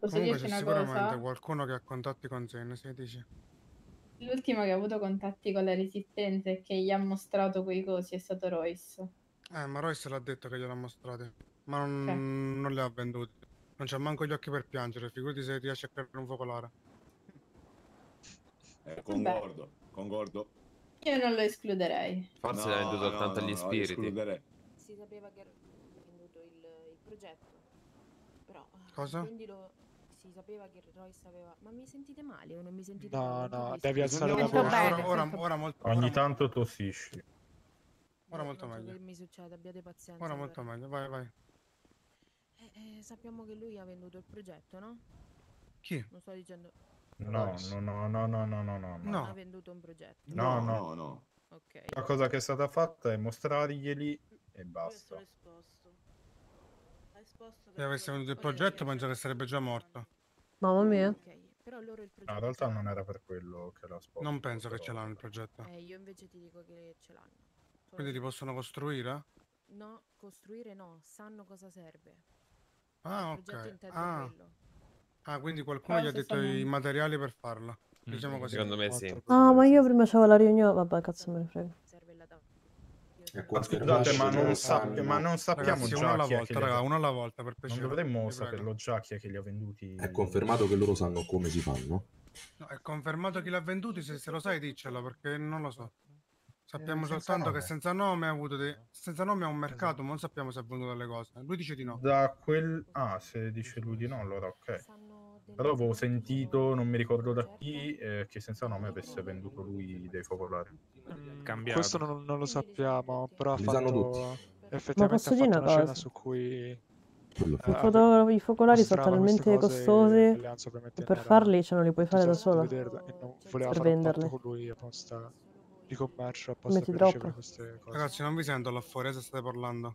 Posso Comunque dirti c'è una sicuramente cosa? qualcuno che ha contatti con Zen, si dice. L'ultimo che ha avuto contatti con la Resistenza e che gli ha mostrato quei cosi è stato Royce. Ma Royce l'ha detto che gliel'ha mostrate, ma Ok. non le ha vendute. Non c'ha manco gli occhi per piangere, figurati se riesce a creare un focolare. Vabbè, Concordo, concordo. io non lo escluderei. Forse l'ha venduto soltanto agli No, spiriti. escluderei. Si sapeva che era venduto il progetto, però Cosa? vendilo. Si sapeva che Royce aveva. Ma mi sentite male o non mi sentite No, bene? Non no, capisco. devi alzare la Sento voce. bene, sento Ora molto, Ogni tanto tossisci. ora molto Non so meglio. che mi succede, abbiate pazienza. Ora molto Allora. meglio, vai, vai. Sappiamo che lui ha venduto il progetto, no? Chi? Non sto dicendo. No, Royce. no, no, no, no, no, no, no. Ha No. venduto un progetto. No, No, no. no, no. Ok. La cosa che è stata fatta è mostrarglieli e Lui è basta. solo esposto. Ha esposto Se avesse venduto il progetto penso che sarebbe già morto. Mamma mia. Ok, però loro il No, progetto. in realtà non era per quello che l'ha sposto. Non penso che però ce l'hanno il vabbè. progetto. Io invece ti dico che ce l'hanno. Quindi li possono costruire? No, costruire no, sanno cosa serve. Ah, Il progetto ok. intende quello. Ah, quindi qualcuno gli ha detto i materiali per farlo. Diciamo così. Secondo me sì. Ah, ma io prima c'avevo la riunione. Vabbè, cazzo me ne frega. Serve la Ma scusate, ma non, ma non sappiamo Ragazzi, uno già alla chi è volta, che li ha raga, venduti. uno alla volta, per Non piacere. dovremmo vi prego. saperlo già chi è che li ha venduti. È confermato che loro sanno come si fanno? No, è confermato chi l'ha venduti, se lo sai diccelo, perché non lo so. Sappiamo senza soltanto che nome. senza nome ha avuto senza nome ha un mercato, ma non sappiamo se ha venduto delle cose. Lui dice di no. Da quel... Ah, se dice lui di no, allora ok. Però avevo sentito, non mi ricordo da chi, che senza nome avesse venduto lui dei focolari. Questo non lo sappiamo, però ha Li sanno fatto Ma effettivamente posso ha dire fatto una una scena cosa? su cui I focolari sono mostrava queste talmente cose costosi e Alleanza che ovviamente per non era farli ce non li puoi fare da entusiasta di sola. vederla e non voleva Per fare un patto venderli. con lui apposta di commercio apposta Metti per troppo. ricevere queste cose. Ragazzi, non vi sento là fuori, se state parlando.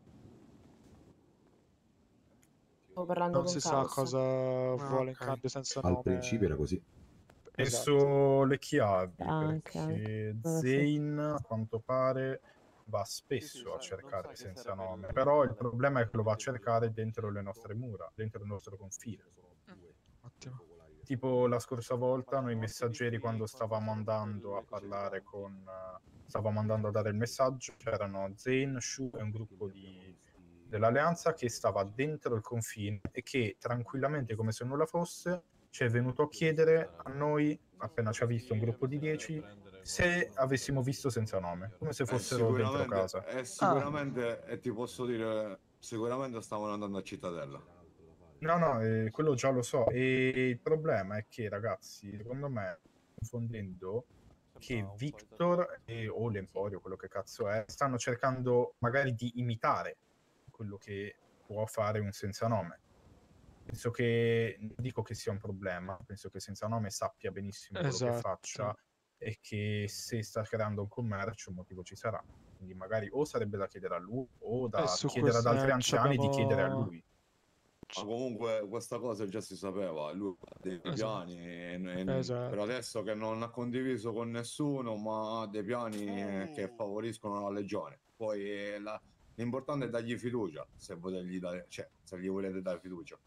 Stavo parlando Non con si sa Caos. cosa vuole in ok. cambio senza Al nome. principio era così. Messo le chiavi, Anche. perché Sì. Zane a quanto pare va spesso a cercare senza nome, però il problema è che lo va a cercare dentro le nostre mura, dentro il nostro confine. Ottimo. Tipo la scorsa volta noi messaggeri quando stavamo andando a parlare con... stavamo andando a dare il messaggio, c'erano Zane, Shu e un gruppo dell'Alleanza che stava dentro il confine e che tranquillamente come se nulla fosse ci è venuto a chiedere a noi, appena ci ha visto un gruppo di 10, se avessimo visto senza nome, come se fossero dentro casa. Sicuramente, e ti posso dire, sicuramente stavano andando a Cittadella. No, quello già lo so. E il problema è che, ragazzi, secondo me, confondendo che Victor o l'Emporio, quello che cazzo è, stanno cercando magari di imitare quello che può fare un senza nome. Penso che, non dico che sia un problema, penso che senza nome sappia benissimo quello che faccia e che se sta creando un commercio un motivo ci sarà. Quindi magari o sarebbe da chiedere a lui o da chiedere ad altri anziani di chiedere a lui. Ma comunque questa cosa già si sapeva, lui ha dei piani per adesso che non ha condiviso con nessuno, ma ha dei piani che favoriscono la legione. Poi l'importante è dargli fiducia, se volergli dare, cioè, se gli volete dare fiducia.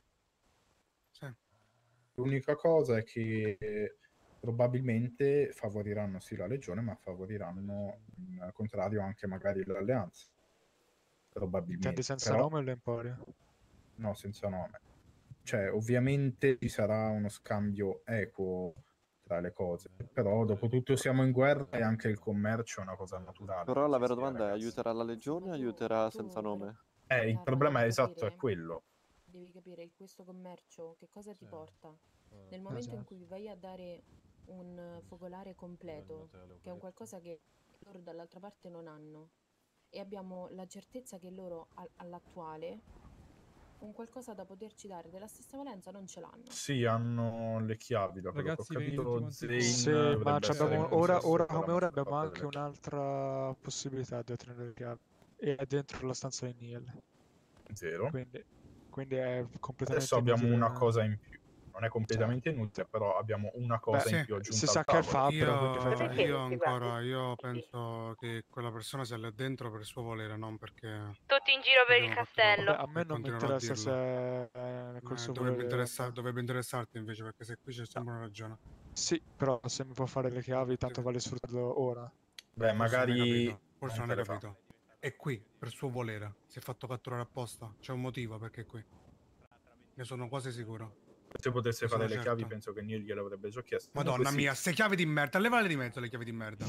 L'unica cosa è che probabilmente favoriranno sì la legione, ma favoriranno al contrario anche magari l'alleanza. Probabilmente. Intendi senza Però... nome o l'Emporio? No, senza nome. Cioè, ovviamente ci sarà uno scambio equo tra le cose, però dopo tutto siamo in guerra e anche il commercio è una cosa naturale. Però la vera domanda è: aiuterà la legione o aiuterà senza nome? Il problema esatto è quello. Devi capire questo commercio che cosa ti porta. Nel momento in cui vai a dare un focolare completo, che è un qualcosa che loro dall'altra parte non hanno, e abbiamo la certezza che loro all'attuale un qualcosa da poterci dare della stessa valenza non ce l'hanno. Sì, hanno le chiavi, da quello che ho capito. Sì, ma abbiamo ora come ora abbiamo anche un'altra possibilità di ottenere le chiavi. E è dentro la stanza di Niel. Zero. Quindi è completamente Adesso abbiamo inutile. una cosa in più. non è completamente inutile, però abbiamo una cosa in più aggiunta si al sa che è il tavolo. fabbro, Io penso che quella persona sia là dentro per suo volere, non perché Tutti in giro per il abbiamo fatto castello. a me non mi continuerò a interessa dirlo. se è col suo volere. Dovrebbe interessarti invece, perché se qui c'è sempre una ragione. Sì, però se mi può fare le chiavi, tanto vale sfruttarlo ora. Beh, magari... Forse non hai capito. È qui per suo volere. Si è fatto catturare apposta. C'è un motivo perché è qui. Ne sono quasi sicuro. Se potesse Ne fare sono le chiavi, certo. penso che Neil gliel'avrebbe già chiesto. Madonna Comunque sì. mia, ste chiavi di merda. Levale di mezzo le chiavi di merda.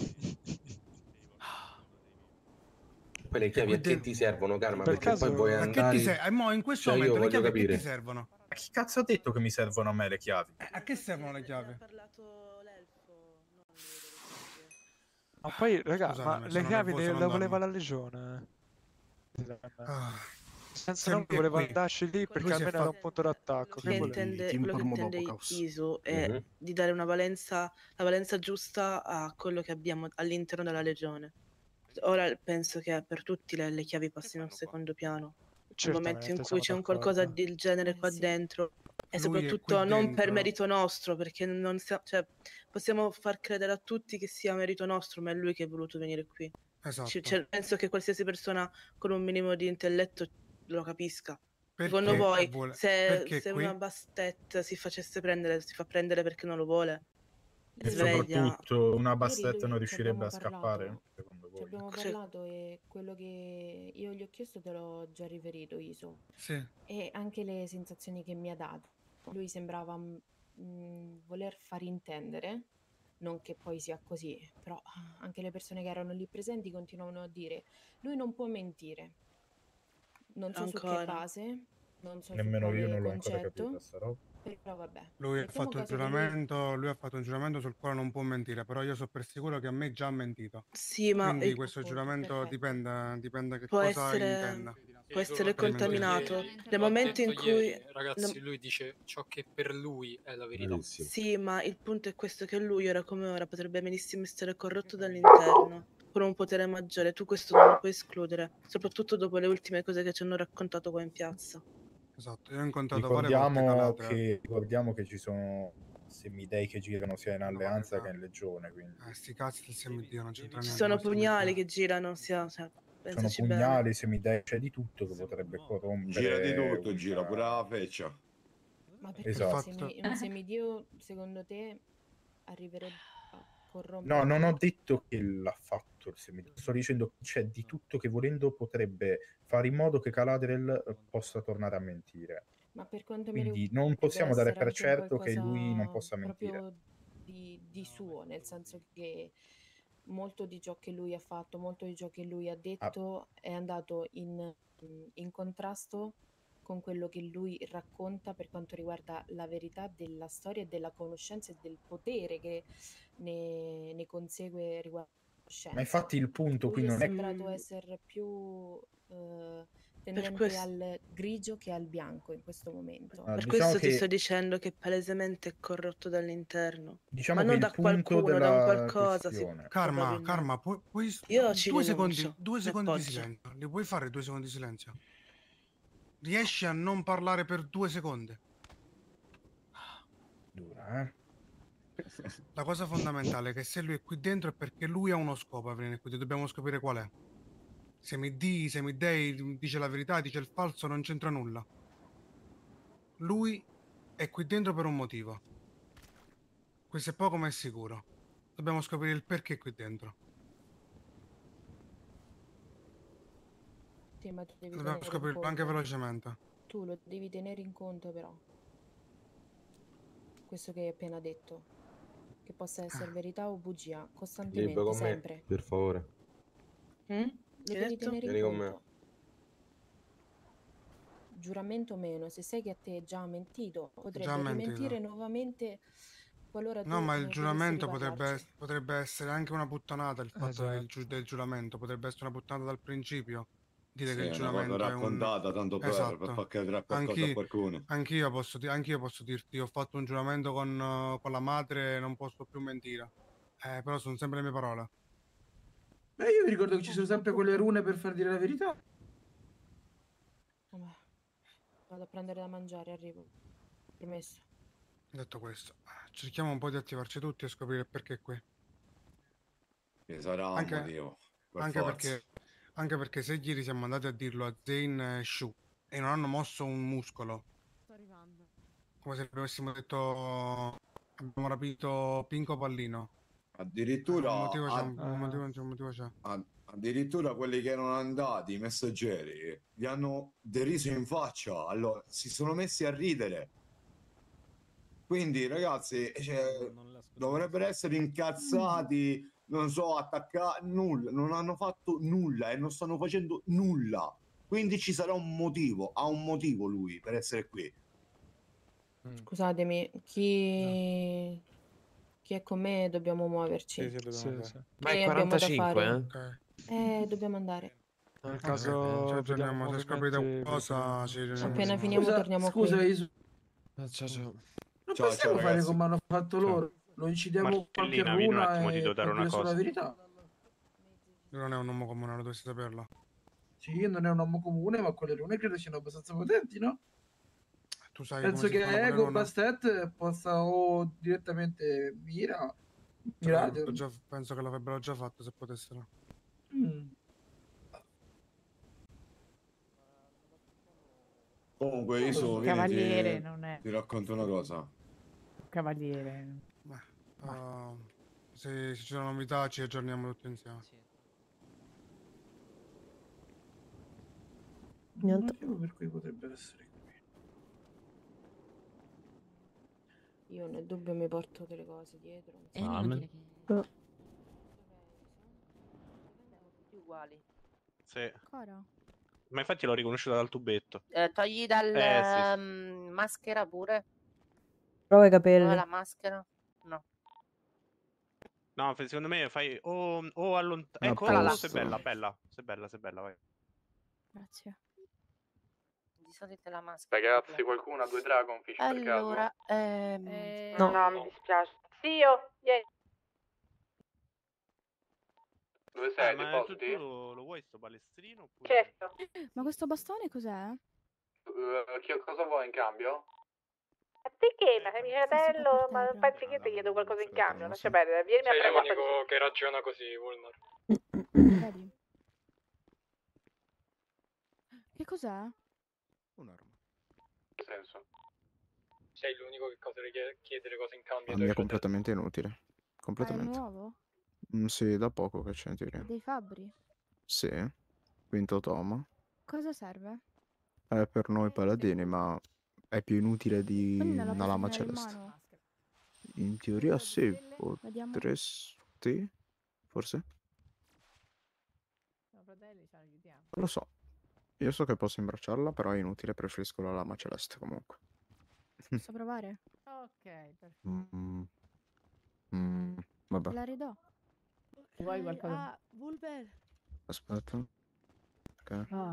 Poi le chiavi a che ti servono, Karma? Per Perché caso- poi vuoi A andare... che ti servono? Mo in questo Cioè, io momento le voglio chiavi a che ti capire. servono? Ma chi cazzo ha detto che mi servono a me le chiavi? A che servono le chiavi? Ma poi, raga, Scusate, ma sono le chiavi nervoso, non le voleva dormo. la legione. Senza Senti, no, voleva qui. andarci lì perché Lui si è almeno era fatto- un punto d'attacco. Quello che intende Iso è di dare una valenza, la valenza giusta a quello che abbiamo all'interno della legione. Ora penso che per tutti le chiavi passino in secondo piano. Nel momento in cui c'è un qualcosa del genere qua dentro, e soprattutto non per merito nostro, perché non cioè, possiamo far credere a tutti che sia merito nostro, ma è lui che è voluto venire qui. Esatto. Penso che qualsiasi persona con un minimo di intelletto lo capisca. Perché Secondo voi, vuole- se perché qui? una Bastet si facesse prendere, si fa prendere perché non lo vuole, E sveglia. soprattutto una Ieri Bastet non ci riuscirebbe a abbiamo scappare, parlato. secondo Ci voi? abbiamo parlato e quello che io gli ho chiesto te l'ho già riferito, Iso. Sì. E anche le sensazioni che mi ha dato. Lui sembrava voler far intendere, non che poi sia così, però anche le persone che erano lì presenti continuavano a dire lui non può mentire. Non so su che Ancora. base, non so Nemmeno su io quale non l'ho ancora concetto, capita sta roba. però vabbè. Lui ha Mettiamo fatto un caso che lui- giuramento, lui ha fatto un giuramento sul quale non può mentire, però io so per sicuro che a me già ha mentito. Sì, ma Quindi questo giuramento dipende che può cosa essere, intenda. può essere Per contaminato. mentire. Nel momento in cui... Ragazzi, no- lui dice ciò che per lui è la verità. Sì, ma il punto è questo, che lui ora come ora potrebbe benissimo essere corrotto dall'interno, con un potere maggiore. Tu questo non lo puoi escludere, soprattutto dopo le ultime cose che ci hanno raccontato qua in piazza. Esatto, io ho incontrato varie volte Caladra. Ricordiamo che ci sono semidei che girano sia in alleanza che in legione, quindi Sti cazzi del semidio non c'entra Ci niente. sono con il pugnali che girano, cioè, sono pensaci pugnali, bene. semidei, c'è di tutto che potrebbe corrompere. Gira di tutto, gira pure la feccia. Ma perché Esatto. un semidio, secondo te, arriverebbe a corrompere? No, non ho detto che l'ha fatto il semidio, sto dicendo che c'è di tutto che volendo potrebbe fare in modo che Galadriel possa tornare a mentire. Ma per quanto mi Quindi riguarda non possiamo dare per essere anche un certo che lui non qualcosa possa mentire. proprio di suo, nel senso che molto di ciò che lui ha fatto, molto di ciò che lui ha detto è andato in contrasto con quello che lui racconta per quanto riguarda la verità della storia e della conoscenza e del potere che ne consegue riguardo alla conoscenza. Ma infatti il punto qui Lui è non è... sembrato essere più tendente questo- al grigio che al bianco in questo momento. Ah, Per diciamo questo ti che- sto dicendo che palesemente è corrotto dall'interno. Diciamo ma che non il da punto qualcuno, da un della qualcosa. questione- Karma, puoi Io ci due denuncio, secondi mi di appoggio. silenzio. Li puoi fare 2 secondi di silenzio? Riesci a non parlare per 2 secondi? Dura, eh? La cosa fondamentale è che se lui è qui dentro è perché lui ha uno scopo a venire qui, dobbiamo scoprire qual è. Semidei dice la verità, dice il falso, non c'entra nulla. Lui è qui dentro per un motivo. Questo è poco ma è sicuro. Dobbiamo scoprire il perché è qui dentro. Sì, ma tu devi Dobbiamo tenere in scoprirlo anche conto. velocemente. Tu lo devi tenere in conto però. Questo che hai appena detto. Che possa essere verità o bugia, costantemente, Libero con me, sempre. per favore. Lo devi tenere Vieni in con me. conto. Giuramento o meno, se sai che a te già ha mentito, potrebbe Già ha mentito. rimentire nuovamente qualora No, tu ma il dovessi giuramento riparlarci. potrebbe essere anche una puttanata, il fatto Esatto. del giuramento. Potrebbe essere una puttanata dal principio. Dire Sì, che il è una giuramento cosa è un... raccontata tanto per Esatto. far credere a qualcosa a qualcuno. Anch'io posso dirti, ho fatto un giuramento con la madre e non posso più mentire. Però sono sempre le mie parole. Beh, io vi ricordo che ci sono sempre quelle rune per far dire la verità. Vabbè. Vado a prendere da mangiare, arrivo. Permesso. Detto questo, cerchiamo un po' di attivarci tutti e scoprire il perché qui. Ci sarà un motivo, per Anche forza. perché se ieri siamo andati a dirlo a Zane e Shu e non hanno mosso un muscolo, Sto arrivando. come se avessimo detto abbiamo rapito Pinco Pallino. Addirittura, Un motivo c'è. addirittura quelli che erano andati, i messaggeri, li hanno deriso in faccia. Allora, si sono messi a ridere. Quindi, ragazzi, dovrebbero essere incazzati, non so, attaccati, nulla. Non hanno fatto nulla e non stanno facendo nulla. Quindi ci sarà un motivo. Ha un motivo lui per essere qui. Scusatemi, chi è con me dobbiamo muoverci. Ma è Che abbiamo da 45, fare? Dobbiamo andare. Nel Ci caso aggiorniamo, se scoprite qualcosa ci Appena finiamo torniamo Scusa, qui. Isu, Ciao. non Ciao, possiamo fare ragazzi. come hanno fatto loro. Lo incidiamo qualche Marcellina, vieni un runa attimo, ti devo e dare può una dire solo la cosa. verità. Lui non è un uomo comune, lo dovresti saperlo. Sì, non è un uomo comune, ma quelle rune credo siano abbastanza potenti, no? Tu sai Penso come si che fanno quelle Ego rune? Bastet possa o direttamente mirate. Penso che l'avrebbero già fatto se potessero. Comunque, Isu, Un vieni, cavaliere non è. ti racconto una cosa. Un cavaliere. Se ci sono novità ci aggiorniamo tutti insieme. Niente. Per cui potrebbe essere qui. Io nel dubbio mi porto delle cose dietro. Tutti uguali. Sì. Cora? Ma infatti l'ho riconosciuta dal tubetto. Togli dal Sì. maschera pure. Prova i Prova capelli. la maschera. No. No, secondo me fai o allontano. Ecco, Eccola là. sei bella, bella. Sei bella, vai. Grazie. Di solito è la maschera. Ragazzi, qualcuno ha 2 Dragonfish per caso? Allora, No. mi dispiace. Zio, vieni. Dove sei? Ma tu Depositi? lo vuoi sto palestrino? Oppure... Certo. Ma questo bastone cos'è? Cosa vuoi in cambio? Perché? Ma sei mio fratello? Ma pensi che io ti chiedo qualcosa in cambio? Lascia perdere, vieni a Sei prendere l'unico che ragiona così, Vulnar. Vedi? Che cos'è? Un'arma. Che senso? Sei l'unico che chiede le cose in cambio. Mi è completamente inutile. Ma è Completamente. nuovo? Sì, da poco che c'è in teoria. Dei fabbri? Sì, quinto tomo. Cosa serve? È per noi paladini, ma è più inutile di Quindi non la una posso lama tenere in celeste. mano? In teoria sì, Vediamo. potresti, forse? Siamo fratelli, ci aiutiamo. Non lo so. Io so che posso imbracciarla, però è inutile, preferisco la lama celeste comunque. Posso provare? Ok, perfetto. Vabbè, Te la ridò. Vuoi qualcosa? Ah, Vulver. aspetta. Ok. Ah.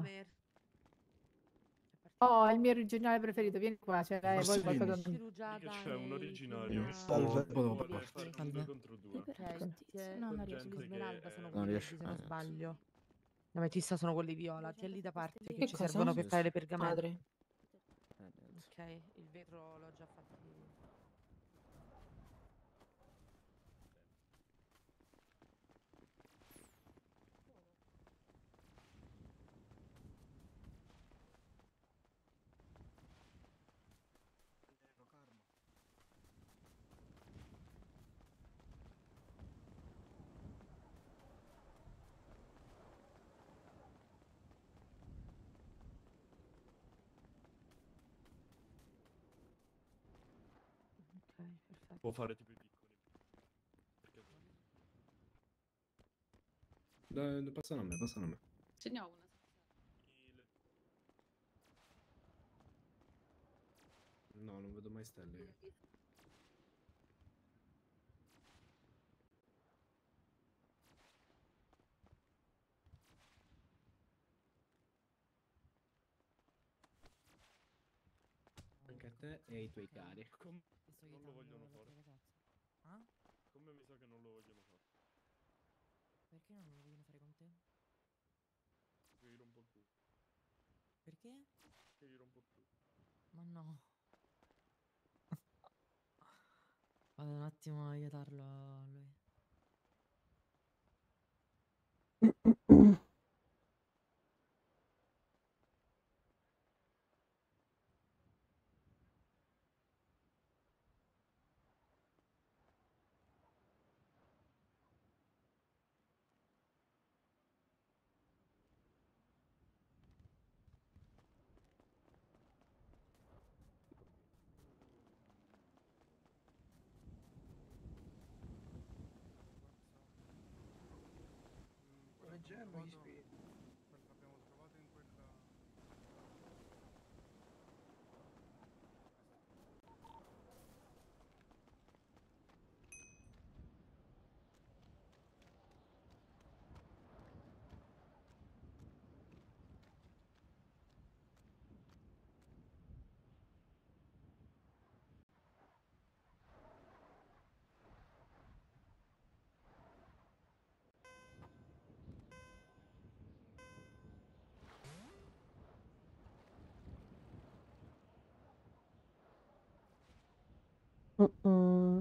Oh, il mio originale preferito, vieni qua, ce l'hai, vuoi qualcosa? C'è un originario. Salve. Due contro due. No, non riesco. Gli Smeralda sono Non quelli riesci verdi, se non a- sbaglio. La metista sono quelli viola. C'è lì da parte che Che ci cosa? servono per fare le pergamene. Padre. Ok, il vetro l'ho già fatto. Può fare tipo i piccoli. Dai, passano a me, passano a me. Ce n'ho una. No, non vedo mai stelle io. Anche a te e ai tuoi cari. Non lo vogliono fare. Come mi sa che non lo vogliono fare. Perché non lo vogliono fare con te? Che gli rompo il culo. Perché? Che gli rompo il culo. Ma no. un attimo aiutarlo a lui. Quelle gemme gli spiriti. L'abbiamo trovato in quella... Mm-mm.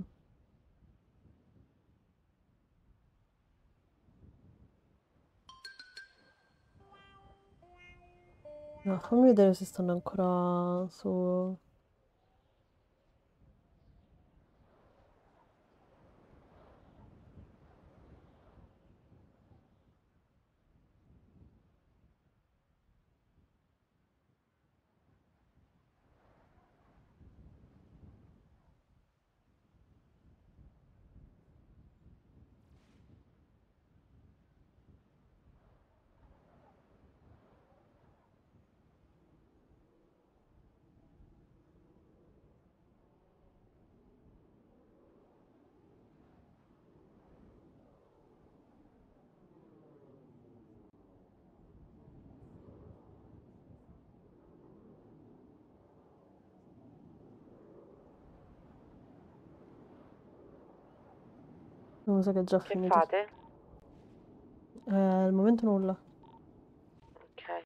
No, fammi vedere se stanno ancora su... Non so che è già Che finito. fate? Al momento nulla. Ok.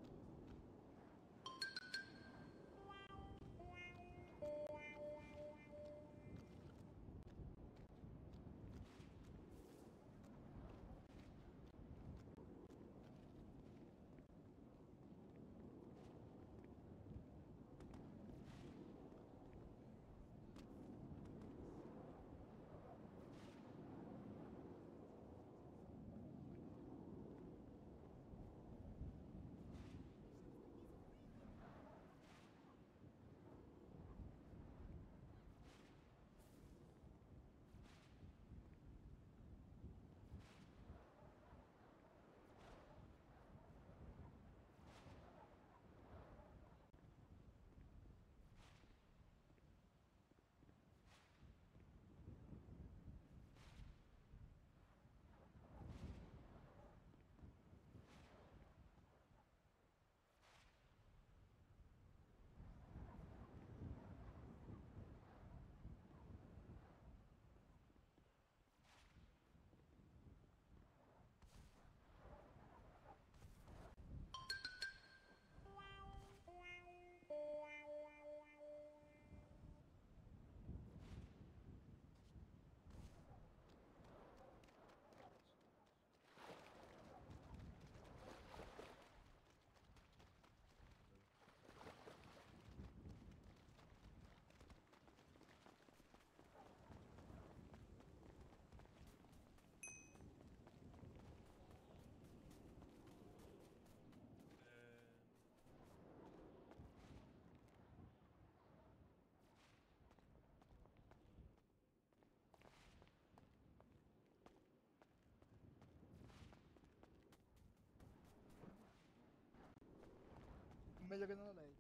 Meglio che non lei.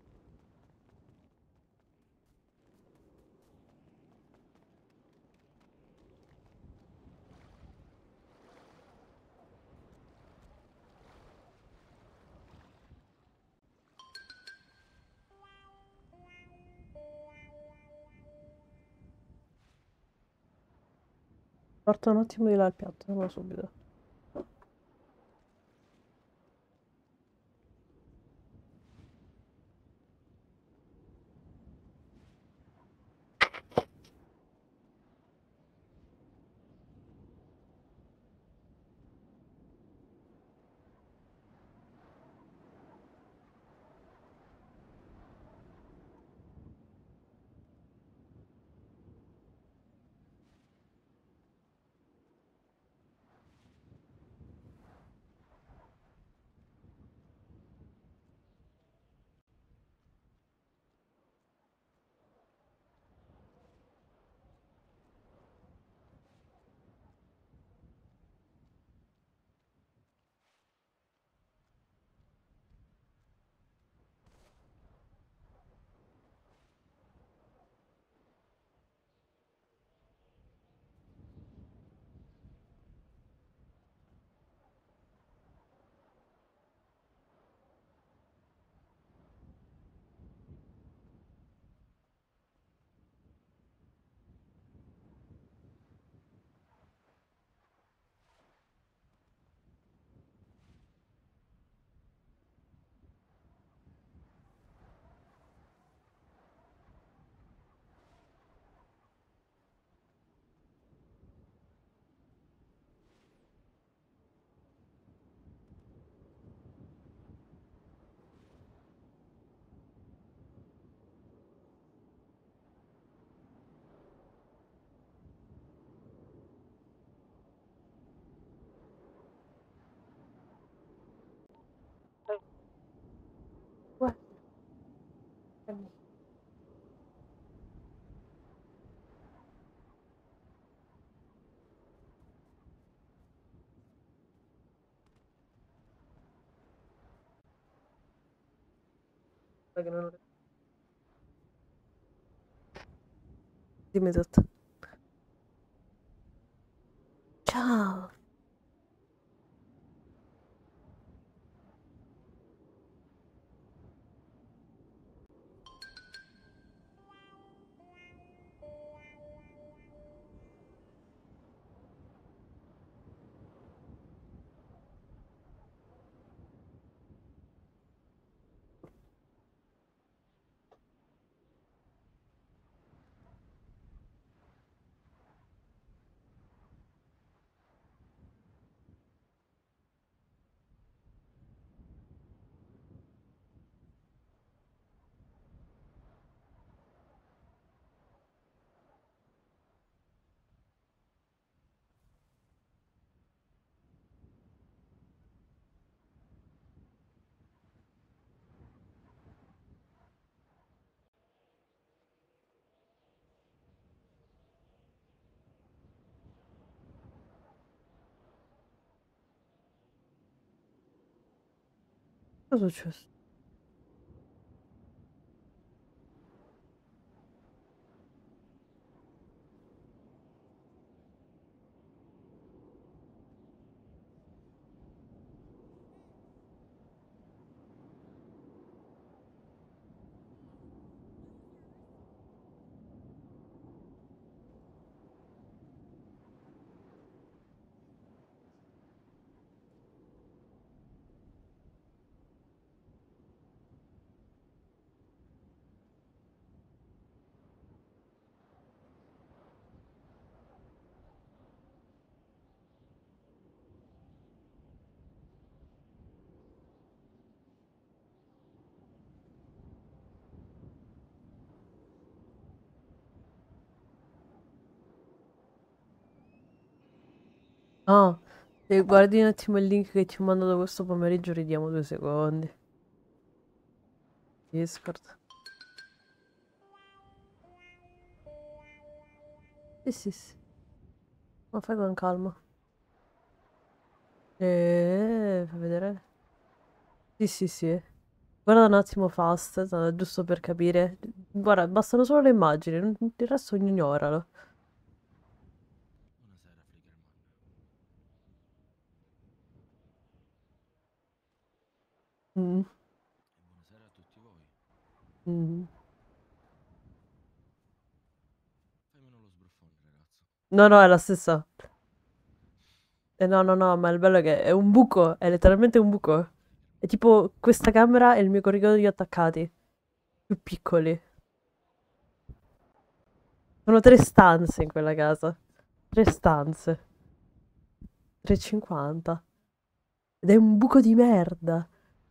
Porta un attimo di là il piatto, non subito. Dimmi tutto. Ciao. Cosa è successo? Ah, se guardi un attimo il link che ti ho mandato questo pomeriggio, ridiamo 2 secondi. Discord. Sì. Ma fai con calma. Fai vedere. Sì. Guarda un attimo fast, giusto per capire. Guarda, bastano solo le immagini, il resto ignoralo. Mm. Buonasera a tutti voi. Mm. Fai meno lo sbruffone, ragazzo. No, è la stessa. No, ma il bello è che è un buco, è letteralmente un buco. È tipo questa camera e il mio corridoio attaccati. Più piccoli. Sono 3 stanze in quella casa. 3 stanze. 3,50. Ed è un buco di merda.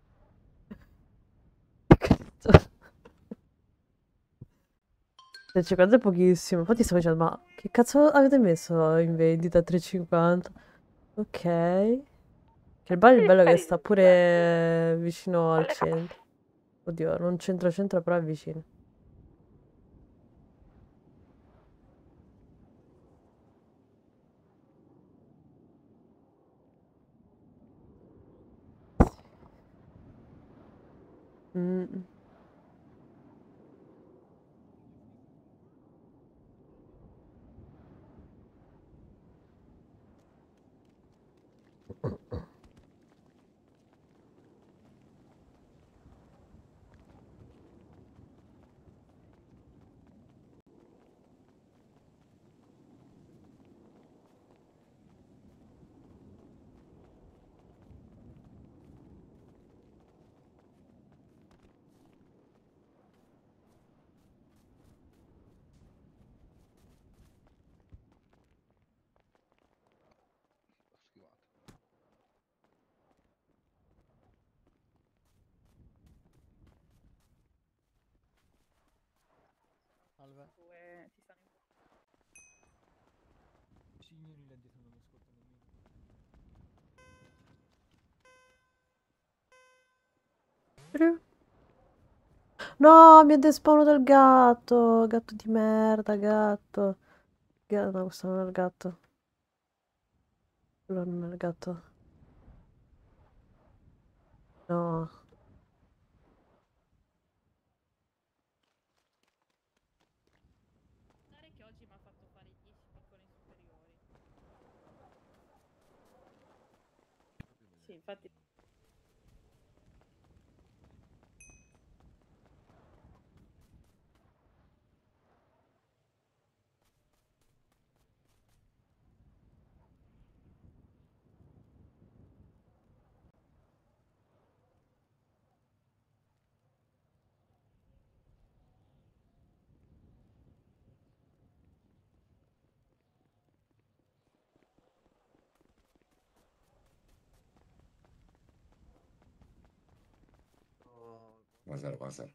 Cazzo. 3,50 è pochissimo. Infatti stavo dicendo, ma che cazzo avete messo in vendita a 3,50? Ok. Che il bar è bello che sta pure vicino al centro. Oddio, non centro, però è vicino. Mm. Salve. Signori, là dietro non mi ascoltano No, mi è despawnato il gatto. Gatto di merda, gatto. No, questo non è il gatto. Quello non è il gatto. No. Che oggi mi ha fatto fare 10 piccoli superiori. Sì, infatti. Buonasera, buonasera.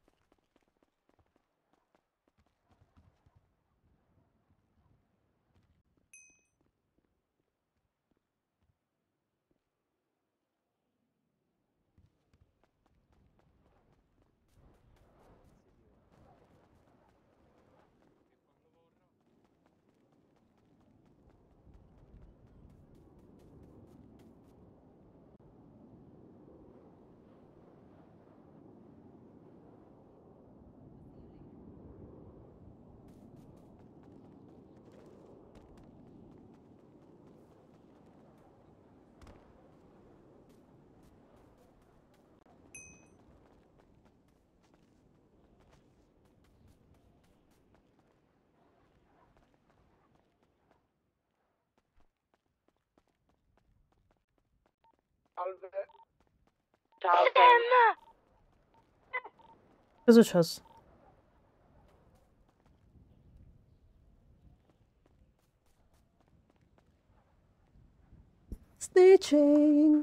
Salve. Ciao. Cosa è successo? Snitching.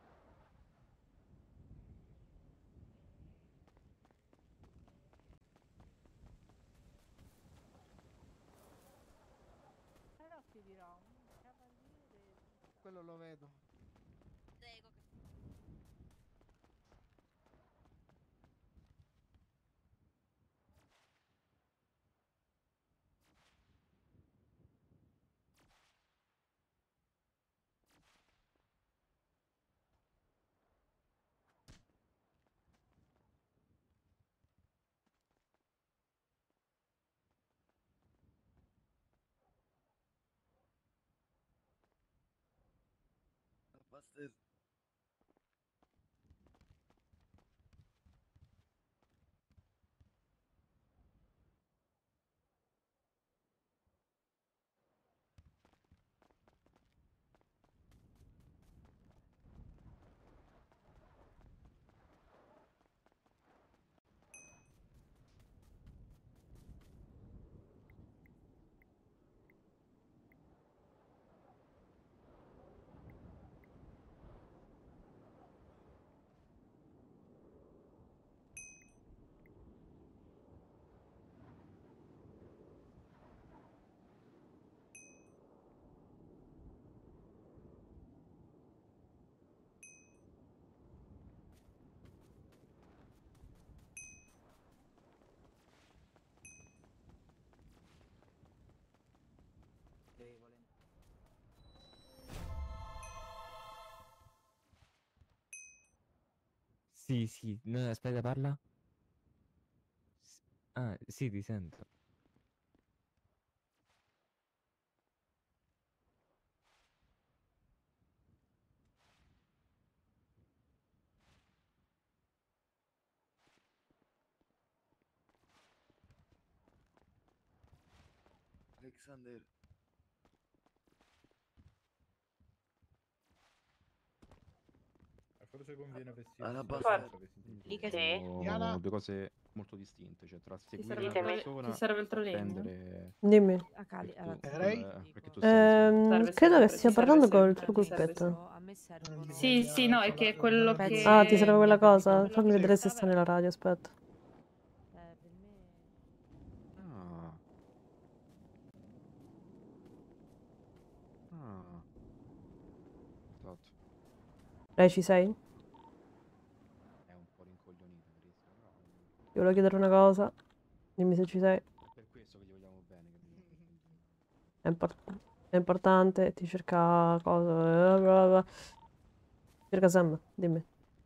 Quello lo vedo. Sì, sì, no, aspetta, parla. Ah, sì, ti sento. Alexander. Forse conviene vestirsi Alabasta. Lì che sì. Sono due cose molto distinte, cioè tra seguire una Ditemi, persona ti serve il e trollino? prendere Dimmi. perché tu stai Credo che stia parlando col tuo ti serve gruppetto. Sì, sì, no, è che quello che... Ah, ti serve quella cosa? Fammi vedere se sta nella radio, aspetta. Ah. Ah. Esatto. Lei ci sei? È un po' rincoglionita, Cristo, però... volevo chiedere una cosa. Dimmi se ci sei. Per questo che gli vogliamo bene, capito? È importante, ti cerca cosa. Cerca Sam, dimmi.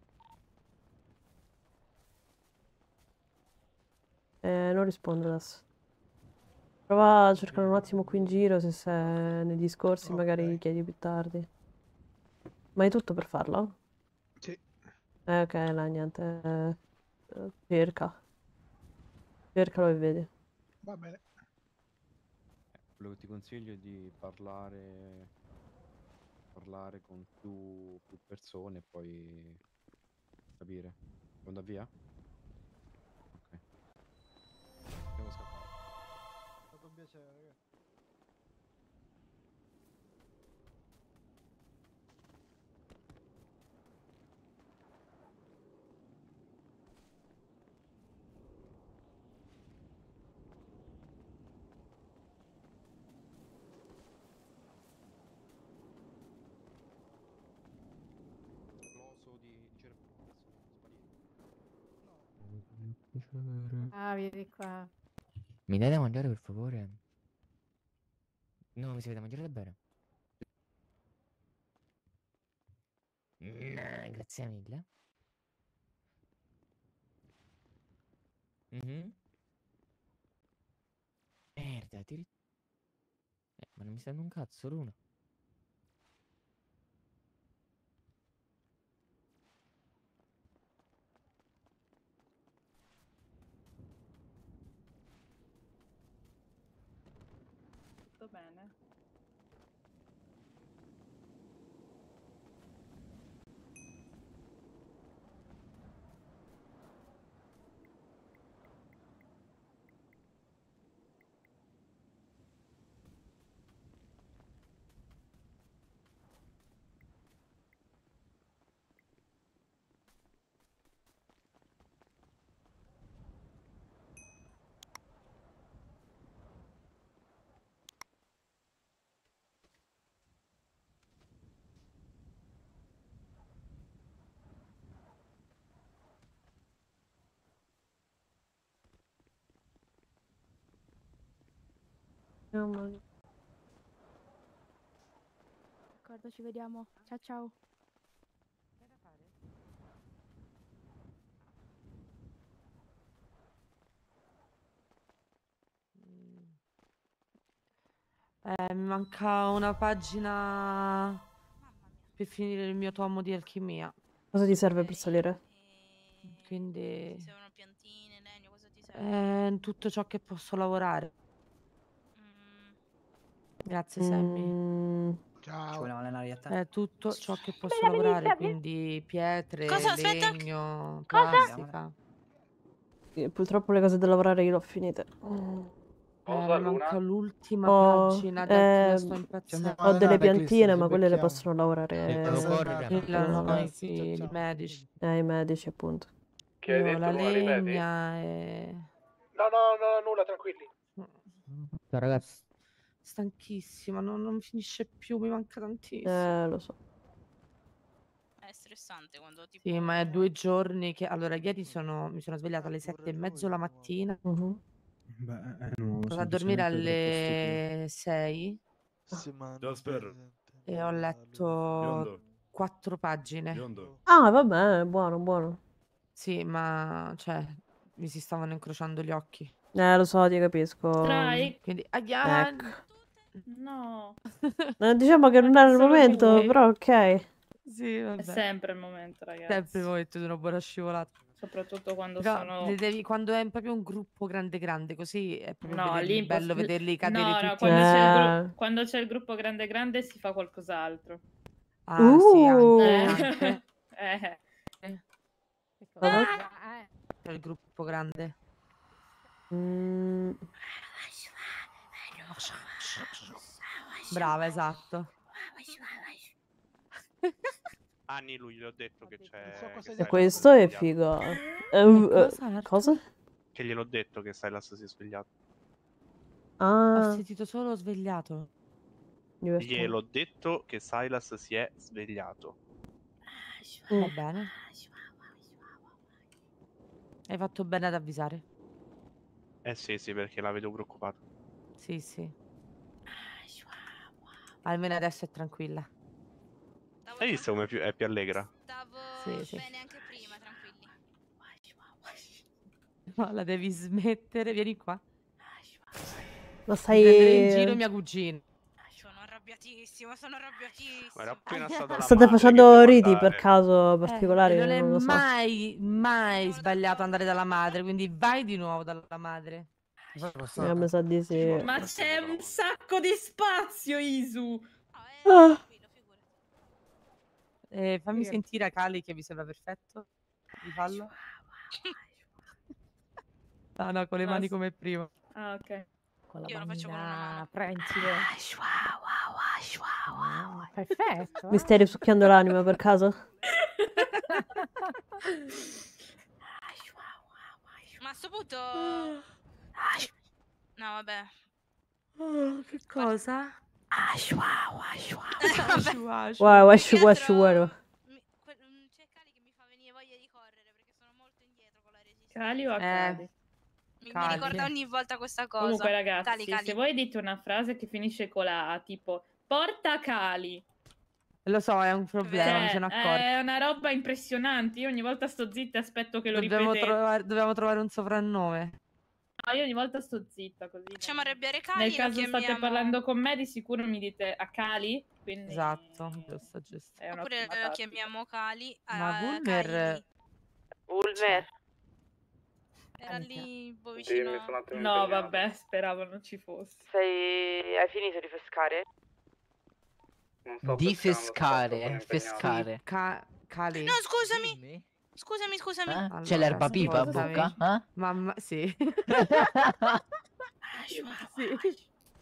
Non rispondo adesso. Prova a cercare un attimo qui in giro, se sei nei discorsi magari chiedi più tardi. Ma hai tutto per farlo? Sì. Ok, no, niente. Cerca. Cercalo e vedi. Va bene. Quello che ti consiglio è di parlare con più persone e poi capire. Vuoi andare via? Ok. Devo scappare. È stato un piacere, ragazzi. L'oso di Gervasio. Ah, vieni qua. Mi dai da mangiare per favore? No, mi serve da mangiare da bere. Grazie mille. Merda, ma non mi sta dando un cazzo, Luna. Tutto bene? D'accordo, ci vediamo. Ciao ciao. Mi manca una pagina per finire il mio tomo di alchimia. Cosa ti serve per salire? Quindi servono piantine, legno, cosa ti serve? tutto ciò che posso lavorare. Grazie Sammy. Ciao. Ci vogliamo allenare io a te? È tutto ciò che posso lavorare, quindi pietre, Cosa? Aspetta. legno, Cosa? plastica. Purtroppo le cose da lavorare io le ho finite. Mi manca l'ultima Ho, pagina da sto impazzendo. ho delle piantine, ma quelle le possono lavorare I medici. i medici, appunto. Che hai Io detto, la Luna, ripeti? legna e... No, nulla, tranquilli. Ciao ragazzi. Stanchissima, non finisce più, mi manca tantissimo. Lo so. È stressante quando tipo... Sì, ma è 2 giorni che... Allora, ieri mi sono svegliata alle 7:30 la mattina. Beh, no, Sono a dormire alle 6 e ho letto 4 pagine. Ah, vabbè, buono, buono. Sì, ma cioè mi si stavano incrociando gli occhi. Lo so, ti capisco. Strike. Quindi Ecco. No. Diciamo che non era il Solo momento, lui. però ok. Sì, vabbè. È sempre il momento, ragazzi. Sempre il momento di una buona scivolata. Soprattutto quando Però sono... quando è proprio un gruppo grande così è proprio No, lì bello vederli cadere no, tutti. quando c'è il gruppo grande si fa qualcos'altro. Ah, sì, anche. C'è il gruppo grande. Brava, esatto. Anni lui gli ho detto che c'è... E questo è figo. Cosa? Che gliel'ho detto che Silas si è svegliato. Ho sentito solo svegliato. Gliel'ho detto che Silas si è svegliato. Va bene. Hai fatto bene ad avvisare. Sì, perché la vedo preoccupata. Sì, sì. Almeno adesso è tranquilla. Hai visto come è più allegra? Sì, sì. Bene anche prima, tranquilli. No, la devi smettere, vieni qua. Ma Di prendere in stai... giro mia cugina. Sono arrabbiatissimo, sono arrabbiatissimo. Ma era appena stato la State madre facendo che riti devo per andare. caso particolari? Non è Non lo so. mai sbagliato andare dalla madre, quindi vai di nuovo dalla madre. Mi sa di sì. Ma c'è un sacco di spazio, Isu. Ah. Fammi sentire a Cali che mi sembra perfetto. Di fallo. No, con le mani come prima. Ah, ok. Con la Io lo faccio con una mano. Principe. Perfetto. Mi stai risucchiando l'anima per caso? Ma a sto punto... No, vabbè. Che cosa? Wow, asciuguaro. C'è Cali che mi fa venire voglia di correre perché sono molto indietro con la resistenza. Cali o Accadi? Mi ricorda ogni volta questa cosa. Comunque ragazzi, Cali. se voi dite una frase che finisce con la A, tipo porta Cali. Lo so, è un problema, mi sono accorta. È una roba impressionante. Io ogni volta sto zitta e aspetto che lo Dobbiamo ripetete. trovare un soprannome. No, io ogni volta sto zitta così. Facciamo arrabbiare Cali. Nel caso state parlando con me, di sicuro mi dite a Cali. Quindi... Esatto, giusto. È Oppure un'ottima lo tattica. chiamiamo Cali. Ma Vulmer... Era lì vicino. No, vabbè, speravo non ci fosse. Hai finito di pescare? Di fescare, fescare. Cali. No, scusami. Scusami. C'è l'erba pipa a bocca? Eh? Mamma, sì. Sì.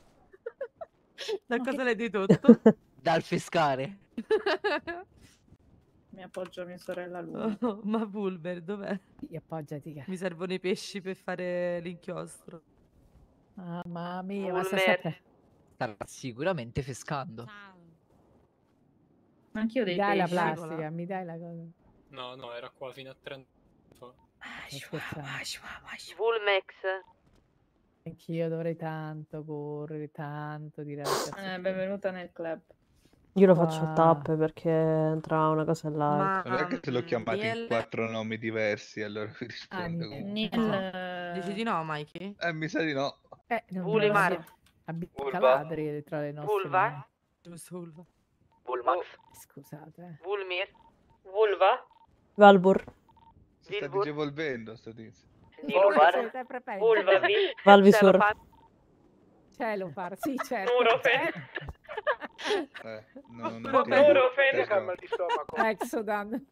Da cosa l'hai dedotto? Dal fescare. Mi appoggio a mia sorella lui. Oh, ma Vulver, dov'è? Appoggiati. Mi servono i pesci per fare l'inchiostro. Mamma mia, ma Vulmer. Starà sicuramente fescando. Anch'io mi dei dai la pesci. plastica, mi dai la cosa. No, era qua fino a 30 fa. Vulmex. Anch'io dovrei tanto correre, tanto dire Benvenuta nel club. Io lo faccio a tappe perché tra una cosa e l'altra. Non è che se l'ho chiamato in 4 nomi diversi, allora mi risponde comunque. Dici di no, Mikey? Mi sa di no. Vulmar. Abbiamo caladri tra le nostre Vulva. mani. Giusto, Vulva. Vulmax. Scusate. Vulmir. Vulva. Valbur. Si sta digevolvendo sto tizio. Vulvar. Sempre peggio. Valvisur. Celofar, sì, certo. Nurofen. Nurofen. Calma di stomaco. Exodan.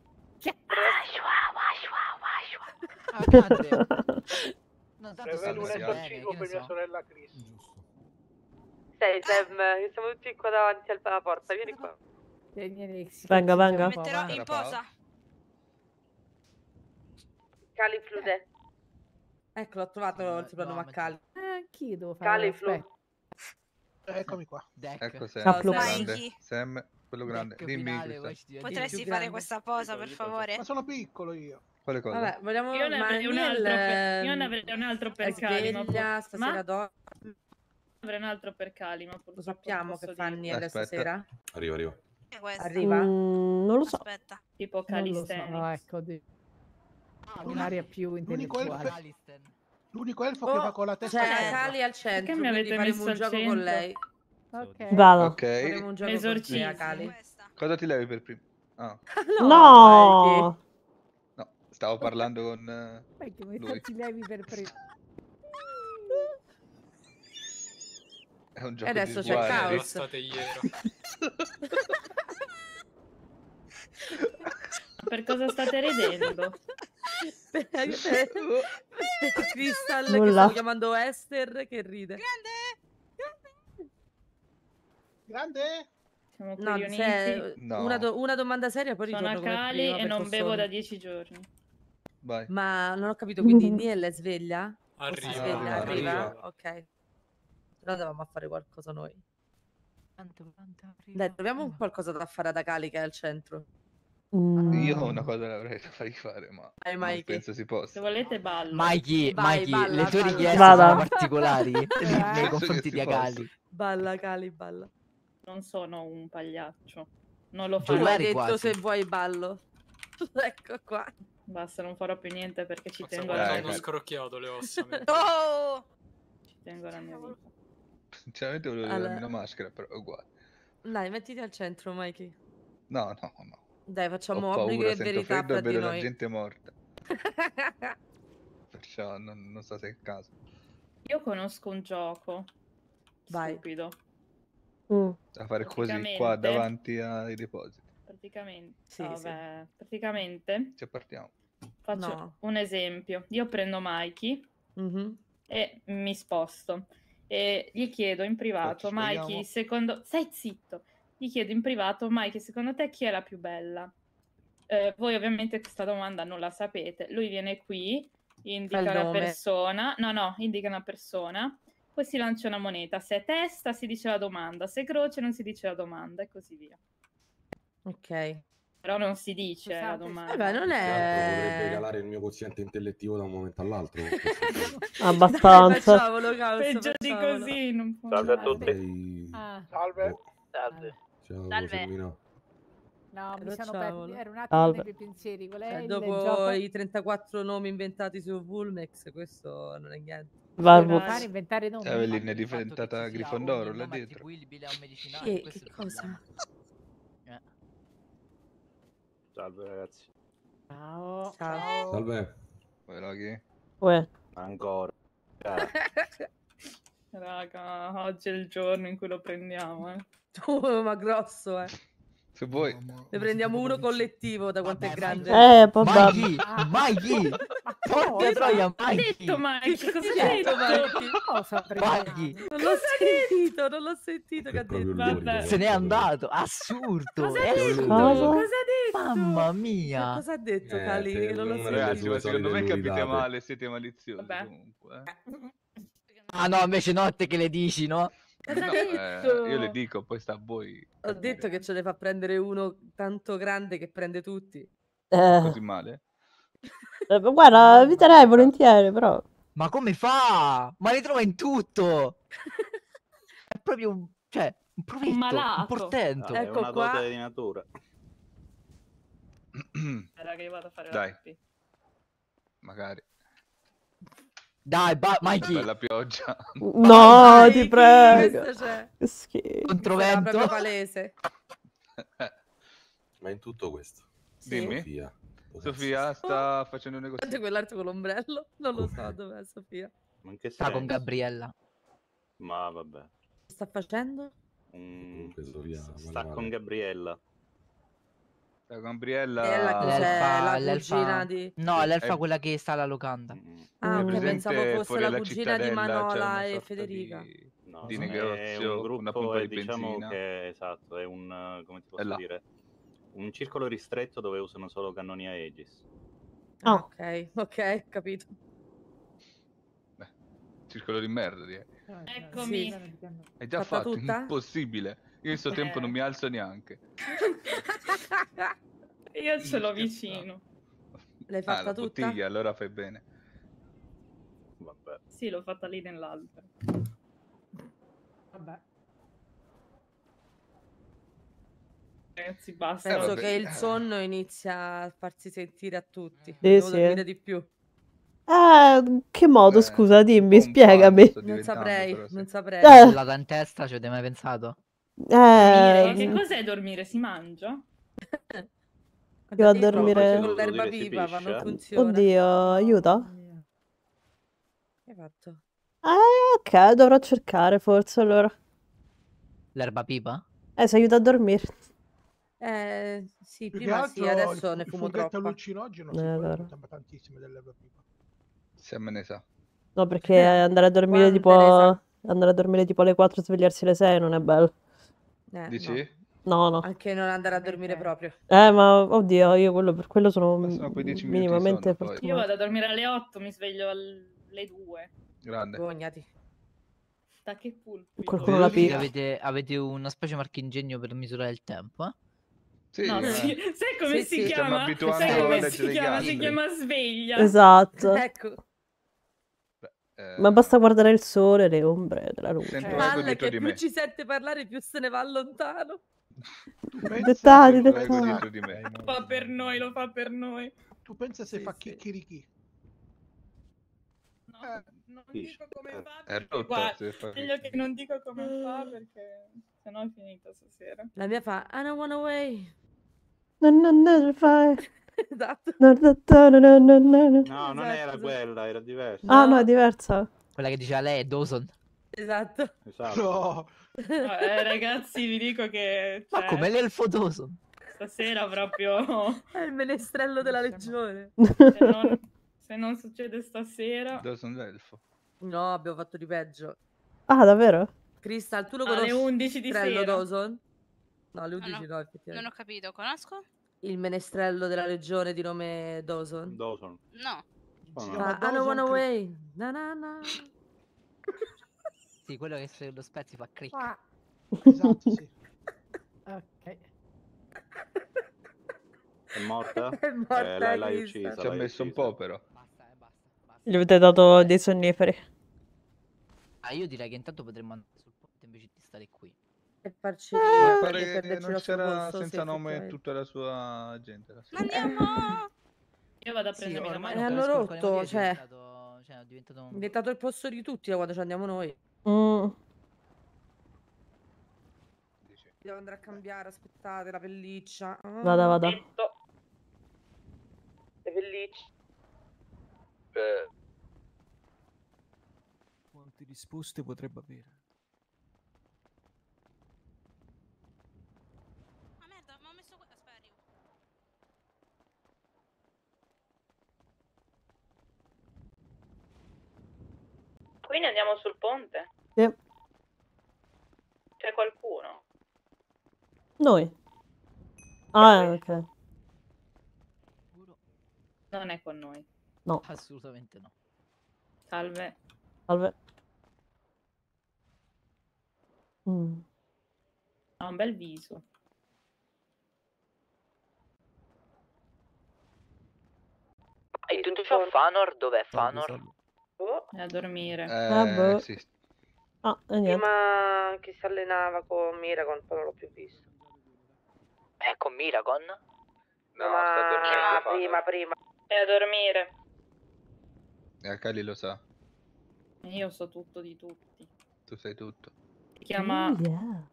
Rivelo un esorcismo per mia sorella Chris. Sam, siamo tutti qua davanti alla porta, vieni qua. Venga. Metterò in posa. Califlude. Ecco, l'ho trovato il soprannome a Cali. Anch'io devo fare Califlu. Eccomi qua. Ecco Sam, Ciao, quello Flux. grande. Sam, quello grande. Dimmi Cristian. Potresti fare questa posa, per favore? Ma sono piccolo io. Quale cosa? Vabbè, vogliamo... Io ne avrei un altro per Cali. Sveglia, stasera dorme. Avrei un altro per Cali, ma Lo sappiamo che fa Niel Aspetta. stasera? Arrivo. Arriva? Non lo so. Aspetta. Tipo Non lo so, Calisthenics. ecco. Un'area più intellettuale. L'unico elfo che va con la testa C'è a terra. Cali al centro, Perché mi quindi avete faremo messo un al gioco con centro? lei. Ok. Vado. Ok. Faremo un gioco con Esorcismo. lei, Cali. Cosa ti levi per primo? Ah. No! No, stavo parlando con lui. Ti levi per primo. È un gioco E adesso di c'è il sguardi. caos. Bastategliero. Per cosa state ridendo? Per Crystal che Nulla. sto chiamando Esther che ride. Grande? Siamo No, qui se- riuniti. No. una domanda seria, poi Sono ritorno a come Cali prima e per non bevo Cossoni. da 10 giorni. Vai. Ma non ho capito, quindi Niel è sveglia? O si Arriva, sveglia? arriva. Arriva? Ok. Però dovevamo fare qualcosa noi. Dai, troviamo un qualcosa da fare da Cali che è al centro. Io una cosa l'avrei farei fare, ma Vai, non Mikey. penso si possa. Se volete ballo. Mikey, Vai, Mikey, balla, le tue balla. richieste Vada. sono particolari nei Penso confronti che di si possa. Akali. Balla, Cali, balla. Non sono un pagliaccio. Non lo Tu farò. hai Giullari detto quasi. se vuoi ballo. Ecco qua. Basta, non farò più niente perché ci Forza, tengo guarda, alla Dai, mia hanno vita. scrocchiato le ossa. Oh! Ci tengo alla mia vita. Sinceramente volevo Allora. darmi una maschera, però è uguale. Dai, mettiti al centro, Mikey. No. Dai, Ho facciamo obbligo paura, e sento verità freddo fra e di vedo la noi. gente morta. Perciò non so se è il caso. Io conosco un gioco Vai. stupido. Da fare così qua Praticamente- davanti ai depositi. Praticamente, Sì, vabbè, praticamente Ci partiamo. faccio No. un esempio. Io prendo Mikey Mhm. e mi sposto e gli chiedo in privato, Poi ci Mikey, spieghiamo. secondo... Stai zitto! Gli chiedo in privato, Mikey, secondo te chi è la più bella? Voi ovviamente questa domanda non la sapete. Lui viene qui, indica Fa il una nome. persona, no, indica una persona, poi si lancia una moneta. Se è testa si dice la domanda, se croce non si dice la domanda e così via. Ok. Però non si dice la Scusate, domanda. Vabbè, non Potrebbe è... calare il mio quoziente intellettivo da un momento all'altro. Abbastanza. Facciamolo, Caos, Peggio di facciamolo. così non può Salve a andare. tutti. Ah, Salve. Salve. Ciao, Salve. Fermina. no, mi sono Facciamolo. persi. Ero un attimo Salve. nei miei pensieri. Qual è Cioè, il dopo gioco? i 34 nomi inventati su Vulmex, questo non è niente. Barbux. Fare inventare nomi. Evelyn è Il fatto che diventata ci sia Grifondoro ogni là nome dietro. attribuibile a un medicinale, questo è Che il cosa? problema. Salve ragazzi. Ciao. Ciao. Salve. Poi là chi? Uè. Ancora. Raga, oggi è il giorno in cui lo prendiamo, Tu, ma grosso, Se vuoi. Ne prendiamo uno collettivo da quanto è grande. vabbè. Mikey, Mikey, porca troia, Ha Mikey. detto Mikey, Che cosa ha ha detto, detto? Mikey? Cosa Mikey, Non l'ho sentito, non l'ho sentito che ha detto. Vabbè. se n'è andato, assurdo, Cosa è ha detto? assurdo. Cosa? Cosa ha detto? Mamma Ma mia. cosa ha detto, Cali? per Che non l'ho una sentito. Ragazzi, due ma secondo me solite capite luridate. male, siete maliziosi Vabbè. comunque. Ah no, invece no, te che le dici, no? Cosa ha No, detto? io le dico, poi sta a voi. Ho detto che ce ne fa prendere uno tanto grande che prende tutti. Così male? Guarda, eviterei volentieri, però. Ma come fa? Ma li trova in tutto. È proprio un, cioè, un provetto, un malato. portento. È Ecco una qua. dote di natura. Era che io vado a fare Dai. la pipì. Magari. Dai, Una Mikey, bella pioggia. No, ti Mikey, prego. questo c'è. Che schifo. Sarà controvento. proprio palese. Ma in tutto questo, Sì. Dimmi. Sofia. Sofia sta facendo un Guarda negozio. quell'altro con l'ombrello. Non lo so dov'è Sofia. Ma in che Sta con senso? Gabriella. Ma vabbè. Che sta facendo? Comunque Sofia, Sta male con male. Gabriella. La Gabriella. È la cos'è? La cugina di... No, Sì, l'elfa è- quella che sta alla locanda. Ah, È ok, presente pensavo fosse fuori la alla cugina di cittadella, c'è Manola una e sorta Federica. No, di è negozio un con una gruppo pompa e di diciamo benzina. che esatto, è un come ti È posso là. dire? Un circolo ristretto dove usano solo cannoni Aegis. Ah, Oh. ok, capito. Circolo di merda, direi. Eccomi. Sì. Hai già Fatta fatto, tutta? impossibile. Io in sto tempo non mi alzo neanche. Io ce l'ho vicino. L'hai fatta la tutta? bottiglia, allora fai bene. Vabbè. Sì, l'ho fatta lì nell'albero. Vabbè. Ragazzi, basta. Penso vabbè. che il sonno inizia a farsi sentire a tutti. Sì, Devo sì. dormire di più. Che modo, Beh, scusa, dimmi, un po' un spiegami. sto Non diventando, saprei, però sì. non saprei. Collata in testa, ci avete mai pensato? Che cos'è dormire? Si mangia? Io a Sì, proprio dormire. con l'erba Dire si viva, ma non piscia? funziona. Oddio, aiuta. Che hai fatto? Ok, dovrò cercare forse allora. L'erba pipa? Se aiuta a dormire. Sì, Più che prima sì, altro adesso ne il fumo funghetto troppa. allucinogeno si allora. sembra tantissimo dell'erba pipa. Se me ne sa. No, perché andare a dormire Quante tipo. ne sa? Andare a dormire tipo alle 4 e svegliarsi alle 6 non è bello. Dici? No. Anche non andare a dormire proprio. Ma oddio, io per quello sono Bastano quei 10 minuti di minimamente sonno, poi. Io fortunato. vado a dormire alle 8, mi sveglio alle 2. Grande. Vergognati. Da che pulpi? Qualcuno la Quindi picca. avete una specie marchingegno per misurare il tempo, eh? Sì, No, sai come si chiama? abituando Sai a come leggere si gli chiama? altri. Si chiama sveglia. Esatto. Ecco. Ma basta guardare il sole e le ombre della luce. Sento Palle godito che di più me. ci sente parlare più se ne va lontano. Dettagli, Sento dettagli. godito di me. Lo fa per noi, lo fa per noi. Tu pensa se Sì, fa sì. chicchirichi? No, non dico come fa È perché rotta, guarda, se fa meglio che non dico come fa perché sennò è finita stasera. La mia fa I don't wanna away. Non fai. Esatto. No, No, non era quella, era diversa. Ah, no, è diversa. Quella che diceva lei è Dawson. Esatto. Esatto. No. No, ragazzi, vi dico che Ma come l'elfo Dawson? stasera proprio È il menestrello della legione. se non succede stasera. Dawson l'elfo. No, abbiamo fatto di peggio. Ah, davvero? Crystal, tu lo Alle conosci? 11 di Menestrello sera. Dawson? No, alle 11 no, effettivamente. Non ho capito, conosco? Il menestrello della legione di nome Dawson? Dawson. No. Fa, I don't wanna away. Na na na. Sì, quello che se lo spezzi fa crick. Esatto, sì. Ok. È morta? È morta, l'hai Crystal. uccisa. Ci ha l'hai messo un uccisa. po' però. Gli avete dato dei sonniferi. Ah, io direi che intanto potremmo andare sul ponte invece di stare qui. E farci Mi pare che perderci non il nostro c'era posto, senza sì, nome effettivamente. tutta la sua gente. La sua. Andiamo! Io vado a Sì, prendermi la ormai mano. non hanno capisco quale motivo rotto, sia cioè. è diventato È diventato il posto di tutti da quando ci andiamo noi. Mm. Devo andare a cambiare, aspettate, la pelliccia. Vada. Le pellicce. Quante risposte potrebbe avere? Ah merda, ma ho messo qua. Aspetta, arrivo. Quindi andiamo sul ponte? Sì. C'è qualcuno? Noi. Ah, ok. Non è con noi. No. Assolutamente no. Salve. Salve. Ha un bel viso. E tutto ciò Fanor? Dov'è Fanor? È a dormire. boh. Sì. Ah, e niente. Prima che si allenava con Miragon, poi non l'ho più visto. Con Miragon? No, sta dormendo. Prima. È a dormire. E Kali lo sa. Io so tutto di tutti. Tu sai tutto. Si chiama Yeah.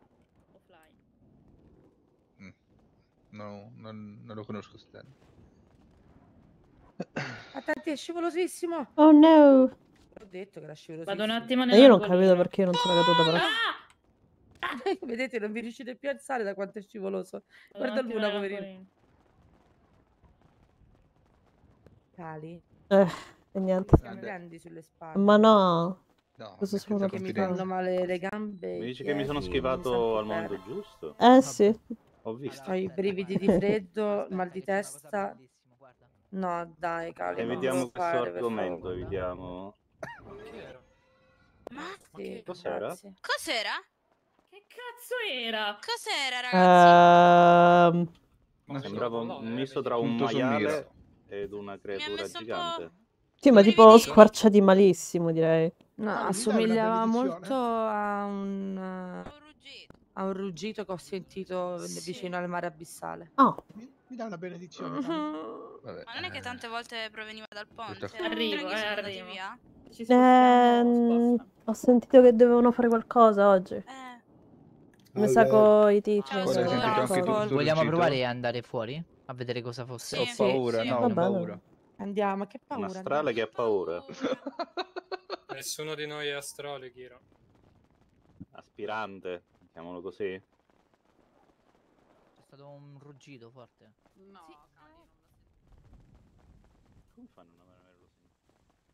No, non lo conosco Stan. Attenti, è scivolosissimo. Oh no. Ho detto che era scivolosissimo. Vado un attimo E io non nell'angolino. capito perché io non sono caduta però. Vedete, non vi riuscite più a alzare da quanto è scivoloso. Vado un Guarda attimo Luna, poverino. nell'angolino. Cali. E niente. Siamo grandi sulle spalle. Ma no. No, Questo perché sono Che mi continui- fanno male le gambe. Mi i dici che mi sono piedi, schivato al mi sento momento bene. giusto? Sì. Ho visto. Ho i brividi di freddo, mal di testa. No, dai, Cali, non Evitiamo devo questo fare, per argomento, favore. evitiamo. Sì, Cos'era? grazie. Cos'era? Che cazzo era? Cos'era, ragazzi? Sembrava un misto tra un Punto sul maiale miro. ed una creatura gigante. Sì, ma tipo squarciati malissimo, direi. No, Cali, mi dai una assomigliava benedizione? molto a un ruggito che ho sentito vicino al mare abissale. Oh. Mi dai una benedizione? Cali? Vabbè. Ma non è che tante volte proveniva dal ponte? Questa- Arrivo, Erano sono andati arrivo. via? Ci spostiamo, sposta. Ho sentito che dovevano fare qualcosa oggi. Mi sa con i tizi. Ciao, Cosa hai sentito anche tu? sto Vogliamo ruggito? provare a andare fuori? A vedere cosa fosse? Ho paura, no, Va ho bene. paura. Andiamo, che Un paura. astrale che ha paura. Nessuno di noi è astrale, Kira. Aspirante, chiamalo così. C'è stato un ruggito forte. No, Come fanno a non averlo sentito?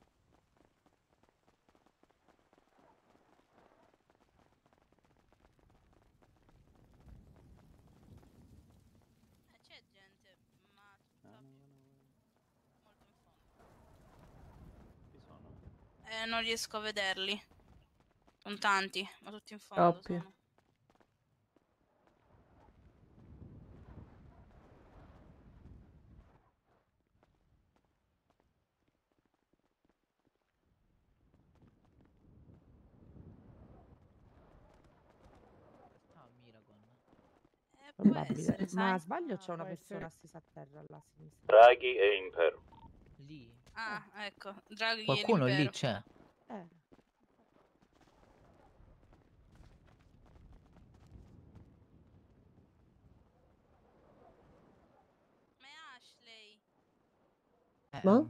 c'è gente, ma molto in fondo. Chi sono? Non riesco a vederli. Sono tanti, ma tutti in fondo Troppi. sono. Probabile. Ma sbaglio c'è una persona stessa a terra là a sinistra. Draghi e Impero. Lì. Ah, ecco. Draghi e Qualcuno lì l'impero. c'è. Ma è Ashley. Ma?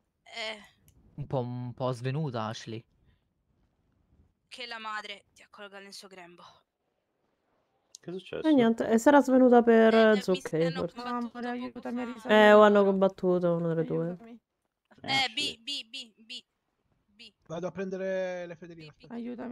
Un po' svenuta Ashley. Che la madre ti accolga nel suo grembo. Che è successo? E niente, si era svenuta per Zuccheri, forse. Amore, aiutami a risolvere. O hanno combattuto, una delle due. B. Vado a prendere le federine. Aiutami.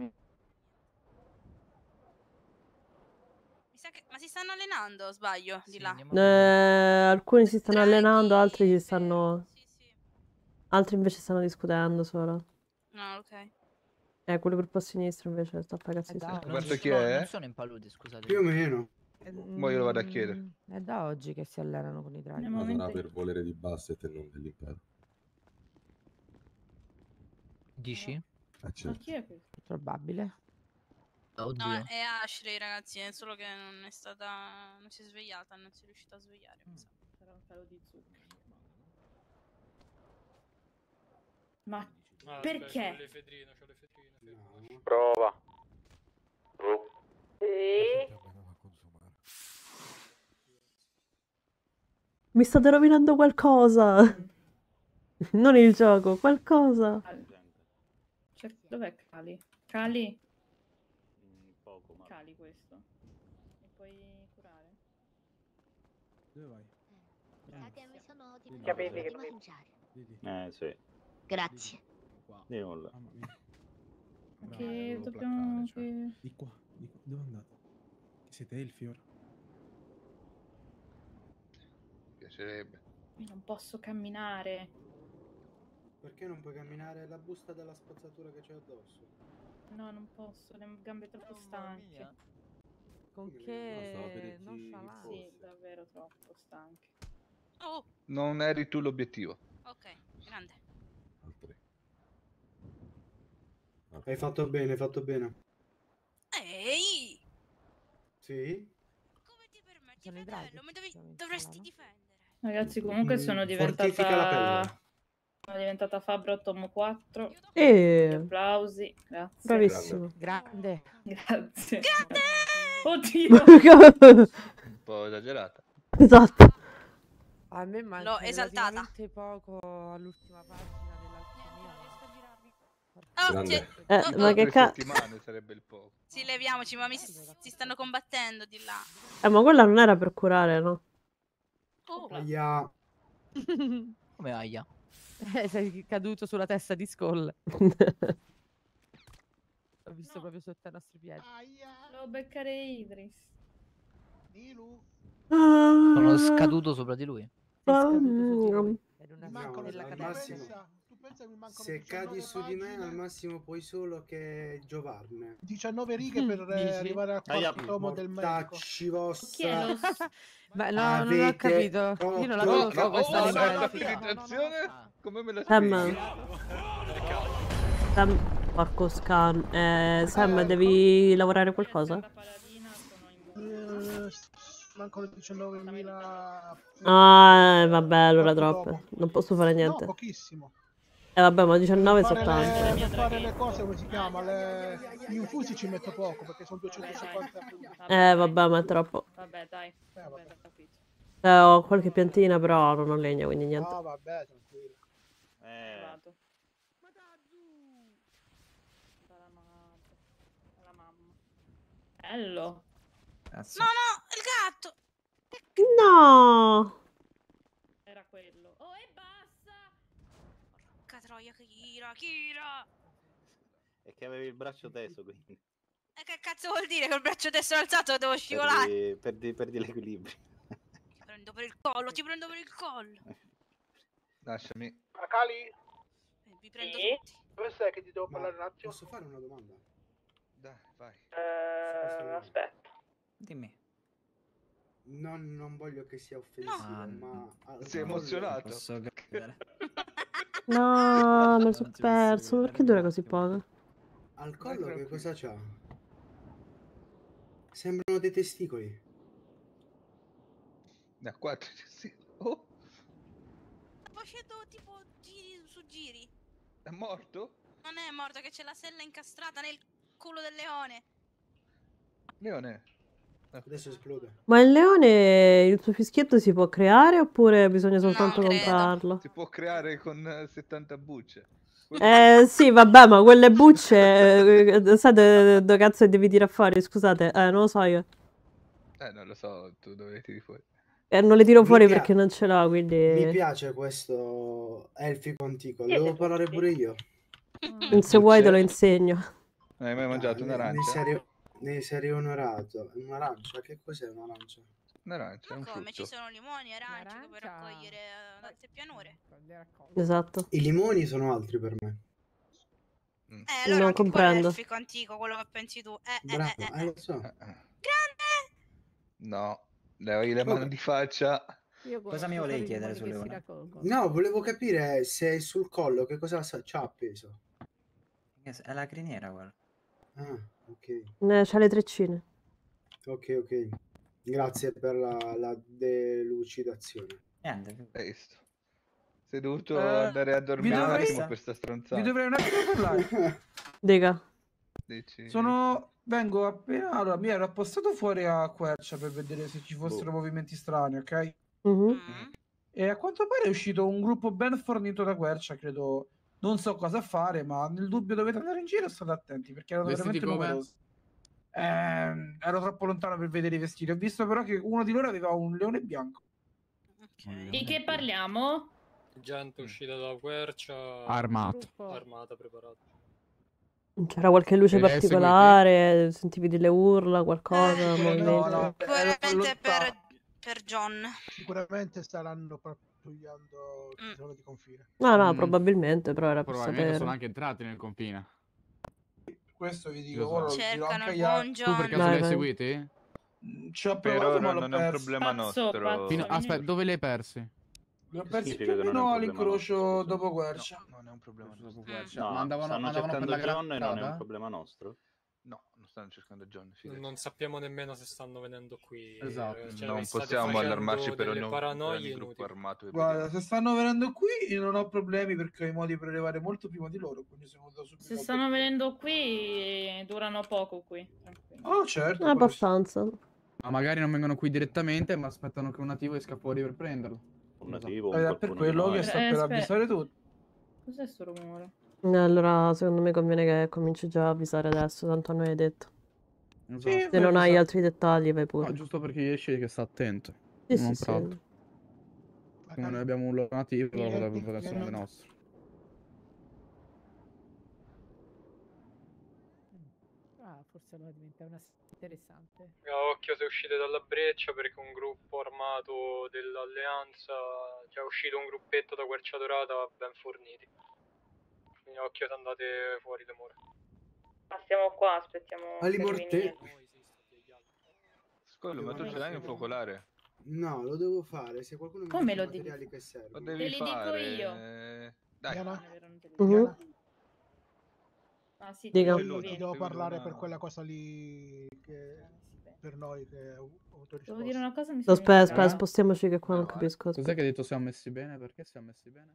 Mi sa che... Ma si stanno allenando, o sbaglio, di là? Alcuni si stanno allenando, altri si stanno... Altri invece stanno discutendo solo. No, ok. Quello gruppo a sinistra invece sta a cazzi. Guarda chi è? Non sono in paludi, scusate. Più o meno. Mo io lo vado a chiedere. È da oggi che si allenano con i draghi. Ma sarà per volere di Basset e non dell'impero. Dici? Ma chi è questo? Probabile. Oddio. No, è Ashley, ragazzi, è solo che non è stata... non si è svegliata, non si è riuscita a svegliare, mi sa. Sarà un pelo di zucchero. Ma perché? C'ho le fedrine, fermo. Prova. Mi state rovinando qualcosa. Non il gioco, qualcosa. Dov'è Cali? Cali? Poco, ma... Cali questo. Mi puoi curare? Dove vai? Mi sono tipo Capite che di non- mangiare. Sì. Grazie. Di nulla. Che dobbiamo... Di qua, dove andate? Siete elfi ora? Piacerebbe. Io non posso camminare. Perché non puoi camminare? La busta della spazzatura che c'è addosso. No, non posso, le gambe troppo stanche. Con che nonchalance. Sì, davvero troppo stanche. Oh, Non eri tu l'obiettivo. ok, grande. Hai fatto bene, hai fatto bene. Ehi! Sì? Sono i draghi. Dovresti difendere. Ragazzi, comunque sono Fortifica la diventata... Sono diventata Fabro Tomo 4. E... Applausi, grazie. Bravissimo. Grande. Grazie. Oddio! Un po' esagerata. Esatto. A me manca L'ho esaltata. relativamente poco all'ultima pagina dell'alchimia. Grande. Ma che cazzo? Settimane sarebbe il poco. Sì, leviamoci, ma si stanno combattendo di là. Ma quella non era per curare, no? Oh. Aia. Come aia? Sei caduto sulla testa di Skull. L'ho visto proprio sotto ai nostri piedi. Devo beccare Idris. Sono scaduto sopra di lui. Se cadi su di me al massimo puoi solo che giovarne. 19 righe per arrivare al quarto tomo del medico. Mortacci vostra. Ma no, non ho capito. Io non la conosco questa l'imitazione? Come me la Sam. Porco scan. Sam, devi lavorare qualcosa? Mancano 19.000. Vabbè, allora troppe. Non posso fare niente. No, pochissimo. Vabbè, ma 19 Per soltanto. fare le cose, come si chiama? Gli infusi ci metto poco perché sono 250. Vabbè, ma è troppo. Vabbè, dai. Vabbè, ho capito. Ho qualche piantina, però non ho legna, quindi niente. No, vabbè, tranquillo. Vado. Dalla mamma. Bello. No, il gatto! No! Era quello. Oh, e basta! Porca troia, Kira! E che avevi il braccio teso, quindi. E che cazzo vuol dire col braccio destro alzato devo scivolare? Perdi l'equilibrio. Ti prendo per il collo. Lasciami. Akali? Vi prendo tutti. Dove sei che ti devo parlare un attimo? Posso fare una domanda? Dai, vai. Aspetta. Dimmi. Non voglio che sia offensivo, ma... Sei emozionato? Posso capire. No, mi sono perso. Perché dura così poco? Al collo che cosa c'ha? Sembrano dei testicoli. Da 4 sì. Oh, Sta facendo tipo giri su giri. è morto? Non è morto, che c'è la sella incastrata nel culo del leone. Leone. Adesso esplode. Ma il leone, il suo fischietto si può creare oppure bisogna soltanto comprarlo? Si può creare con 70 bucce. Sì, vabbè, ma quelle bucce, sai dove cazzo devi tirare fuori? Scusate, non lo so io. Non lo so, tu dove le tiri fuori. Non le tiro fuori pia- perché non ce l'ho, quindi... Mi piace questo elfico antico. Devo parlare pure io. Se vuoi te lo insegno. Non hai mai mangiato un'arancia? Ne sarei onorato. Un'arancia? Che cos'è un'arancia? Un'arancia è un Come ci frutto. sono limoni, arance che puoi raccogliere ad alte pianure. Esatto. I limoni sono altri per me. Allora Non anche quello è comprendo. elfico antico, quello che pensi tu. Bravo, lo so. Grande! No, levi le mani di faccia. Cosa mi volevi chiedere sul leone? No, volevo capire se è sul collo, che cosa c'ha appeso. È la criniera, guarda. Ah, ok. C'ha le treccine. Ok. Grazie per la delucidazione. Hai visto? Sei dovuto andare a dormire un attimo per sta stronzata. Vi dovrei un attimo parlare. Dica. Dici? Vengo appena... Allora, mi ero appostato fuori a Quercia per vedere se ci fossero movimenti strani, ok? E a quanto pare è uscito un gruppo ben fornito da Quercia, credo. Non so cosa fare, ma nel dubbio dovete andare in giro e state attenti, perché erano Vestiti veramente come? numerosi. Ero troppo lontano per vedere i vestiti. Ho visto però che uno di loro aveva un leone bianco. Di che parliamo? Gente uscita da Quercia. Armata, preparata. C'era qualche luce E lei particolare? Sentivi delle urla, qualcosa? movimenti? Sicuramente per John. Sicuramente staranno pattugliando la zona di confine. No, probabilmente, però era per Probabilmente sono sapere. anche entrati nel confine. Questo vi Chi dico, lo sa? ora lo dirò Cercano anche il agli buon altri. Tu per caso Vai, li hai vai. seguiti? Ci ho Per provato, ma ora l'ho non è un perso. problema nostro. Aspetta, dove li hai persi? Li ho persi Significa più o che non è un meno problema all'incrocio dopo Quercia. Non è un problema nostro. No, Ma andavano stanno per cercando la John e non è un strada? problema nostro? No, non stanno cercando John. fidati. Non sappiamo nemmeno se stanno venendo qui. Esatto. Cioè, Non vi state possiamo facendo allarmarci per delle un paranoie gruppo inutili. armato. E Guarda, se stanno venendo qui non ho problemi perché ho i modi per arrivare molto prima di loro, quindi sono da subito. Se stanno venendo qui, durano poco qui. tranquillo. Oh, certo. Abbastanza. Ma magari non vengono qui direttamente, ma aspettano che un nativo esca fuori per prenderlo. Un nativo, Per quello che sta per avvisare tutti. Cos'è sto rumore? Allora, secondo me conviene che cominci già a avvisare adesso, tanto a noi hai detto. Esatto. Se non hai altri dettagli, vai pure. No, giusto perché esci che sta attento. Sì, non sì, per altro. sì. Come noi abbiamo un loro nativo, loro potrebbero essere dei nostri. Forse allora diventa una interessante. Occhio se uscite dalla breccia perché un gruppo armato dell'alleanza, già è uscito un gruppetto da Quercia Dorata ben forniti. Quindi occhio se andate fuori le mura. Ma stiamo qua, aspettiamo. Ali che arrivi Morte. niente. Scollo, ma tu ce l'hai un focolare? No, lo devo fare. Se qualcuno mi Come dice i lo devi materiali che servono. Lo devi Te li dico fare. io. Dai. Ah sì, Dica. ti Ti vieni. devo parlare per quella cosa lì che per noi che ho avuto risposta. Devo dire una cosa, mi Aspetta, spostiamoci che qua non capisco. Cos'è che hai detto siamo messi bene? Perché siamo messi bene?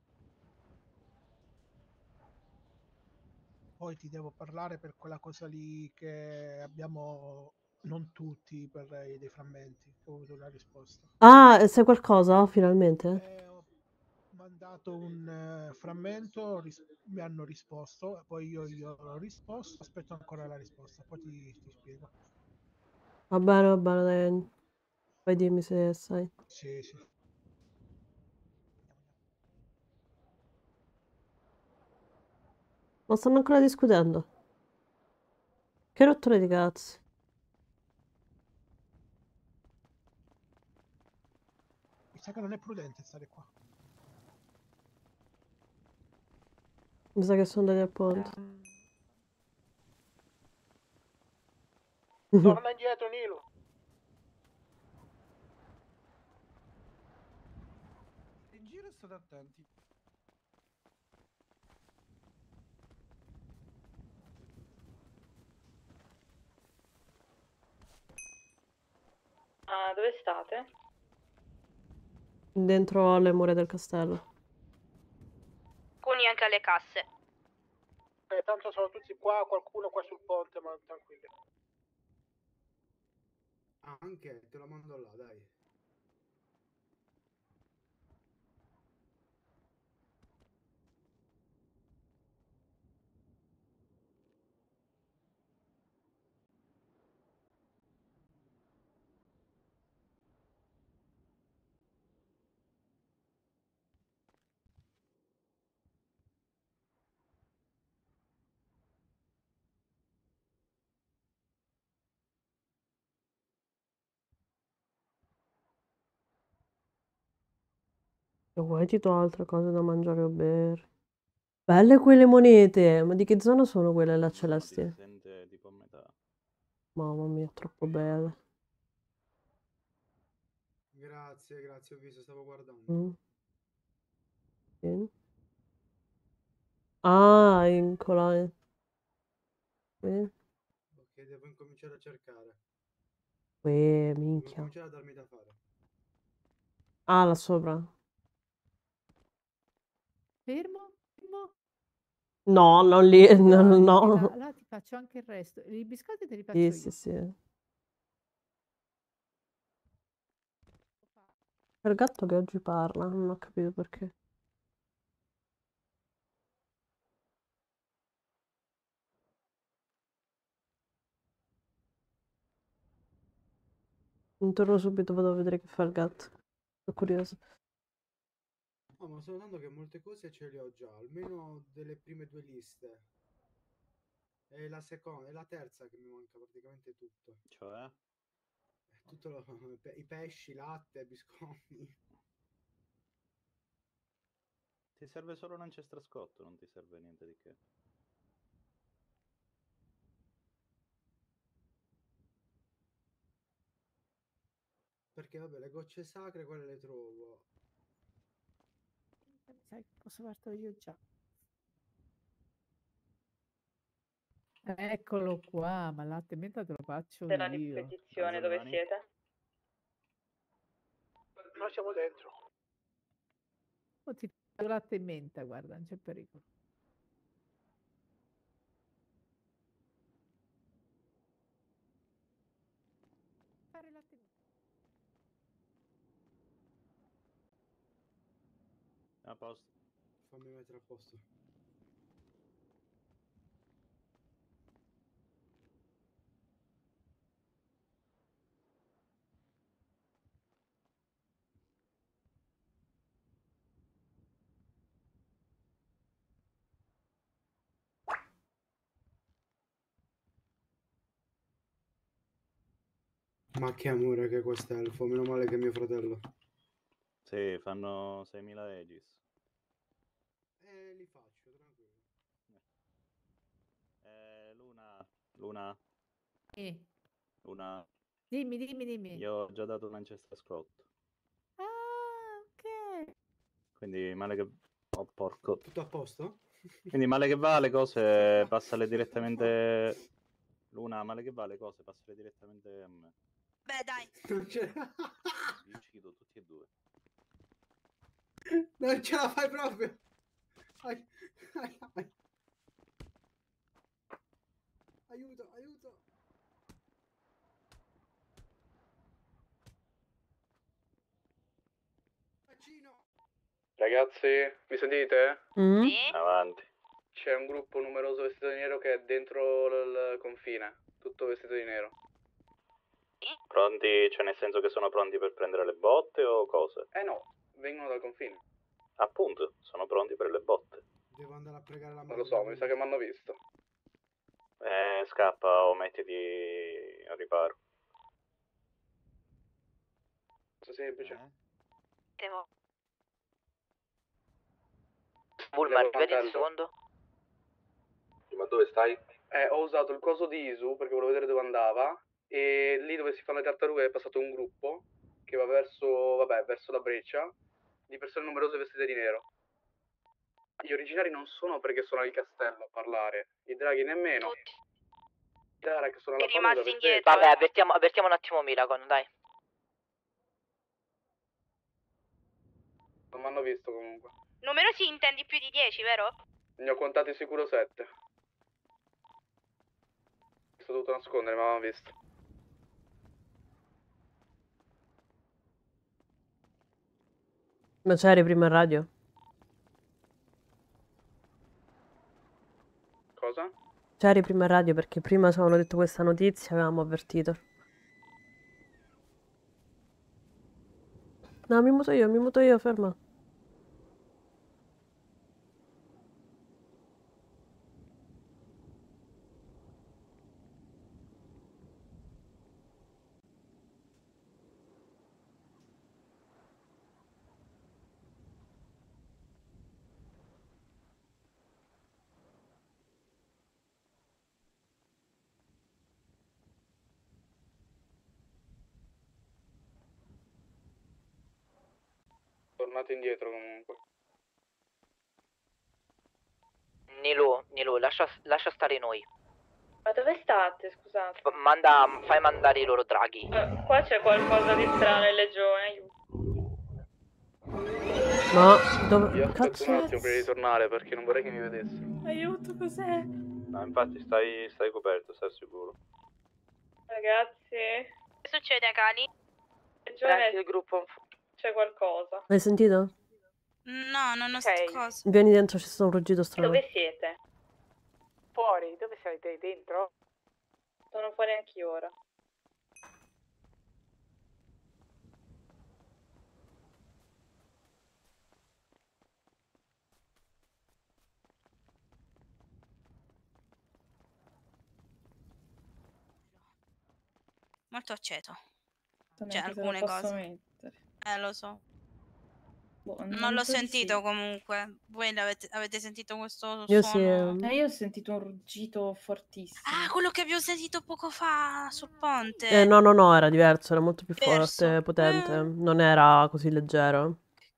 Poi ti devo parlare per quella cosa lì che abbiamo, non tutti, per dei frammenti. Ho avuto una risposta. Ah, sai qualcosa, finalmente? Ho mandato un frammento, mi hanno risposto, poi io ho risposto, aspetto ancora la risposta, poi ti spiego. Va bene, dai. Poi dimmi se sai. Sì, sì. Ma stanno ancora discutendo. Che rottura di cazzo. Mi sa che non è prudente stare qua. Mi sa che sono andati al ponte. Torna indietro, Nilo. In giro state attenti. Ah, dove state? Dentro le mura del castello. Alcuni anche alle casse. Tanto sono tutti qua, qualcuno qua sul ponte, ma tranquilli. Anche, te lo mando là, dai. E vuoi ti do altre cose da mangiare o bere? Belle quelle monete! Ma di che zona sono quelle là celesti? Sente tipo a metà. Mamma mia, troppo belle. Grazie, grazie, ho visto, stavo guardando. Mm. Sì. Ah, in colonia. Sì. Ok, devo incominciare a cercare. Uè, Devo minchia. cominciare a darmi da fare. Ah, là sopra. Fermo, fermo. No, non lì, no, Là, no. là ti faccio anche il resto. I biscotti te li faccio Sì, io. sì, sì. Il gatto che oggi parla, non ho capito perché. Non torno subito, vado a vedere che fa il gatto. Sono curioso. No, ma sto notando che molte cose ce le ho già, almeno delle prime due liste. E la seconda, e la terza che mi manca praticamente tutto. Cioè? Tutto i pesci, latte, biscotti. Ti serve solo un ancestrascotto, non ti serve niente di che. Perché vabbè, le gocce sacre quelle le trovo. Sai, posso fartelo io già. Eccolo qua, ma latte menta te lo faccio Della io. ripetizione, dove siete? Noi siamo dentro. Oh, ti faccio latte e menta, guarda, non c'è pericolo. Fare latte e menta. A posto. Fammi mettere a posto. Ma che amore che è quest'elfo, meno male che è mio fratello. Sì, fanno 6.000 Aegis. Li faccio, tranquillo. Luna, Luna, Dimmi. io ho già dato un ancestrascotto. Ah, ok. Quindi male che... Oh, porco. Tutto a posto? Quindi male che va le cose, passale direttamente... Luna, male che va le cose, passale direttamente a me. Beh, dai. Vi uccido tutti e due. Non ce la fai proprio. Ai. Aiuto. Vaccino. Ragazzi, mi sentite? Sì? Avanti. C'è un gruppo numeroso vestito di nero che è dentro il confine, tutto vestito di nero. Pronti, cioè nel senso che sono pronti per prendere le botte o cose? No, vengono dal confine. Appunto, sono pronti per le botte. Devo andare a pregare la Non lo so, mi sa che mi hanno visto. Scappa o mettiti a riparo. Cosa semplice? Devo... Bulmar, vedi un secondo? Ma dove stai? Ho usato il coso di Isu perché volevo vedere dove andava e lì dove si fanno le tartarughe è passato un gruppo che va verso la breccia di persone numerose vestite di nero. Gli originari non sono perché sono al castello a parlare, i draghi nemmeno. I Darak sono alla rimasti palude indietro. Vabbè, avvertiamo un attimo Miracon, dai. Non mi hanno visto comunque. Numerosi intendi più di 10, vero? Ne ho contati sicuro 7. Mi sono dovuto nascondere, ma mi avevano visto. Ma c'eri prima in radio? Cosa? C'eri prima in radio perché prima ci avevano detto questa notizia e avevamo avvertito. No, mi muto io, ferma. Tornate indietro comunque. Nilu, lascia stare noi. Ma dove state, scusate? Fai mandare i loro draghi. Qua c'è qualcosa di strano in legione, aiuto. Ma dove... Io aspetto Cazzo un è? attimo prima di tornare perché non vorrei che mi vedessero. Aiuto, cos'è? No, infatti stai coperto, stai sicuro. Ragazzi, Che succede, cani? legione, Il gruppo. c'è qualcosa. Hai sentito? No, non ho cosa. Vieni dentro, ci sta un ruggito strano. Dove siete? Fuori, dove siete? Dentro? Sono fuori anch'io ora. Molto aceto. So Cioè, neanche se lo alcune posso cose. mettere. Lo so. Boh, Non l'ho so di sentito sì. comunque. Voi avete sentito questo Io suono? sì. Io ho sentito un ruggito fortissimo. Ah, quello che abbiamo sentito poco fa sul ponte. No, era diverso, era molto più Diverso. forte, potente. Non era così leggero.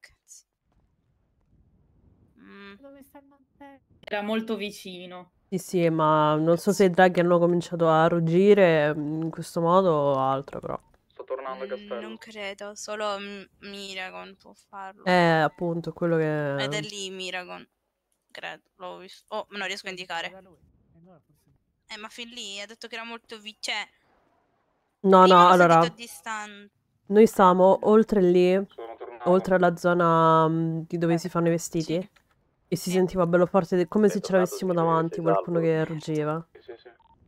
Dove sta il mantello? Era molto vicino. Sì, ma non so se i draghi hanno cominciato a ruggire in questo modo o altro, però. Sto tornando a castello. Non credo, solo Miragon può farlo. Appunto, quello Ed è che... lì Miragon. Credo, l'ho visto. Oh, non riesco a indicare. Ma fin lì ha detto che era molto vicino. Cioè, No, prima l'ho allora... sentito distante. Noi stavamo oltre lì, oltre alla zona di dove si fanno i vestiti. E si sentiva bello forte, come se ce l'avessimo davanti, qualcuno che ruggeva. Sì.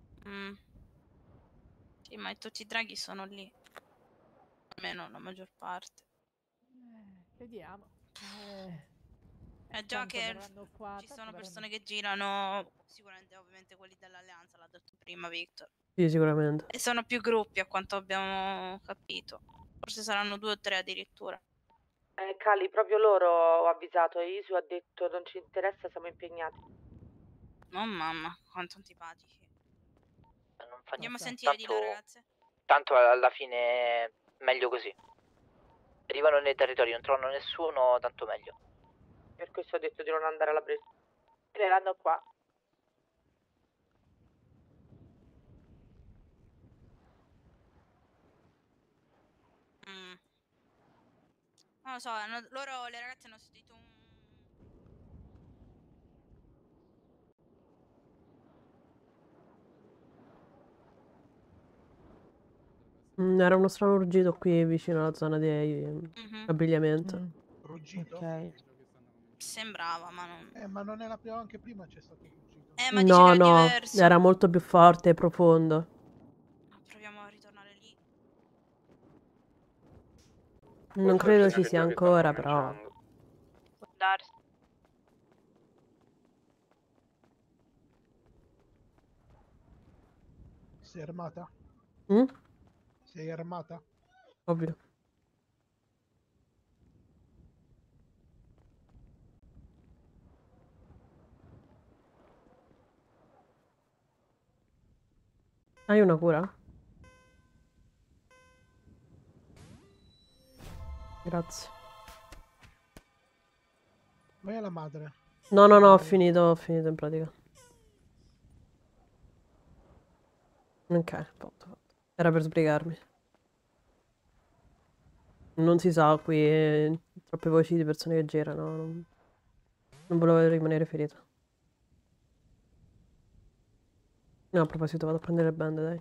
Sì, ma tutti i draghi sono lì. Almeno la maggior parte. Vediamo. È già Tanto che verranno qua, ci sono tanto persone che girano, sicuramente ovviamente quelli dell'alleanza, l'ha detto prima Victor. Sì, sicuramente. E sono più gruppi a quanto abbiamo capito. Forse saranno 2 o 3 addirittura. Cali, proprio loro ho avvisato e Isu ha detto non ci interessa, siamo impegnati. Oh mamma, quanto antipatici. Non fa Andiamo a niente. sentire di là, ragazze. Tanto alla fine meglio così. Arrivano nei territori, non trovano nessuno, tanto meglio. Per questo ho detto di non andare alla presa. Erano qua. Non lo so, loro, le ragazze hanno sentito un... Era uno strano ruggito qui vicino alla zona di abbigliamento. Ruggito? Sembrava, ma non... Ma non era anche prima c'è stato il ruggito. Ma dice che era diverso. Era molto più forte e profondo. Proviamo a ritornare lì. Non credo ci sia ancora, però. Darsi. Sei armata? Mm? Sei armata? Ovvio. Hai una cura? Grazie. Vai alla madre. No, ho finito in pratica. Ok, fatto. Era per sbrigarmi. Non si sa qui troppe voci di persone che girano. Non volevo rimanere ferita. No, a proposito, vado a prendere le bende, dai.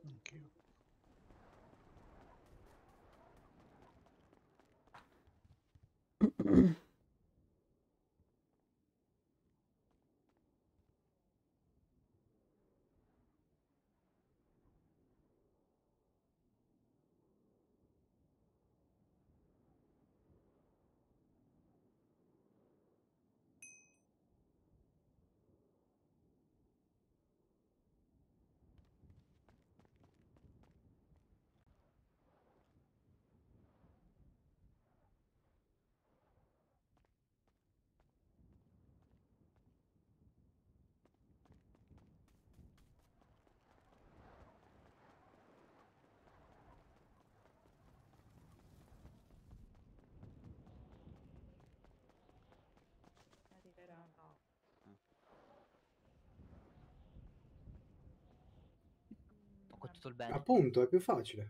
Con tutto il bene. Appunto, è più facile.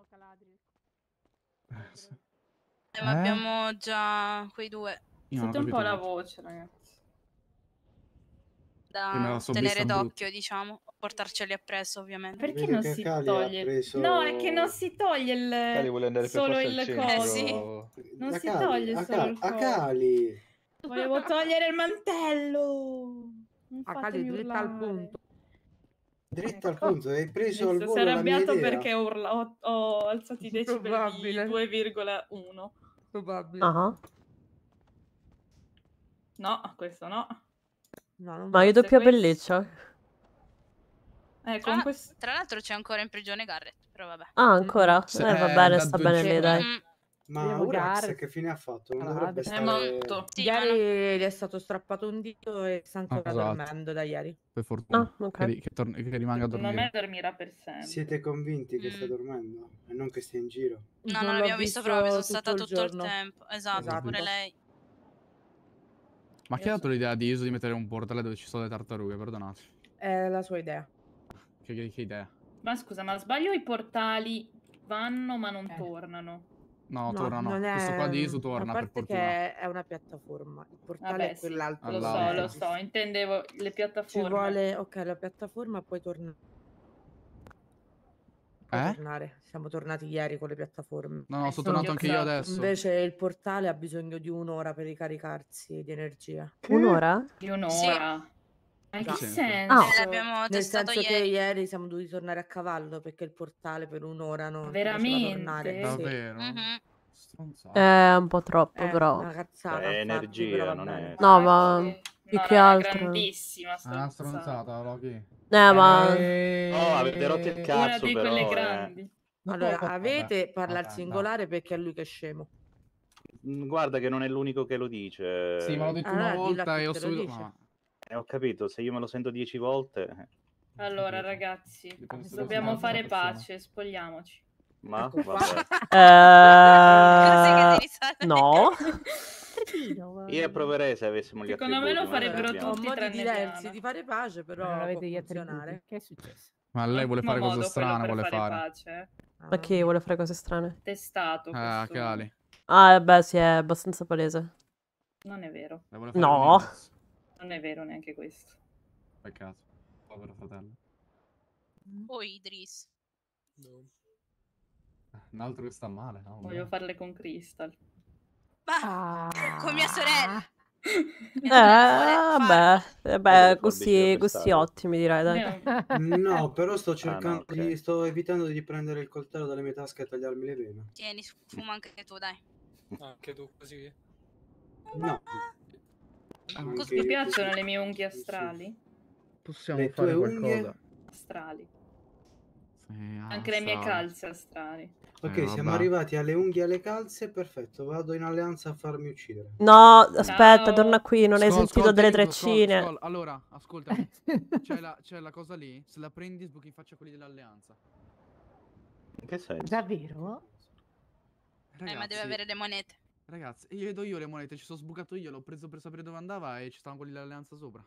Ma abbiamo già quei due Io non ho Sente un po' capito la niente. voce, ragazzi. Che me la da so tenere vista d'occhio, diciamo. Portarceli appresso, ovviamente. Perché Vedo non che si Cali ha toglie? preso- No, è che non si toglie Cali vuole andare per solo forza il al coso. centro. Non La si Cali, toglie a solo il a coso. Cali. Volevo togliere il mantello. Non A Cali, fatemi dritta al urlare. punto. Dritto al punto, hai preso al Si è volo la mia arrabbiato idea. perché ho alzato i decibel di Probabile. 2,1. Probabile. Ah. No, questo no. No, non Ma io Forse doppia questo. pelliccia? Comunque Tra l'altro c'è ancora in prigione Garrett, però vabbè. Ah, ancora? Se- Va bene, da sta due bene lì, giorni. dai. Ma Abbiamo Urax Gareth. che fine ha fatto? Non Calabria. dovrebbe è stare... morto. Sì, Ieri gli è stato strappato un dito e sta ancora Esatto. dormendo da ieri. Per fortuna. Ah, ok. Che rimanga a Secondo me dormire. dormirà per sempre. Siete convinti che sta dormendo e non che stia in giro? No, Non non l'ho l'abbiamo visto proprio, sono tutto stata il tutto il giorno. tempo. Esatto, pure lei. Ma chi ha dato l'idea di Iso di mettere un portale dove ci sono le tartarughe? Perdonate. È la sua idea. Che idea? Ma scusa, ma sbaglio i portali vanno ma non tornano? No, No, tornano. non è... Questo qua di Iso torna, A per parte fortuna. che è una piattaforma. Il portale Vabbè, è sì, quell'altro. lo All'alto. so, intendevo le Ci piattaforme. vuole... Ok, la piattaforma poi torna... Può tornare. Siamo tornati ieri con le piattaforme. No, sono tornato anche io adesso. Invece il portale ha bisogno di un'ora per ricaricarsi di energia. Un'ora? Di un'ora? Sì. Ma in che Esatto. senso? Ah. L'abbiamo Nel testato senso che ieri. ieri siamo dovuti tornare a cavallo perché il portale per un'ora non ci Veramente? faceva tornare. Sì. Davvero? Mhm. Stronzata. È un po' troppo, È però. una cazzata, È infatti, energia, però va non bene. è... No, ma Sì. più No, che no, è altro. grandissima Ah, stronzata. stronzata, Loki. Ma. Oh, avete rotto il Una cazzo, di però, quelle grandi. Allora, Vabbè, avete parla al vabbè, singolare perché è lui che è scemo. Guarda che non è l'unico che lo dice. Sì, ma l'ho detto una Allora, dillo a volta chi e ho te lo subito... dice. Ma... Ho capito, se io me lo sento 10 volte... Allora, ragazzi, Dipende se dobbiamo lo fare sento una persona. pace, spogliamoci. Ma Ecco qua. vabbè. No. Io proverei se avessimo gli Secondo me lo attributi, ma farebbero abbiamo. Ho tutti modi tranne diversi Diana. di fare pace, però Non può avete gli funzionare. attributi. Che è successo? Ma lei vuole fare Ottimo cose modo quello strane, per vuole fare. pace. Ma chi vuole fare cose strane? Testato Ah, questo. Cali. Ah, beh, sì, è abbastanza palese. Non è vero. Lei vuole fare No. Linux. Non è vero neanche questo. Peccato. Povero fratello. Oh, Idris. Un altro che sta male, no? Voglio farle con Crystal. Ma con mia sorella. Vabbè, gusti ottimi, direi, dai. No, però sto Ah, cercando no, ok. sto evitando di prendere il coltello dalle mie tasche e tagliarmi le vene. Tieni, fuma anche tu, dai. Anche tu così? No. Mi piacciono le mie unghie astrali? Possiamo Le fare tue qualcosa. unghie? Astrali. Sì, Anche le mie astrali. calze astrali. Ok, siamo vabbè. arrivati alle unghie e alle calze, perfetto, vado in alleanza a farmi uccidere. No, aspetta, Ciao. torna qui, non hai sentito delle treccine. Scroll. Allora, ascoltami. C'è la cosa lì, se la prendi sbuchi in faccia a quelli dell'alleanza. In che senso? Davvero? Ma deve avere le monete. Ragazzi, io do io le monete, ci sono sbucato io, l'ho preso per sapere dove andava e ci stavano quelli dell'alleanza sopra.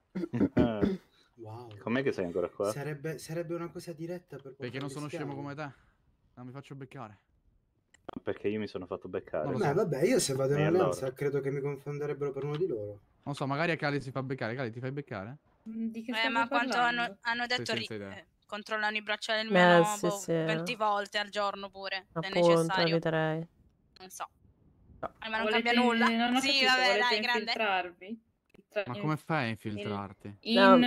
Wow. Com'è che sei ancora qua? Sarebbe una cosa diretta per Perché non sono rischiare. scemo come te. Non mi faccio beccare. Perché io mi sono fatto beccare. Vabbè, io se vado in E alleanza allora? credo che mi confonderebbero per uno di loro. Non so, magari a Cali si fa beccare. Cali, ti fai beccare? Di che stai Ma quanto parlando? hanno detto Sei senza idea. controllano i bracciali almeno sì, sì. 20 volte al giorno pure, se è Appunto, necessario. eviterei. Non so. No. Ma non cambia nulla. Non ho Sì, capito, vabbè, volete dai, grande. infiltrarvi? Ma come fai a infiltrarti?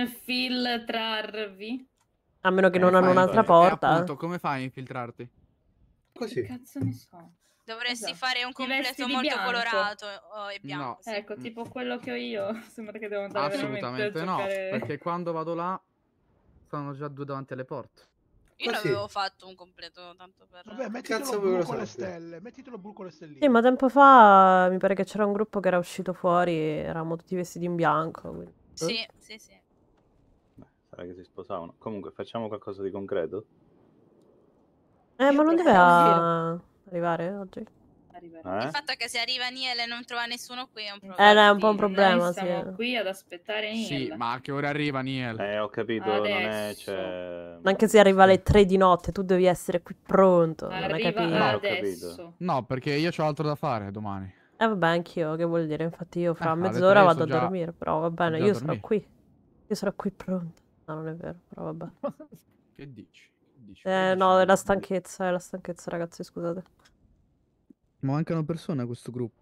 Infiltrarvi? A meno che non Come hanno fai a un'altra infiltrarti? porta. Appunto, come fai a infiltrarti? Così. Che cazzo ne so? Dovresti Esatto. fare un Ti vesti completo di molto bianco? colorato e bianco. No. Sì. Ecco, tipo quello che ho io. Sembra che devo andare veramente a Assolutamente no, giocare. perché quando vado là sono già due davanti alle porte. Io l'avevo fatto un completo tanto per... Vabbè, Cazzo mettitelo voi blu lo con le sapete. stelle. Mettitelo blu con le stelline. Sì, ma tempo fa mi pare che c'era un gruppo che era uscito fuori e eravamo tutti vestiti in bianco. Quindi. Sì, sì, sì. Sarà che si sposavano. Comunque, facciamo qualcosa di concreto? Ma non deve arrivare oggi? Il Eh? fatto è che se arriva Niele e non trova nessuno qui è un problema. No, è un po' un problema, Noi sì. siamo qui ad aspettare Sì, Niel. ma a che ora arriva Niel? Ho capito, non è... Adesso. Cioè... Anche se arriva alle 3 di notte, tu devi essere qui pronto. Non hai Arriva capito? ho adesso. No, perché io ho altro da fare domani. Vabbè, anch'io, che vuol dire? Infatti io fra alle mezz'ora 3 vado a so già- dormire, però va bene, già io a sarò dormire. qui. Io sarò qui pronto. No, non è vero, però vabbè. Che dici? No, è la stanchezza, ragazzi, scusate. Mancano persone a questo gruppo.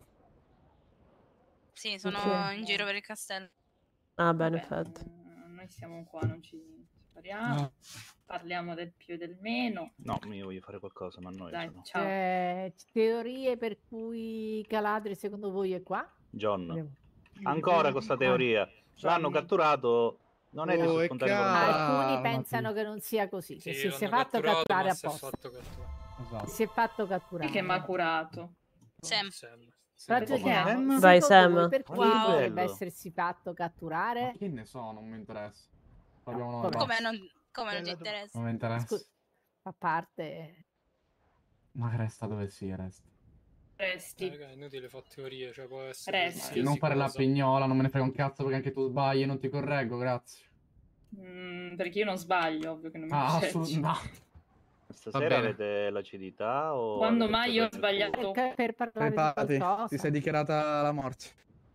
Sì, sono Ok. in giro per il castello. Ah, bene, Vabbè, infatti. Noi siamo qua, non ci separiamo. No. Parliamo del più e del meno. No, io voglio fare qualcosa, ma noi Dai, sono... ciao. Teorie per cui Caladri secondo voi è qua? John. Ancora con sta teoria. L'hanno catturato... Non è di suo spontaneo volontà. Alcuni pensano che non sia così, che si sia fatto catturare apposta. Si è fatto catturare. Chi che mi ha curato? Sam. Ragioniamo. Vai, Secondo Sam. voi perché Wow. potrebbe Bello. essersi fatto catturare? Che ne so, non mi interessa. Come non ti interessa? Non mi interessa. Fa parte. Ma resta dove si resta. Resti. Raga, è inutile fare teorie, cioè può essere Resti. qualsiasi Non fare la cosa. pignola, non me ne frega un cazzo perché anche tu sbagli e non ti correggo, grazie. Perché io non sbaglio, ovvio che non mi Ah, accetti. no. Stasera bene. avete l'acidità o... Quando avete mai io ho preso il culo? sbagliato? Per parlare Preparati, di qualcosa. ti sei dichiarata la morte.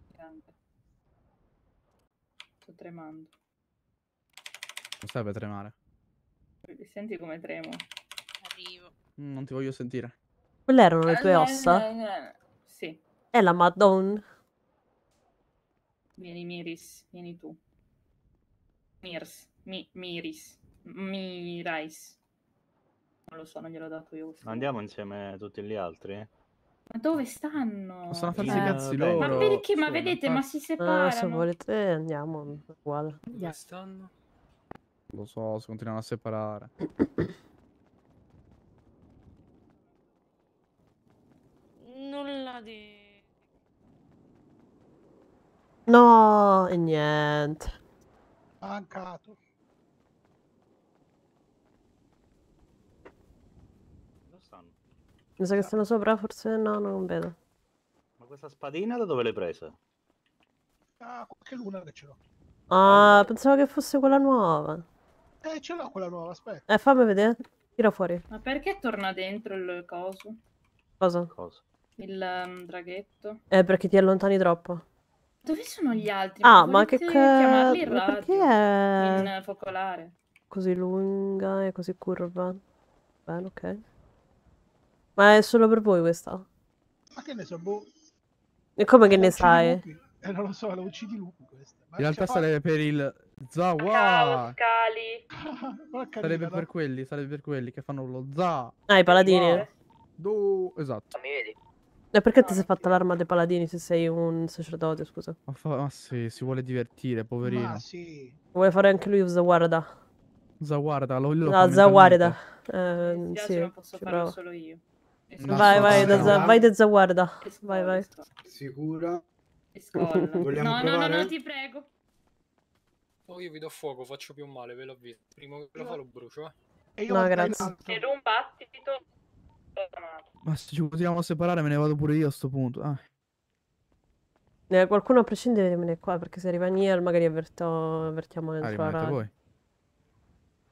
Sto tremando. Non serve tremare. Senti come tremo. Arrivo. Non ti voglio sentire. Quelle erano le tue ossa? Sì. È la Madonna. Vieni Miris, vieni tu. Miris. Mirais. Non lo so, non gliel'ho dato io. Andiamo insieme tutti gli altri? Ma dove stanno? Possono farsi i cazzi loro. Ma perché? Ma Sì, vedete, ma si Se separano. volete andiamo, uguale. Dove stanno? Lo so, si continuano a separare. Nulla di... No, e niente. Mancato. Dove stanno? Mi sa che stanno sopra, forse no, non vedo. Ma questa spadina da dove l'hai presa? Ah, qualche luna che ce l'ho. Ah, pensavo che fosse quella nuova. Ce l'ho quella nuova, aspetta. Fammi vedere. Tira fuori. Ma perché torna dentro il coso? Cosa? Il draghetto? Perché ti allontani troppo. Dove sono gli altri? Ah, ma che Volete chiamarli in ma perché radio? è In focolare. così lunga e così curva? Bene, ok. Ma è solo per voi questa? Ma che ne so, boh. E come che ne Uccidi sai? lupi. Non lo so, lo uccidi lupi questa. Ma In realtà c'è fa- sarebbe per il Zawa. Scali. Porca Sarebbe miseria, per quelli che fanno lo za. Ah, i paladini. Esatto. Mi vedi? E perché ti sei fatta l'arma dei paladini se sei un sacerdote, scusa? Ma sì, si vuole divertire, poverino. Ma sì. Vuole fare anche lui Zawarda? Zawarda, lui lo No, fa Zawarda. mentalmente. Mi spiace, Sì, non posso ci farlo provo. solo io. Vai, vai, vai da Zawarda. Vai, vai. Sicura? Scolla. Vogliamo No, no, no, provare? no, ti prego. Oh, io vi do fuoco, faccio più male, ve l'ho visto. Prima che lo fa lo brucio, No, grazie. Ed un battito. Ma se ci continuiamo a separare me ne vado pure io a sto punto. Ah. Qualcuno a prescindere viene qua, perché se arriva Niel magari avvertiamo dentro la Rimanete radio. voi.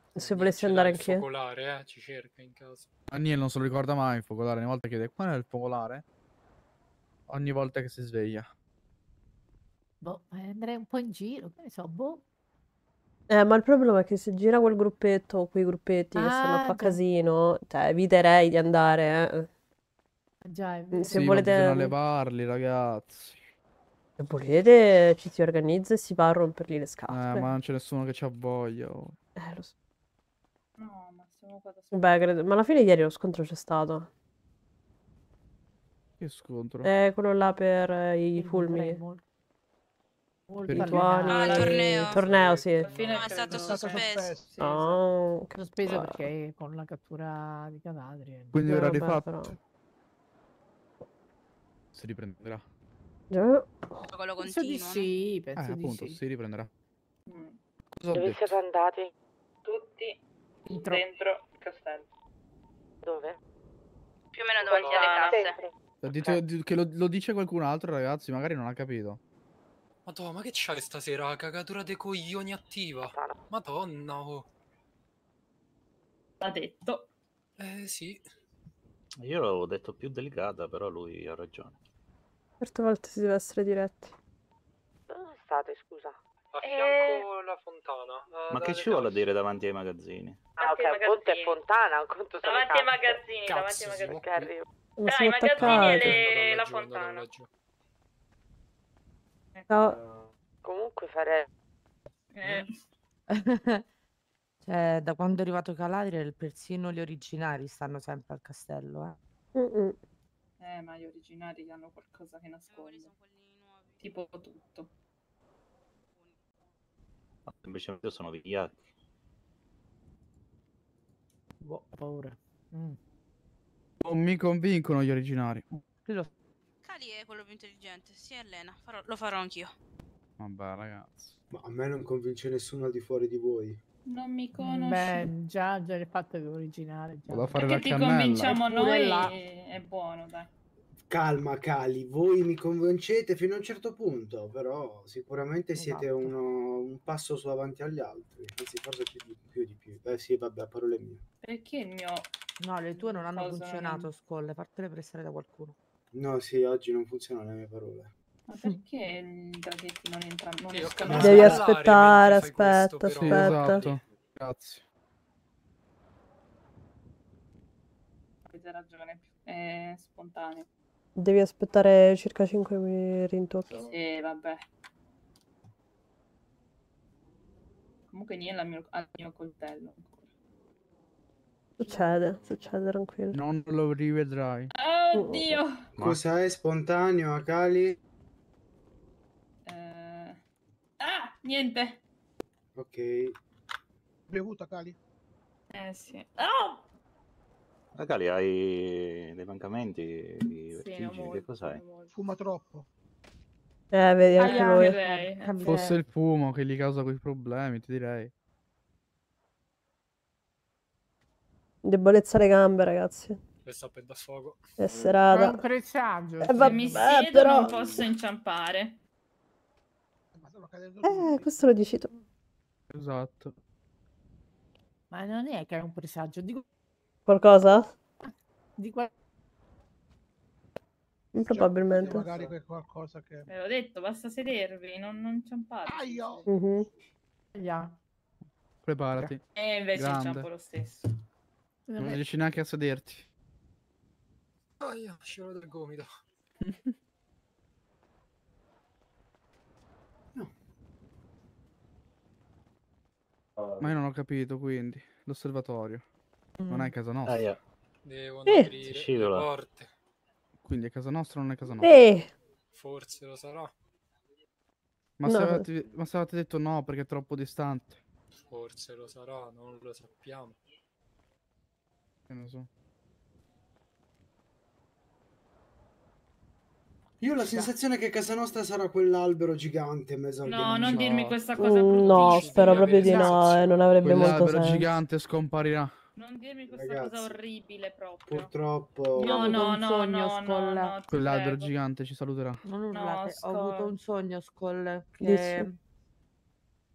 Se volessi andare anche io. Focolare, ci cerca in caso. Aniel non se lo ricorda mai il focolare. Ogni volta chiede qual è il focolare? Ogni volta che si sveglia. Boh, andrei un po' in giro, che ne so, boh. Ma il problema è che se gira quel gruppetto o quei gruppetti che stanno a fa già. casino, cioè eviterei di andare, Già, è Se vero. Sì, ma volete... bisogna levarli, ragazzi. Se volete ci si organizza e si va a rompergli le Ma scarpe. non c'è nessuno che c'ha voglia. Oh. Lo so. No, ma siamo qua da soli. Beh, ma alla fine ieri lo scontro c'è stato. Che scontro? Quello là per i fulmini. Per i Rituali. Ah, il torneo. Torneo, sì. Alla fine No, è stato sospeso. Sì, Ah, che sospeso palle. perché con la cattura di cadaveri. Quindi verrà vabbè, rifatto. però. Si riprenderà. Già. Quello Penso di continuo. sì, penso di appunto, sì. si riprenderà. Mm. Cosa ho Dove detto? siete andati? Tutti Dentro. dentro il castello. Dove? Più o meno davanti alle casse. Dite che lo dice qualcun altro, ragazzi, magari non ha capito. Madonna, ma che c'hai stasera? La cagatura dei coglioni attiva. Madonna, oh. L'ha detto. Sì. Io l'avevo detto più delicata, però lui ha ragione. Certe volte si deve essere diretti. Dove state, scusa? A fianco alla fontana. Ma che ci vuole dire davanti ai magazzini? Ah, ok, un conto è fontana, un conto sono Davanti ai casse. magazzini, davanti ai Cazzo, magazzini. Che arrivo. Ma Tra sono i magazzini attaccati. e la Laggiù, andate fontana. laggiù. Ciao. Comunque farei... Cioè, da quando è arrivato Galadriel, persino gli originari stanno sempre al castello, Mm-mm. Ma gli originari hanno qualcosa che nasconde. Tipo tutto. Ma semplicemente sono vigliacchi. Boh, ho paura. Non mi convincono gli originari. Cali è quello più intelligente. Sì, Elena. Lo farò anch'io. Vabbè, ragazzi. Ma a me non convince nessuno al di fuori di voi. Non mi conosci. Beh, già il fatto che è originale. Già. Vado a fare Perché la ti cannella. convinciamo Eppure noi là. è buono, dai. Calma, Cali, voi mi convincete fino a un certo punto, però sicuramente siete Esatto. un passo su avanti agli altri, anzi forse più di più. Sì, vabbè, parole mie. Perché il mio... No, le tue non hanno Cosa funzionato, non- Scolle. Fartele prestare da qualcuno. No, sì, oggi non funzionano le mie parole. Ma perché i draghetti non entrano? Non Io escono? capisco. Devi Parlare aspettare, mentre fai aspetta, questo, Sì, però. aspetta. esatto. Grazie. Avete ragione, è spontaneo. Devi aspettare circa 5 rintocchi. Sì, vabbè. Comunque niente al mio coltello ancora. Succede, tranquillo. Non lo rivedrai. Oddio! Cosa è spontaneo, Cali? Ah, niente. Ok. Bevuta, Cali? Sì. Oh! Magari hai dei mancamenti, di Sì, vertigini, che cos'hai? Fuma troppo. Vedi anche lui. Fosse il fumo che gli causa quei problemi, ti direi. Debolezza alle gambe, ragazzi. Questa per da fuoco. È È serata. un presagio. Se vabbè, mi siedo però- non posso inciampare. Questo lo dici tu. Esatto. Ma non è che è un presagio. Qualcosa? Di qua... Probabilmente. Magari per qualcosa che... Ve l'ho detto, basta sedervi, non inciampare. Mhm. Preparati. E invece Grande. inciampo lo stesso. Non riesci neanche a sederti. Aia, scivolo del gomito. Ma io non ho capito, quindi. L'osservatorio. Non è casa nostra. Aia. Devono Si aprire le scivola. porte. Quindi è casa nostra o non è casa nostra? Forse lo sarà. Ma No. se avete detto no perché è troppo distante. Forse lo sarà, non lo sappiamo. Che ne so. Io ho la sensazione che casa nostra sarà quell'albero gigante in mezzo al No, ghiaccio. non dirmi questa cosa No, bruttissima. spero proprio di no, non avrebbe molto Quell'albero senso. gigante scomparirà. Non dirmi questa Ragazzi, cosa orribile proprio. Purtroppo... No, no, un no, sogno, no, Scolla. no, ti Quell'albero prego. gigante ci saluterà. Non urlate, ho avuto un sogno, Scolle, Dici? che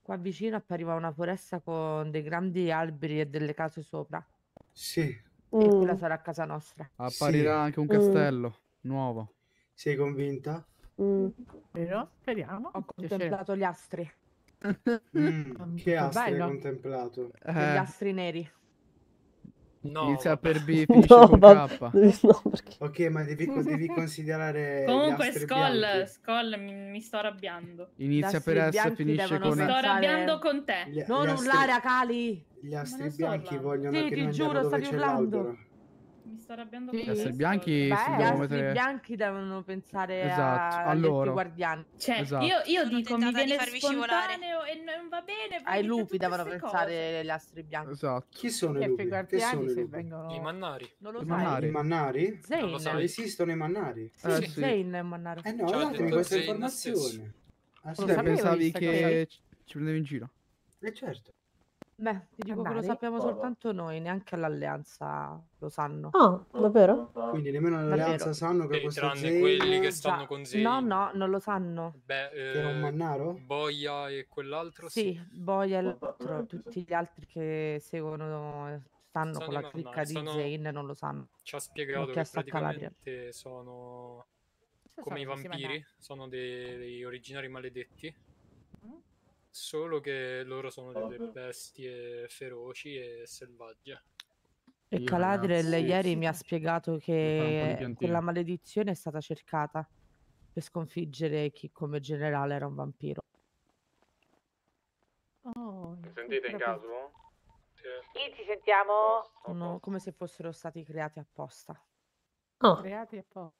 Qua vicino appariva una foresta con dei grandi alberi e delle case sopra. Sì. E quella sarà casa nostra. Apparirà anche un castello nuovo. Sei convinta? Vero? Speriamo. Ho contemplato gli astri. Che astri hai bello. contemplato? Degli astri neri. Inizia per B, No, finisce con vabbè. K. No, perché... Ok, ma devi considerare Comunque, gli astri Skoll, bianchi. mi sto arrabbiando. Inizia per S e finisce con... Mi sto arrabbiando con te. Non urlare a Cali! Gli astri non sto bianchi urlando. vogliono Sì, che ti noi andiamo giuro, dove stavi c'è urlando. l'albero. Mi sto arrabbiando Gli con astri te. bianchi si Gli devono astri mettere... bianchi devono pensare Esatto, a agli loro. altri guardiani. Cioè, Esatto. io dico, mi tentata di viene farvi scivolare. spontaneo e non va bene. voi Ai dite lupi tutte devono ste pensare cose. gli astri bianchi. Esatto. Chi sono i Che lupi? i Che guardiani sono i se lupi? vengono... I mannari. Non lo I sai? mannari. I mannari? Zane. Non lo sai. Esistono i mannari? Sì, sì. Zane è un mannaro. No, Ci ha datemi detto questa Zane informazione. Ah, sì? Lo Te sapevo pensavi questa che ci prendevi in giro? Certo. Beh, ti dico che lo Mannari? sappiamo soltanto noi, neanche all'alleanza lo sanno. Ah, davvero? Quindi nemmeno l'alleanza Davvero. sanno che Sì, questo tranne Zane quelli che stanno Già. con Zane. No, no, non lo sanno. Beh, che era un mannaro? Boia e quell'altro Sì, Boia e l'altro, tutti gli altri che seguono, stanno Sono con i la clicca mannari, di sono- Zane, non lo sanno. ci ha L'ho spiegato che chiesto a Calabria. praticamente sono come i sono questi vampiri, sono dei originari maledetti, solo che loro sono delle bestie feroci e selvagge. E Io, Caladriel ragazzi, ieri mi ha spiegato fare un po' di che piantine. quella maledizione è stata cercata per sconfiggere chi come generale era un vampiro. Oh, Mi sentite in proprio- caso? Sì, ci sentiamo. Sono come se fossero stati creati apposta. Ah, Creati e poi...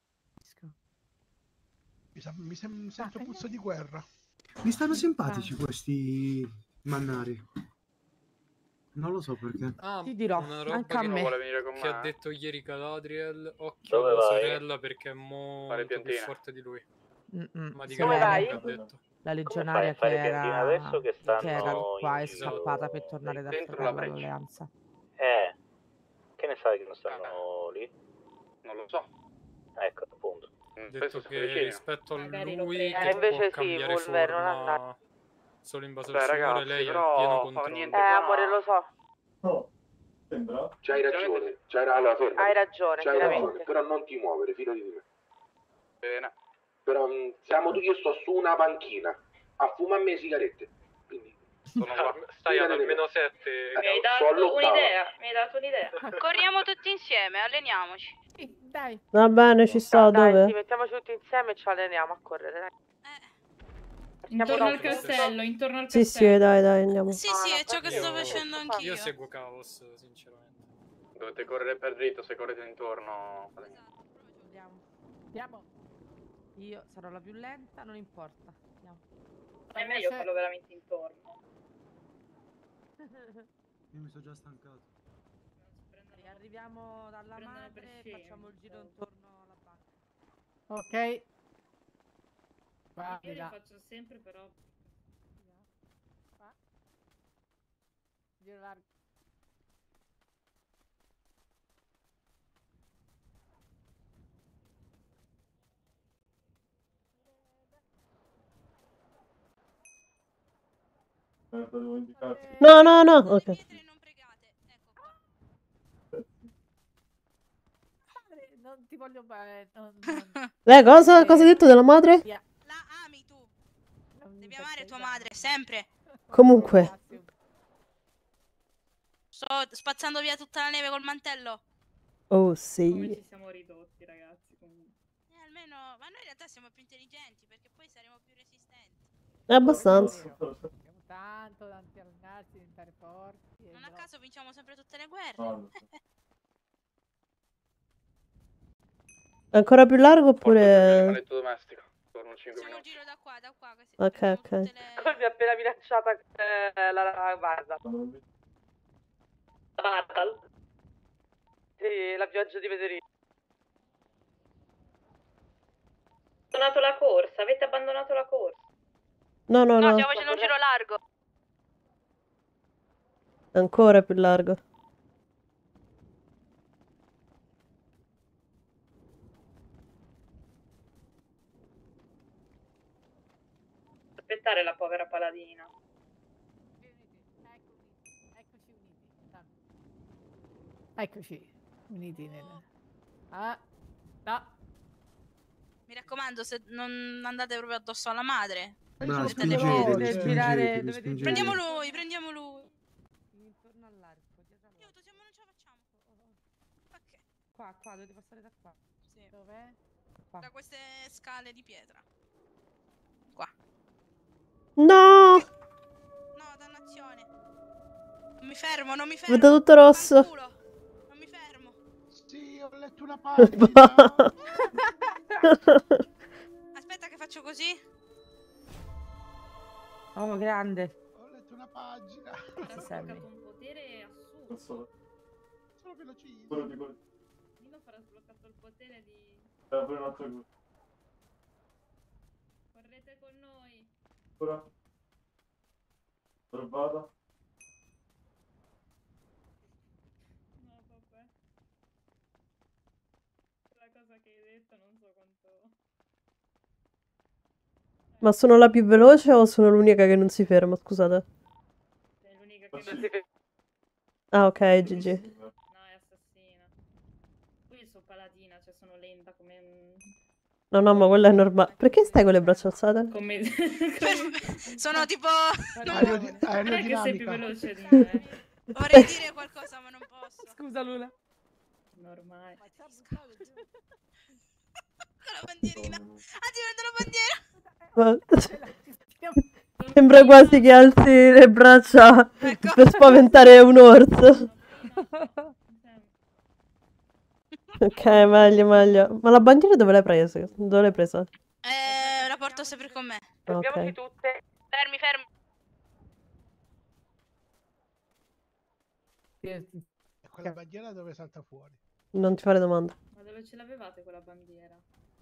Sento puzza di guerra. Mi stanno simpatici questi mannari. Non lo so perché. Ah, Ti dirò, una roba anche a che, me. Vuole venire con che ha me? detto ieri Galadriel, occhio Dove alla vai? sorella perché è molto più piantine. forte di lui. Ma di Dove Galadriel vai? che ha detto. La legionaria che fare piantine era, adesso che che era stanno qua in è giro scappata per tornare dal dentro fratello la breccia. all'alleanza. Che ne sai che non stanno lì? Non lo so. Ecco, appunto. Ha Penso detto sia che vicino. rispetto a Magari lo lui prendo. che Invece può sì, cambiare Wolver, non forma andare. solo in base al Beh, suo umore, ragazzi, lei ha il però pieno fa controllo. niente. Amore, lo so. C'hai ragione, allora fermati. Hai ragione, C'hai chiaramente. ragione, però non ti muovere, fidati di me. Bene. Però siamo tu, io sto su una panchina a fumarmi le sigarette. Quindi Stai ad fidati di me. almeno 7. Mi hai so all'ottava. mi hai dato un'idea. Corriamo tutti insieme, alleniamoci. Sì, dai. va bene, ci sto, Dai, sì, dove? mettiamoci tutti insieme e ci alleniamo a correre, dai. Intorno al dopo. castello, intorno al Sì, castello. sì, dai, andiamo. Sì, sì, è ciò che sto facendo Io anch'io. seguo Chaos, sinceramente. Dovete correre per dritto, se correte intorno. Andiamo. Io sarò la più lenta, non importa. Andiamo. È meglio farlo veramente intorno. Io mi sono già stancato. Arriviamo dalla madre e facciamo il giro intorno alla banca. Ok. Io li faccio sempre, però. Giro largo. No, no, no, ok. Non ti voglio bene. Cosa? Cosa hai detto della madre? La ami tu. Devi amare tua madre, sempre. Comunque. Sto spazzando via tutta la neve col mantello. Oh, Come sì. ci siamo ridotti, ragazzi. Comunque. Almeno, ma noi in realtà siamo più intelligenti perché poi saremo più resistenti. Abbastanza. Tanto tanti allenarsi, diventare forti. Non a caso vinciamo sempre tutte le guerre. Ancora più largo oppure... Panetto domestico. Torno 5 Facciamo il minuti. giro da qua, così. Ok, ok. Mi ha appena minacciata la guarda. Battle. Sì, la pioggia di meteoriti. Abbandonato la corsa, avete abbandonato la corsa. No, no, no. Stiamo facendo un giro largo. Ancora più largo. Aspettare la povera paladina. Eccoci, uniti nel... Ah, no. Mi raccomando, se non andate proprio addosso alla madre. No, Mettete spingeteli, fuori. spingeteli, spingeteli. Prendiamo lui, prendiamo lui. Intorno all'arco, dietro all'arco. Aiuto, non ce la facciamo. Ok. Qua, dovete passare da qua. Sì. Dov'è? Qua. Da queste scale di pietra. Qua. No! No, dannazione. Non mi fermo, non mi fermo. Vedo tutto rosso. Fanculo. Non mi fermo. Sì, ho letto una pagina. Aspetta che faccio così. Oh, grande. Ho letto una pagina. Ha sbloccato un potere assurdo. Sono velocissimo. Nino farà sbloccato il potere di... Correte con noi. Trovata. No, vabbè. La cosa che hai detto non so quanto... Ma sono la più veloce o sono l'unica che non si ferma? Scusate. Sei l'unica che non si ferma. Ah, ok, GG. No, è assassina. Qui sono paladina, cioè sono lenta come un... No, no, ma quella è normale. Perché stai con le braccia alzate? Come... Sono tipo... Non è che sei più veloce di me. Vorrei dire qualcosa ma non posso. Scusa Luna. Normale. Con la bandierina. Ah, ti vedo la bandiera. Sembra quasi che alzi le braccia per spaventare un orso. Ok, meglio, meglio. Ma la bandiera dove l'hai presa? Dove l'hai presa? La porto sempre con me. Ok. tutte. Fermi, fermi. E quella bandiera dove salta fuori? Non ti fare domande. Ma dove ce l'avevate quella bandiera?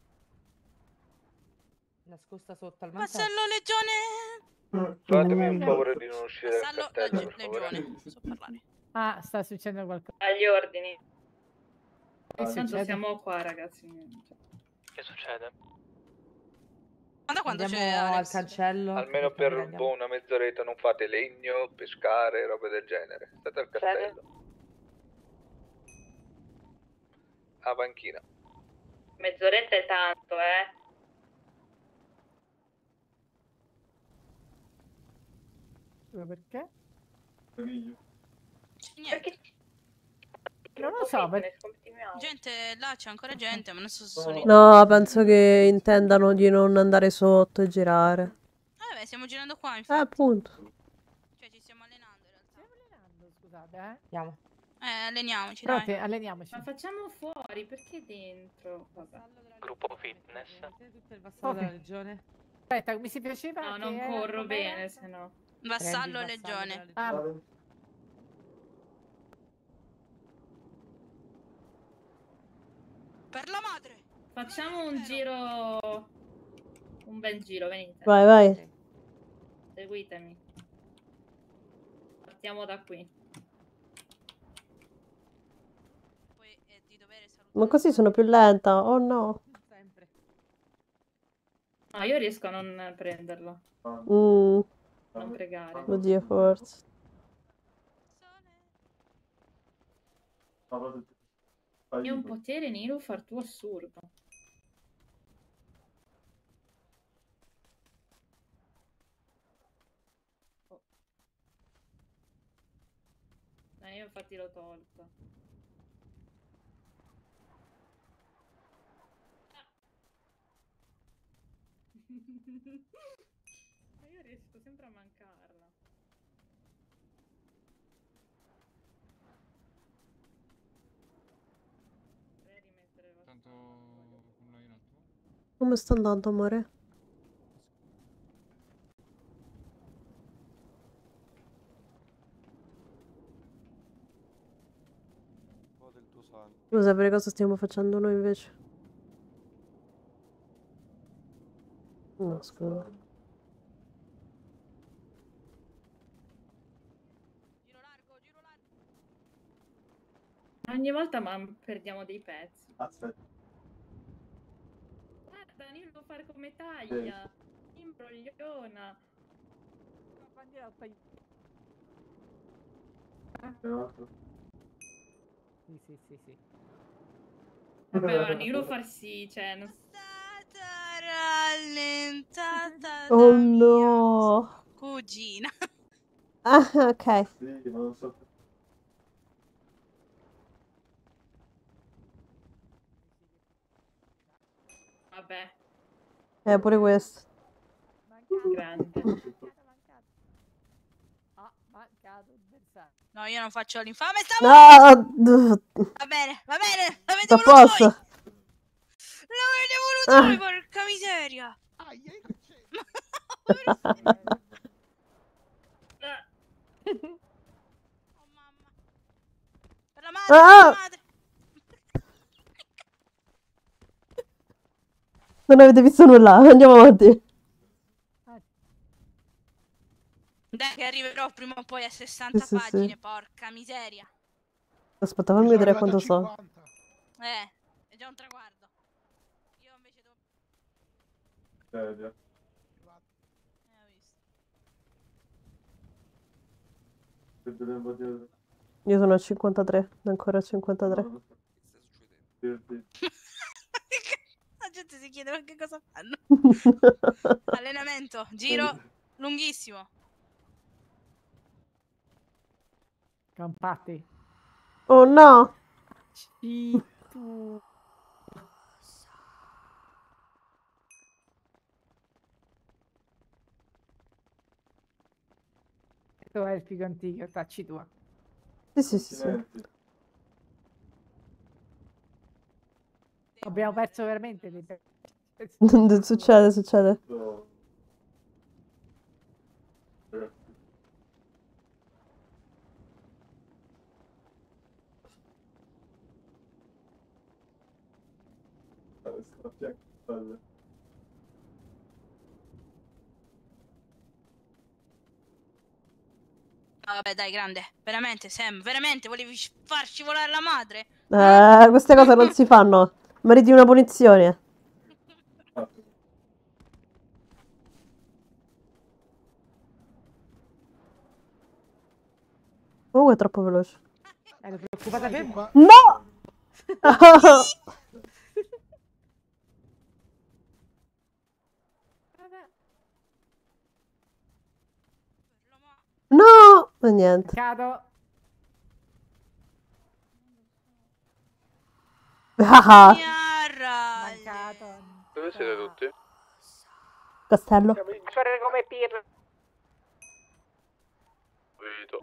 Nascosta sotto al mantello. Vassallo legione. Fatemi un favore di non uscire dal Vassallo castello, per favore. legione. So parlare. Ah, sta succedendo qualcosa. Agli ordini. Che Tanto succede? siamo qua, ragazzi. Che succede? Ma da quando c'è Andiamo al Alex? cancello. Almeno per una mezz'oretta non fate legno, pescare, robe del genere. State al castello. A banchina. Mezz'oretta è tanto, Ma perché? Niente. Non lo so, perché... Gente, là c'è ancora gente, ma non so se sono io. No, penso che intendano di non andare sotto e girare. Beh, stiamo girando qua, infatti. Appunto. Cioè, ci stiamo allenando in realtà. Scusate, Andiamo. Alleniamoci, Pronti, dai. alleniamoci. Ma facciamo fuori, perché dentro? Vabbè. Gruppo fitness. Tutto il vassallo della legione. Aspetta, mi si piaceva No, che non era- corro com'era? bene, se no. Vassallo Prendi il vassallo legione. della legione. Per la madre. Facciamo un giro... Un bel giro, venite. Vai, vai. Seguitemi. Partiamo da qui. Ma così sono più lenta. Oh no. Sempre. No, io riesco a non prenderlo. Mm. Non pregare. Oddio, forse. È un potere nero far tu assurdo. Oh. Io infatti l'ho tolto. Ma io riesco sempre a mancarla. Tanto con noi un attimo. Come sta andando, amore? Un po' del tuo sangue. Vuoi sapere cosa stiamo facendo noi invece? No, scusa. Ogni volta perdiamo dei pezzi. Aspetta. Guarda, io devo fare come taglia. Imbrogliona. La bandiera sta... Sì, sì, sì, sì. Vabbè, ma dillo far sì, cioè... Non... Rallentata Oh da no. cugina. Ah, ok. Sì, ma non so. Vabbè, Pure questo. grande. Ah, mancato il bersaglio. No, io non faccio l'infame, No! Va bene, l'avete Sta a voluto voi! posto. L'avete voluto voi, Ah. porca miseria! Per la madre, per la Ah! madre! Non avete visto nulla, andiamo avanti. Dai che arriverò prima o poi a 60 Sì, sì, pagine, sì. porca miseria. Aspetta, fammi vedere quanto so. È già un traguardo. Io invece devo... Già. Io sono a 53, ancora a 53. La gente si chiede ma che cosa fanno. Allenamento, giro lunghissimo. Campati. Oh no! Tu. Dov'è il figo antico? Tacci tua. Sì, sì, sì, sì. Abbiamo perso veramente dei Succede, succede. No, vabbè, dai, grande. Veramente, Sam, veramente volevi far scivolare la madre? Queste cose non si fanno. Meriti una punizione. Comunque è troppo veloce. Ero preoccupata per me. No! No! E niente. Cado. Mancato. Dove siete tutti? Castello. A correre come pirla. Vedo.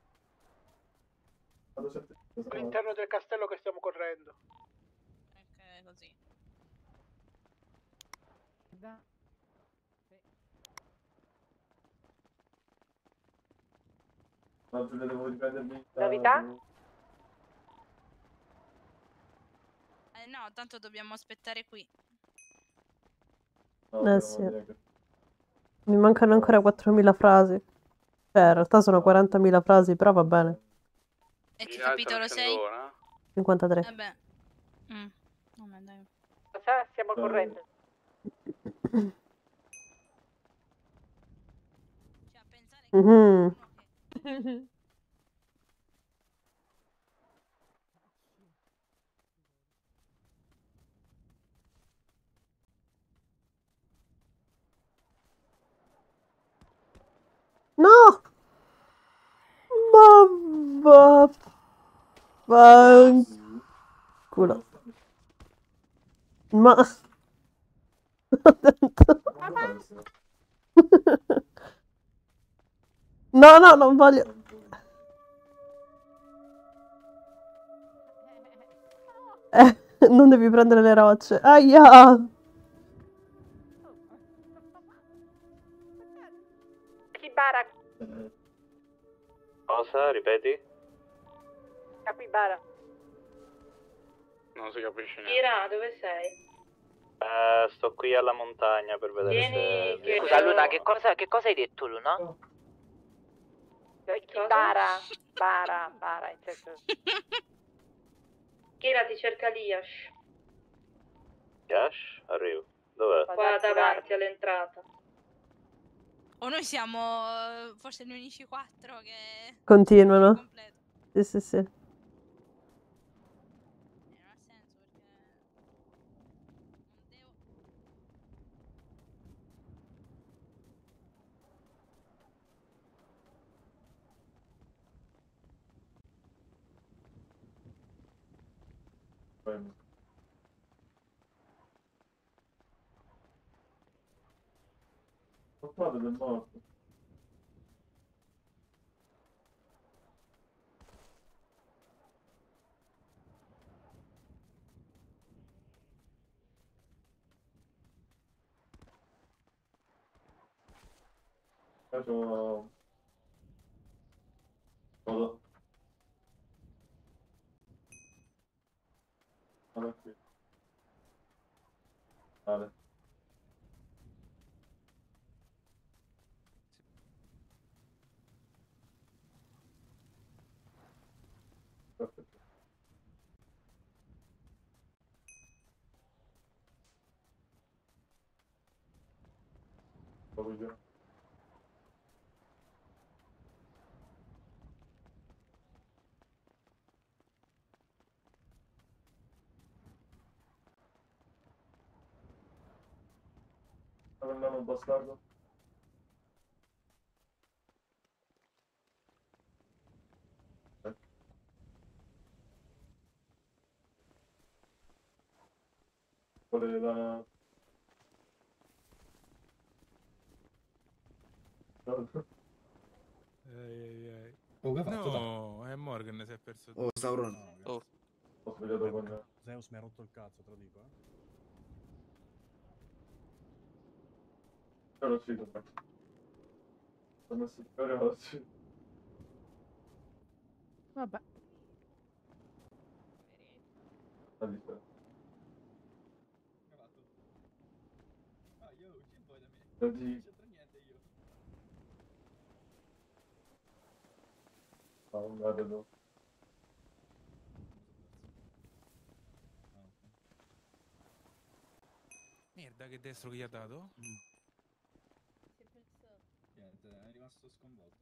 All'interno del castello che stiamo correndo. Ok, così. Novità? No, tanto dobbiamo aspettare qui. Sì. Mi mancano ancora 4.000 frasi. Cioè, in realtà sono 40.000 frasi, però va bene. E che capitolo sei? 53. Vabbè. Vabbè, dai. Cosa stiamo correndo? Mhm. No! Ma culo. Ma no, no, non voglio. Non devi prendere le rocce. Aia! Capibara. Cosa? Ripeti? Capibara. Non si capisce niente. Kira, dove sei? Sto qui alla montagna per vedere Vieni, se... Scusa Luna, che cosa hai detto Luna? Bara, in senso. Kira ti cerca Liash. Yash? Arrivo. Dov'è? Qua davanti all'entrata. O noi siamo forse gli unici 4 che... Continuano. Sì, sì, sì. Portate del morto. Faccio... Vado. Vado qui. Vale. Perfetto. Vado già. Andiamo bastardo. Voleva... Oh, che ha fatto? No, è Morgan, si è perso. Oh, Sauron. Oh. Ho sbagliato con... Zeus mi ha rotto il cazzo, te lo dico, Però ci sono. Ho messo il cuore oggi. Vabbè. La differenza. Lo dico. Ah, non guardo. Merda, che destro che gli ha dato? Niente, è rimasto sconvolto.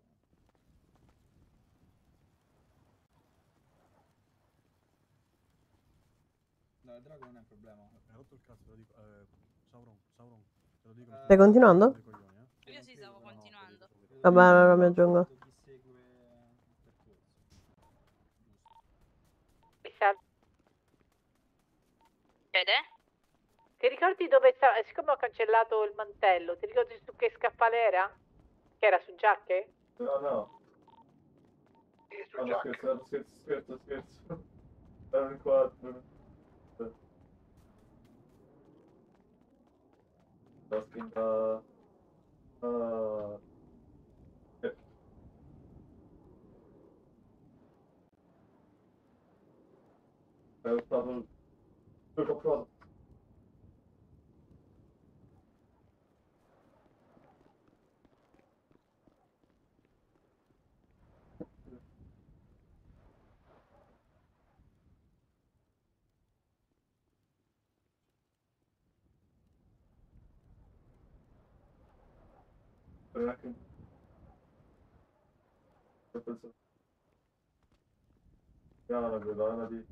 No, il drago non è un problema. Mi ha rotto il cazzo, te lo dico. Sauron, te lo dico. Stai continuando? Io sì, stavo continuando. Vabbè, allora mi aggiungo. Fede? Ti ricordi dove stava? Siccome ho cancellato il mantello, ti ricordi su che scaffale era? Che era su giacche? No, no. Su Ah, no, Jack. scherzo. Erano in 4. La spinta... È stato il confronto. Piano, guardati.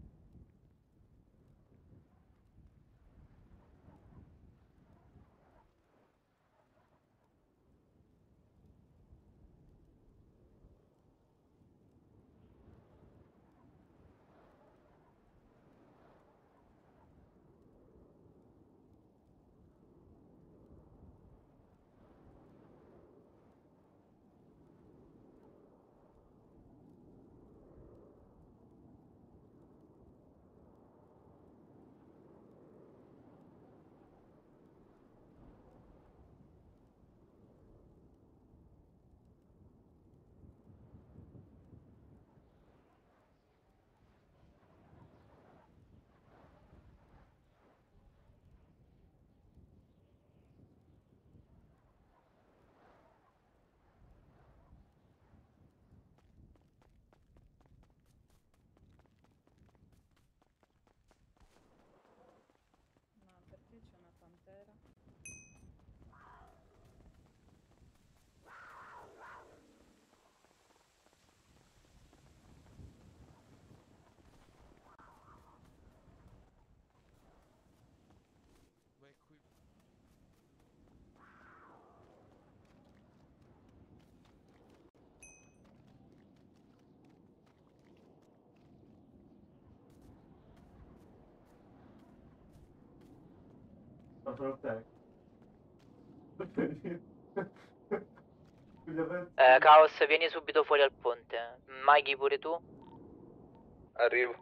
Caos, vieni subito fuori al ponte. Mikey, pure tu? Arrivo.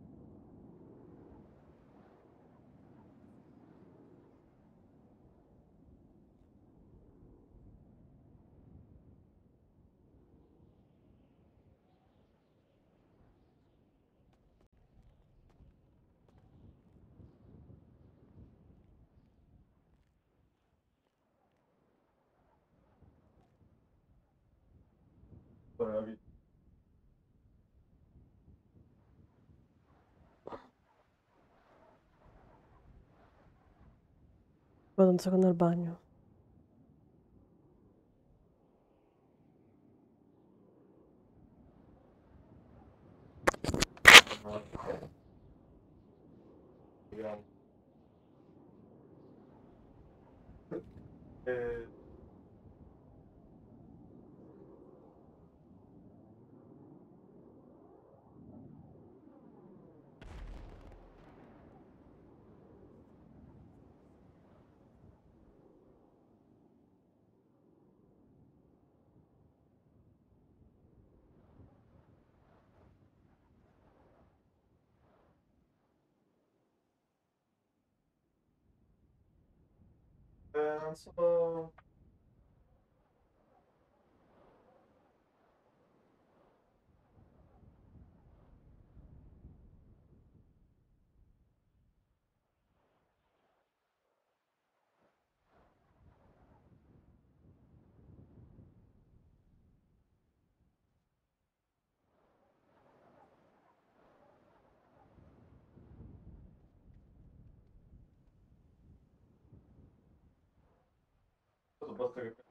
Vado un secondo al bagno. Non so. Basta che...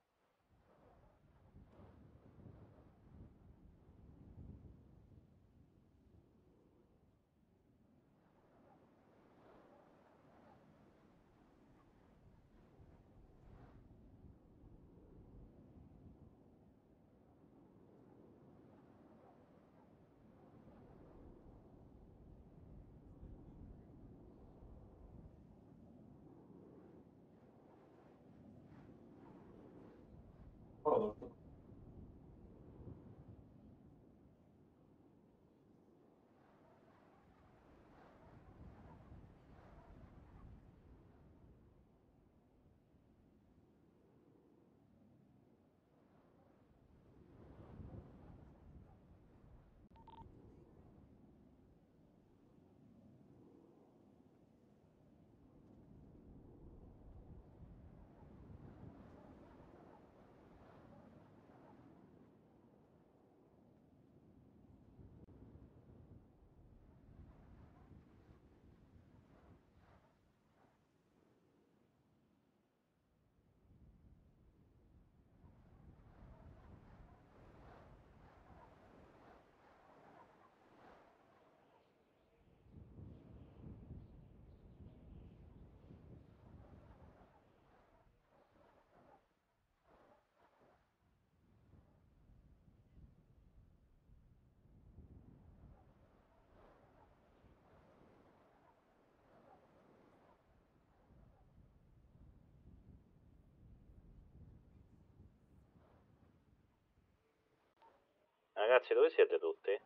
Ragazzi, dove siete tutti?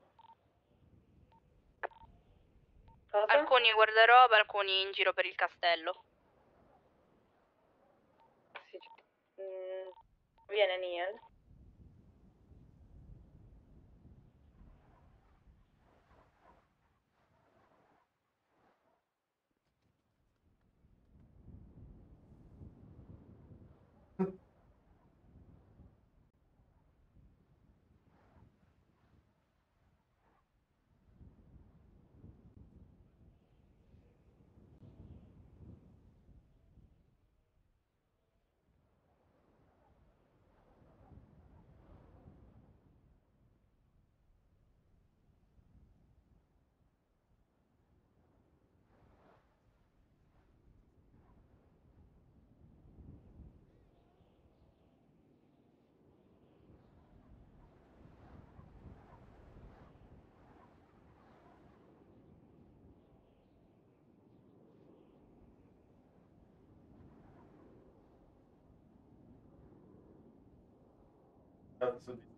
Alcuni guardaroba, alcuni in giro per il castello. Viene Niel. Cazzo di...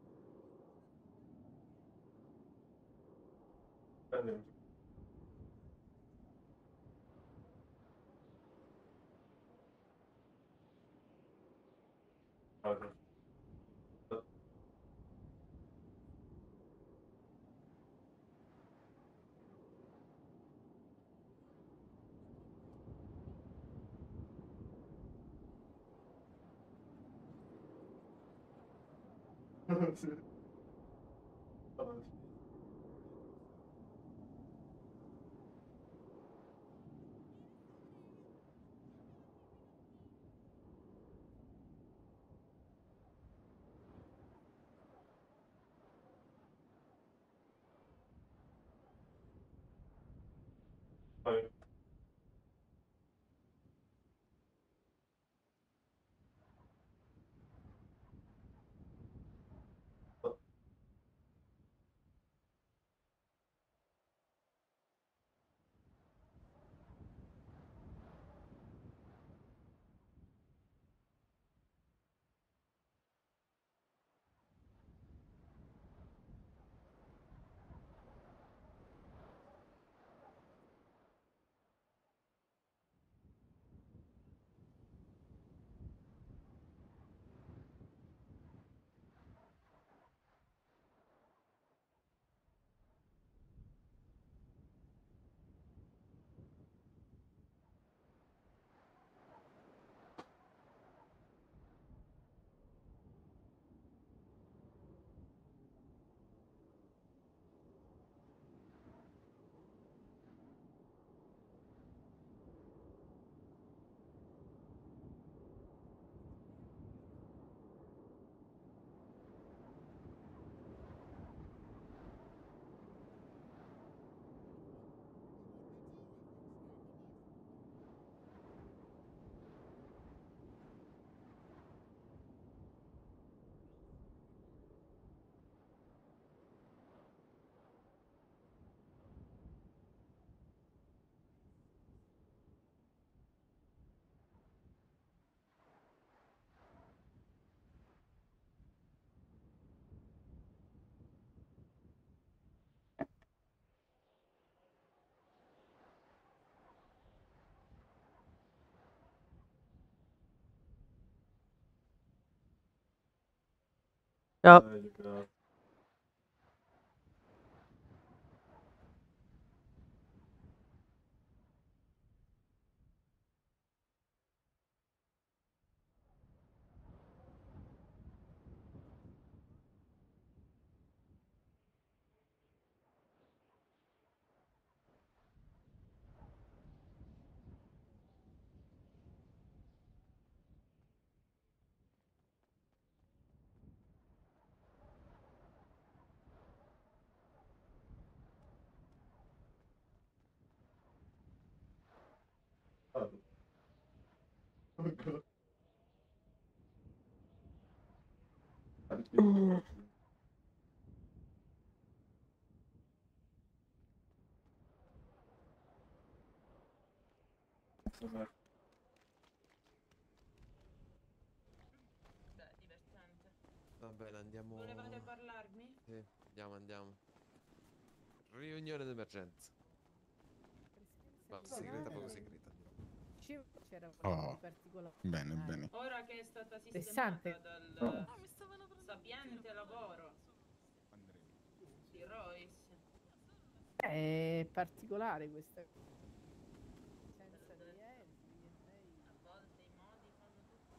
Ciao. Va bene, andiamo. Volevate parlarmi? Sì, andiamo. Riunione d'emergenza. Ma segreta, poco segreta. C'era Oh, di particolare. bene, bene. Ora che è stata Interessante. sistemata dal sapiente lavoro di Royce. È particolare questa. Senza di lei. A volte i modi fanno tutto.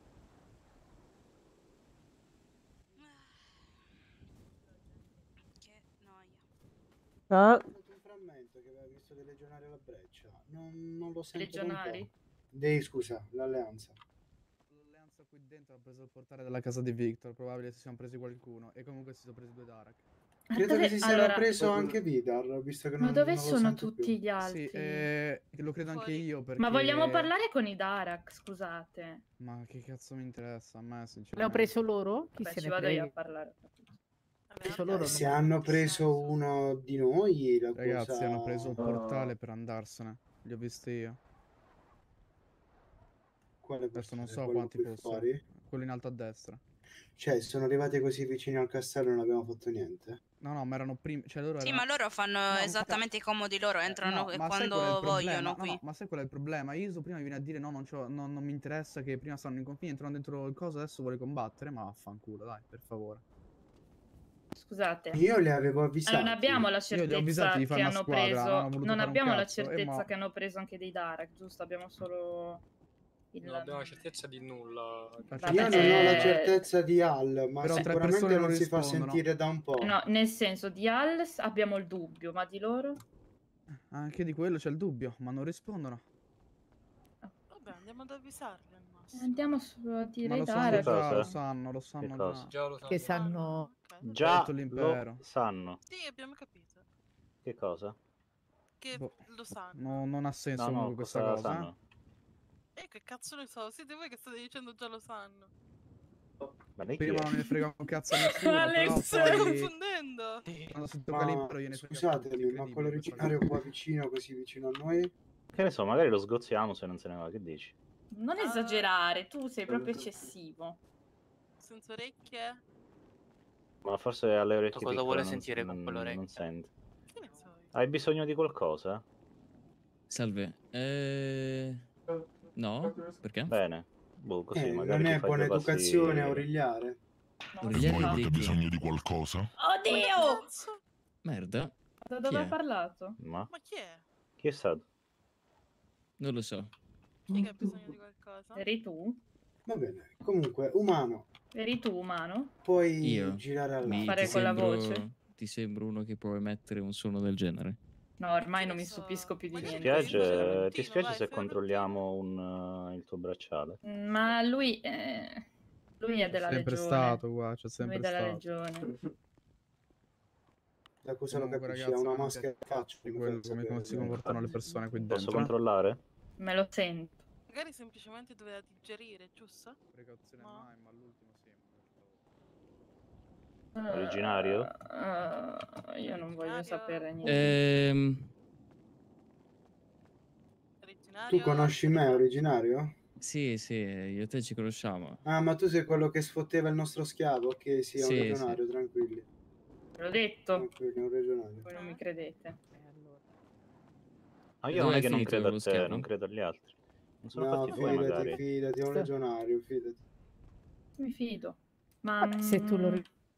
Che noia. Ho dato un frammento che aveva visto dei legionari alla breccia. Non lo sento da un po'. Legionari? Scusa, l'alleanza. L'alleanza qui dentro ha preso il portale della casa di Victor. Probabile si siano presi qualcuno. E comunque si sono presi 2 Darak. Credo che si sia preso anche Vidar, visto che Ma dove non lo sono sento tutti più. gli altri? Sì, lo credo anche io perché... Ma vogliamo parlare con i Darak, scusate. Ma che cazzo mi interessa a me, sinceramente. L'hanno preso loro? Chi Vabbè, se ci ne vado io frega? a parlare. Se hanno preso uno di noi, la Ragazzi, cosa... hanno preso il portale per andarsene. Li ho visti io. Quale Adesso non portale? so Quello quanti qui fossero. fuori? Quello in alto a destra. Cioè, sono arrivati così vicini al castello e non abbiamo fatto niente. No, ma erano prima. Cioè, loro Sì, erano... ma loro fanno esattamente i comodi loro, entrano No, ma sai qual è quando il problema? vogliono qui. No, ma sai qual è il problema? Iso prima mi viene a dire no, non mi interessa, che prima stanno in confine, entrano dentro il coso, adesso vuole combattere, ma vaffanculo, dai, per favore. Scusate. Io li avevo avvisati. Non abbiamo la Io li ho avvisati certezza di fare che una hanno squadra, non hanno preso. voluto Non fare un abbiamo la cazzo, certezza mo- che hanno preso anche dei Darak, giusto? Abbiamo solo Non abbiamo la certezza di nulla. Io non ho la certezza di Al, ma Però tre sicuramente persone non non si fa rispondono. sentire da un po'. No, nel senso di Al abbiamo il dubbio, ma di loro? Anche di quello c'è il dubbio, ma non rispondono. Vabbè, andiamo ad avvisarli al massimo. Andiamo a dire Ma i lo sanno Darak. già, lo sanno Che già. cosa? Già lo sanno. Che sanno... Già Tutto l'impero. lo sanno. Sì, abbiamo capito. Che cosa? Che Boh. lo sanno. Non ha senso No, no, comunque questa cosa cosa. sanno? Che cazzo ne so, siete voi che state dicendo già lo sanno. Ma lei chi Prima è? non ne frega un cazzo a nessuno, Alex, però stai poi... confondendo. Quando si tocca l'impero gliene frega. Scusatemi, ma quello originario qua vicino, così vicino a noi? Che ne so, magari lo sgozziamo se non se ne va, che dici? Non esagerare, tu sei proprio eccessivo. Senza orecchie? Ma forse alle orecchie Cosa piccole vuole non- sentire con non- quell'orecchio? Non sente. Che ne so io? Hai bisogno di qualcosa? Salve. No? Perché? Bene. Boh, così magari non ti è fai buona due passi- educazione a origliare. Origliare Voi avete di che? bisogno di qualcosa? Oddio! Merda. Da Chi dove è? ha parlato? Ma Ma chi è? chi è stato? Non lo so. Chi è che ha bisogno di qualcosa? Eri tu? Va bene, comunque, umano, Eri tu, umano? puoi Io? girare Mi- all'altro. Fare ti con la sembro- voce? Ti sembro uno che può emettere un suono del genere? No, ormai non mi stupisco più di Ti niente. spiace se controlliamo il tuo bracciale? Ma lui è della sempre legione. stato qua, c'è Lui sempre è della stato. legione. Da cosa lo Comunque, capisci? Ha ragazzi, una anche maschera in faccia. di quello, come si comportano le persone qui dentro. Posso controllare? Me lo sento. Magari semplicemente doveva digerire, giusto? Precauzione mai, ma all'ultimo sì. Originario? Io non voglio sapere niente. Tu conosci me, originario? Sì, io e te ci conosciamo. Ah, ma tu sei quello che sfotteva il nostro schiavo? Che sia un Sì, legionario, tranquilli. L'ho detto. Tranquilli, un legionario. Voi non mi credete. Ma io Dove non è hai che non finito credo a lo te, schiavo? non credo agli altri. Non sono No, fatti tuoi magari. fidati, è un legionario, fidati. Mi fido. Ma Vabbè, se tu lo...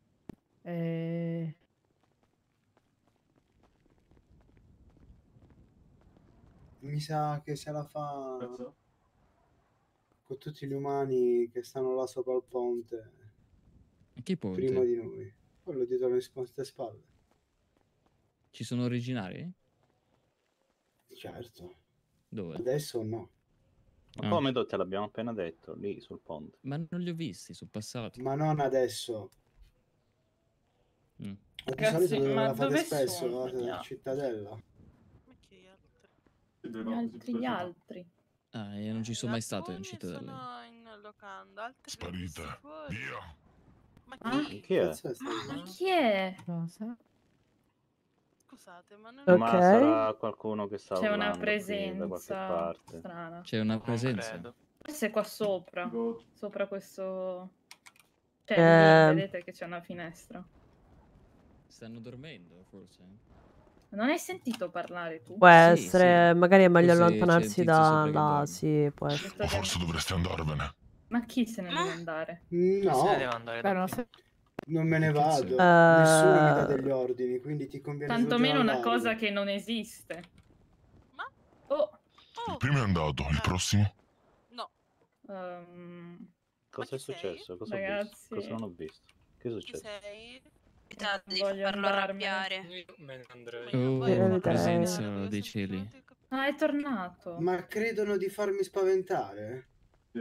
Mi sa che se la fa con tutti gli umani che stanno là sopra il ponte Che ponte? prima di noi. Quello dietro le nostre spalle. Ci sono originari? Certo. Dove? Adesso no. Ma come te l'abbiamo appena detto, lì sul ponte. Ma non li ho visti, sono passati. Ma non adesso. Mm. Ma di solito dove ma la fate dove spesso? sono gli La altri? cittadella. Gli altri. Ah, io non ci sono mai stato in cittadella. Sono in locanda, altri Sparite. fuori. Via. Ma Ah? chi? Chi è? Ma chi è? Scusate, ma non Ma sarà qualcuno che sta C'è una urlando qui da qualche presenza parte. strana. C'è una presenza. Forse è qua sopra. Sopra questo... Cioè, Eh. lì vedete che c'è una finestra. Stanno dormendo, forse? Non hai sentito parlare tu? Può essere, magari è meglio Forse c'è allontanarsi il tizio da sopra che là, dorme. sì, può essere. O forse dovreste andarvene. Ma chi se ne deve andare? No, Se ne deve andare da Però qui. non me ne vado. Eh. Nessuno mi dà degli ordini, quindi ti conviene Tantomeno una soggiornarmi. cosa che non esiste. Oh, Il primo è andato, il prossimo? No. Cosa è successo? Cosa ho Ragazzi. visto? Cosa non ho visto? Che è Chi successo? sei? Di voglio farlo andarmene. arrabbiare. Me ne andrei. Oh, presenza dei cieli. Ah, è tornato. Ma credono di farmi spaventare?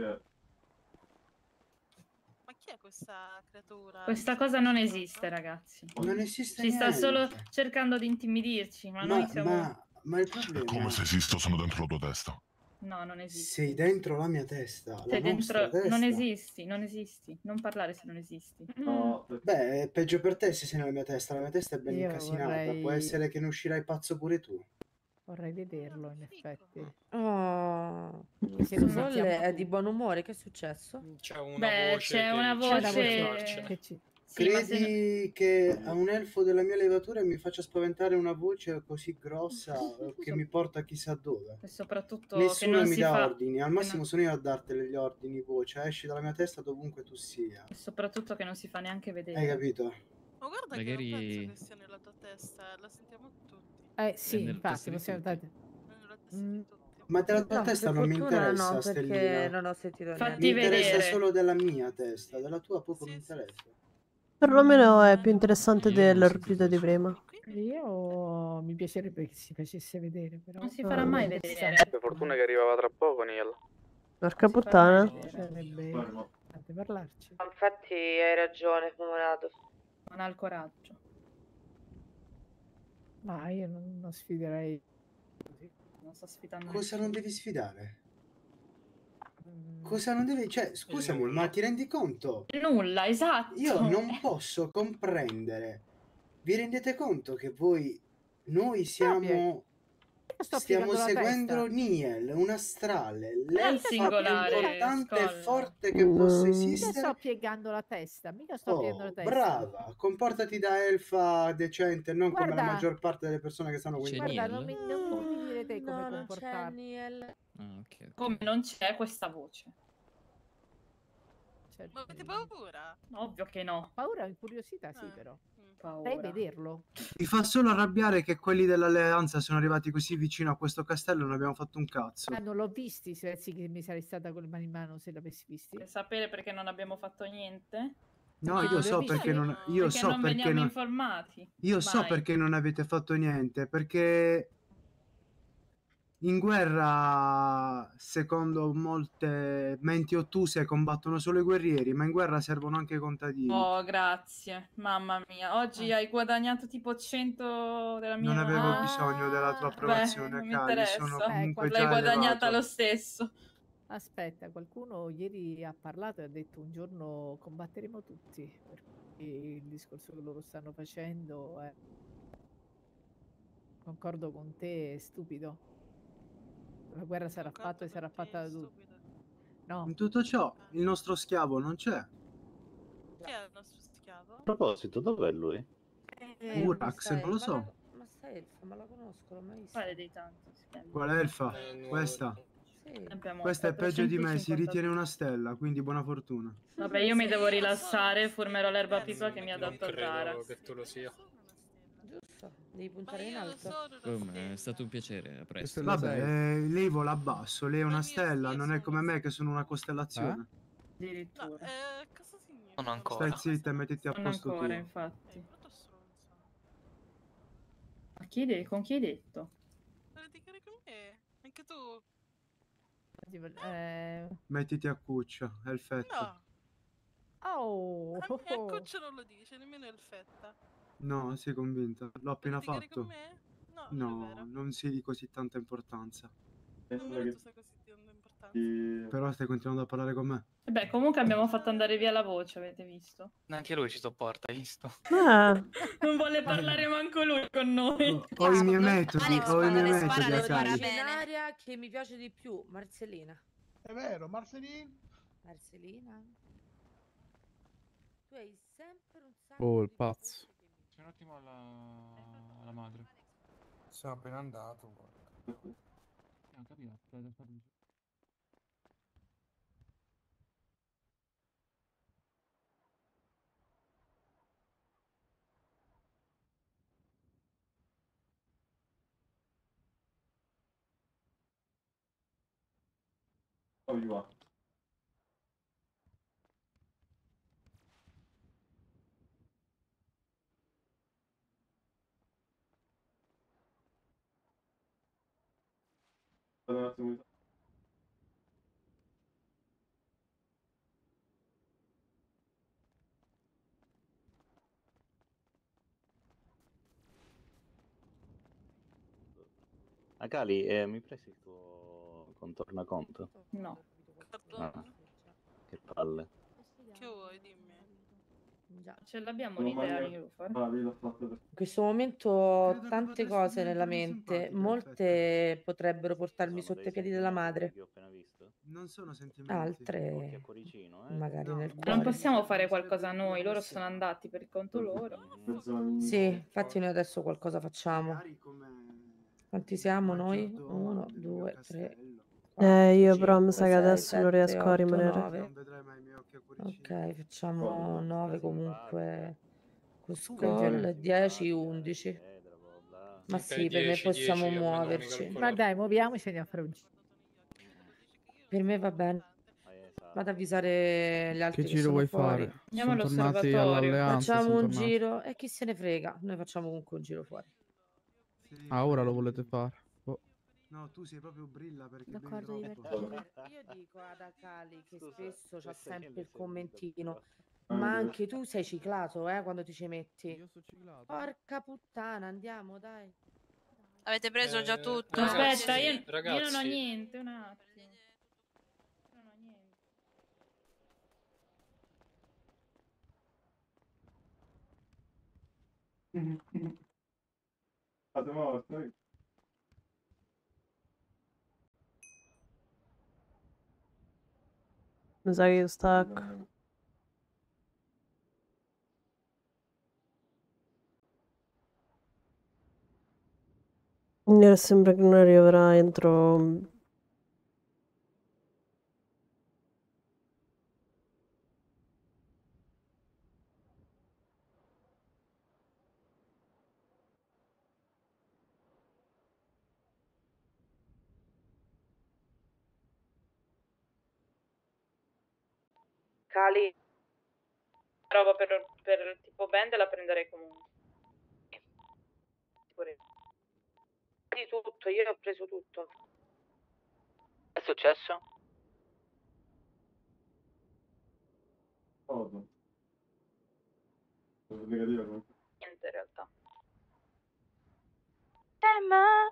Ma chi è questa creatura? Questa cosa non esiste, ragazzi. Non esiste Si sta niente. solo cercando di intimidirci, ma noi siamo... Ma il È problema come se esistono dentro la tua testa. No, non esiste. sei dentro la mia testa, Sei la nostra dentro... testa. Non esisti, non esisti. Non parlare se non esisti. Beh, è peggio per te se sei nella mia testa. La mia testa è ben Io incasinata. vorrei- Può essere che ne uscirai pazzo pure tu. Vorrei vederlo, in effetti. Oh. Zolle è di buon umore, che è successo? C'è una Beh, voce c'è una voce Credi Sì, ma se che a un elfo della mia levatura mi faccia spaventare una voce così grossa che mi porta chissà dove? E soprattutto che Nessuno non mi si dà fa ordini, al massimo sono io a darteli gli ordini, voce, esci dalla mia testa dovunque tu sia. e soprattutto che non si fa neanche vedere. Hai capito? Ma guarda che non penso che sia nella tua testa, la sentiamo tutti. Sì, infatti, possiamo dare... Ma della tua No, testa per non mi fortuna interessa, no, perché Stellina. non ho sentito Fatti Mi niente. interessa vedere. solo della mia testa, della tua proprio mi interessa. Perlomeno è più interessante del ruggito di prima. Io mi piacerebbe che si facesse vedere, però... Non si farà mai vedere. Per fortuna che arrivava tra poco, Neil. Porca puttana. Sarebbe importante parlarci. Infatti hai ragione, Pomonato. Non ha il coraggio. Ma io non sfiderei... Non sto sfidando Cosa nessuno. non devi sfidare? Cosa non devi... Cioè, scusami, ma ti rendi conto? Nulla, esatto. Io non posso comprendere. Vi rendete conto che noi siamo... sto Stiamo piegando la seguendo testa. Niel, un astrale, È il l'elfa più singolare, importante e Skoll. forte che possa Mica esistere. sto piegando la testa, mica sto piegando la testa. Brava, comportati da elfa decente, non come la Guarda. maggior parte delle persone che stanno qui. Guarda, non mi dire te come No, non c'è comportarti. Niel. Ah, ok. Come non c'è questa voce. Ma avete paura? Ovvio che no. Paura e curiosità, sì, però. Paura. Vorrei vederlo. Mi fa solo arrabbiare che quelli dell'alleanza sono arrivati così vicino a questo castello e non abbiamo fatto un cazzo. Ah, non l'ho visti, se sì che mi sarei stata con le mani in mano se l'avessi visti. Per sapere perché non abbiamo fatto niente? No, io li ho so visti. perché non... Io Perché so non perché veniamo non... informati. Io so Mai. perché non avete fatto niente, perché in guerra, secondo molte menti ottuse, combattono solo i guerrieri, ma in guerra servono anche i contadini. Oh, grazie. Mamma mia. Oggi hai guadagnato tipo 100 della mia... Non avevo bisogno della tua approvazione, non mi Kali, interessa. sono comunque L'hai già guadagnata elevato. lo stesso. Aspetta, qualcuno ieri ha parlato e ha detto un giorno combatteremo tutti, perché il discorso che loro stanno facendo è... Concordo con te, è stupido. La guerra sarà fatta e sarà fatta da tutti. No. In tutto ciò, il nostro schiavo non c'è. Chi è il nostro schiavo? A proposito, dov'è lui? Urax, non lo so. Ma sta elfa, ma la conosco, l'ho mai vista. Quale dei tanti schiavi? Qual elfa? Questa. Abbiamo Questa è peggio di me, si 450. ritiene una stella, quindi buona fortuna. Vabbè, io mi devo rilassare, formerò l'erba pipa che mi ha dato Tara. Credo che tu lo sia. Giusto, devi puntare in alto. È stato un piacere, a presto. Vabbè, lei vola basso, lei è una stella, non è come me che sono una costellazione. Addirittura. Cosa significa? Non ancora. Stai zitta e mettiti a Non posto ancora, tuo. infatti. Ma con chi hai detto? Per litigare con me? Anche tu? Mettiti a cuccia, è il fetto. No. Oh! A me Cuccio non lo dice, nemmeno il fetta. No, sei convinta? L'ho appena litigare con fatto. me? No, non è vero. Non sei di così tanta importanza. Nemmeno tu sei così di importanza. Però stai continuando a parlare con me. E beh, comunque abbiamo fatto andare via la voce, avete visto? Neanche lui ci sopporta, hai visto? Non vuole parlare manco lui con noi. Ho i miei metodi, ho i miei metodi a La Kali. scenaria che mi piace di più, Marcellina. È vero, Marcelino. Marcellina? Tu hai sempre un sacco Oh, il pazzo. C'è un attimo alla madre. Sono appena andato, guarda. Ho capito, Akali, mi presti il tuo contornaconto? No. Ah, che palle. Che vuoi, dimmi? Ce l'abbiamo l'idea, Nilufar. In questo momento tante cose nella mente, molte potrebbero portarmi sotto i piedi della madre, Non sono sentimenti. altre magari nel Non cuore. possiamo fare qualcosa noi, loro sono andati per il conto loro. Sì, infatti noi adesso qualcosa facciamo. Quanti siamo noi? 1, 2, 3, 4, Io però mi sa 5, che 6, adesso non 7, riesco a 8, rimanere. 9. Ok, facciamo 9 comunque. Cuscol, 10, 11. Ma Ok, sì, per me 10, possiamo 10, almeno mi muoverci. calcolavo. Ma dai, muoviamocene a fare un giro. Per me va bene. Vado ad avvisare gli Che altri che giro sono vuoi fuori. fare? Andiamo Sono tornati all'osservatorio. all'alleanza, Facciamo sono un tornati. giro e chi se ne frega. Noi facciamo comunque un giro fuori. Ah, ora lo volete fare? Boh. No, tu sei proprio brilla perché D'accordo, bevi troppo. Io dico ad Akali che spesso c'ha sempre il commentino. Ma anche tu sei ciclato, quando ti ci metti. Io sono ciclato. Porca puttana, andiamo, dai. Avete preso già tutto? Aspetta, Ragazzi, io non ho ragazzi. niente, un attimo. Non ho niente. Mi sa che io stacco. Mi sembra che non arriverà entro... Cali. Roba per tipo band la prenderei comunque. Di tutto, io ho preso tutto. Che è successo? Niente in realtà. Ma...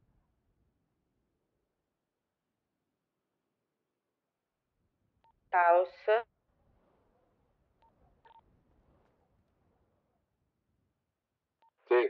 Caos. Sì.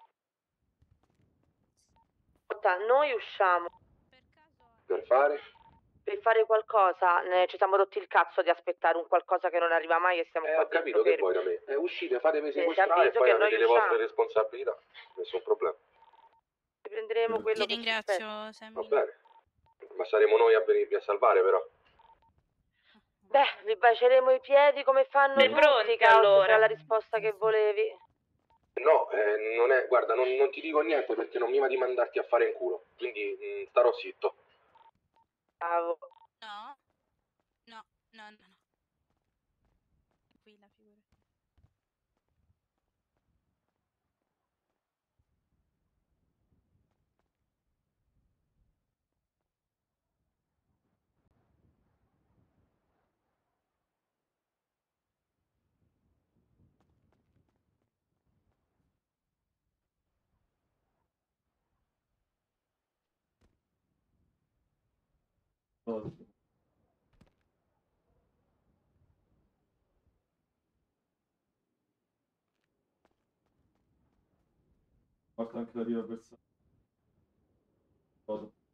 Noi usciamo Per fare? per fare qualcosa. Ci siamo rotti il cazzo di aspettare un qualcosa che non arriva mai e siamo qua Ho capito dentro che fermi. vuoi da me. Uscite, fatemi Ti sequestrare e avviso poi che noi avete le vostre usciamo. responsabilità. Nessun problema. Prenderemo quello Ti che ci ringrazio, Sammy. Va bene. Ma saremo noi a venirvi a salvare, però. Beh, vi baceremo i piedi come fanno Sei tutti, pronti, Caos, allora? era la risposta che volevi. No, non è. Guarda, non ti dico niente perché non mi va di mandarti a fare in culo. Quindi starò zitto. Bravo. No. No, no, no, no. Qui la figura. Basta anche la riva per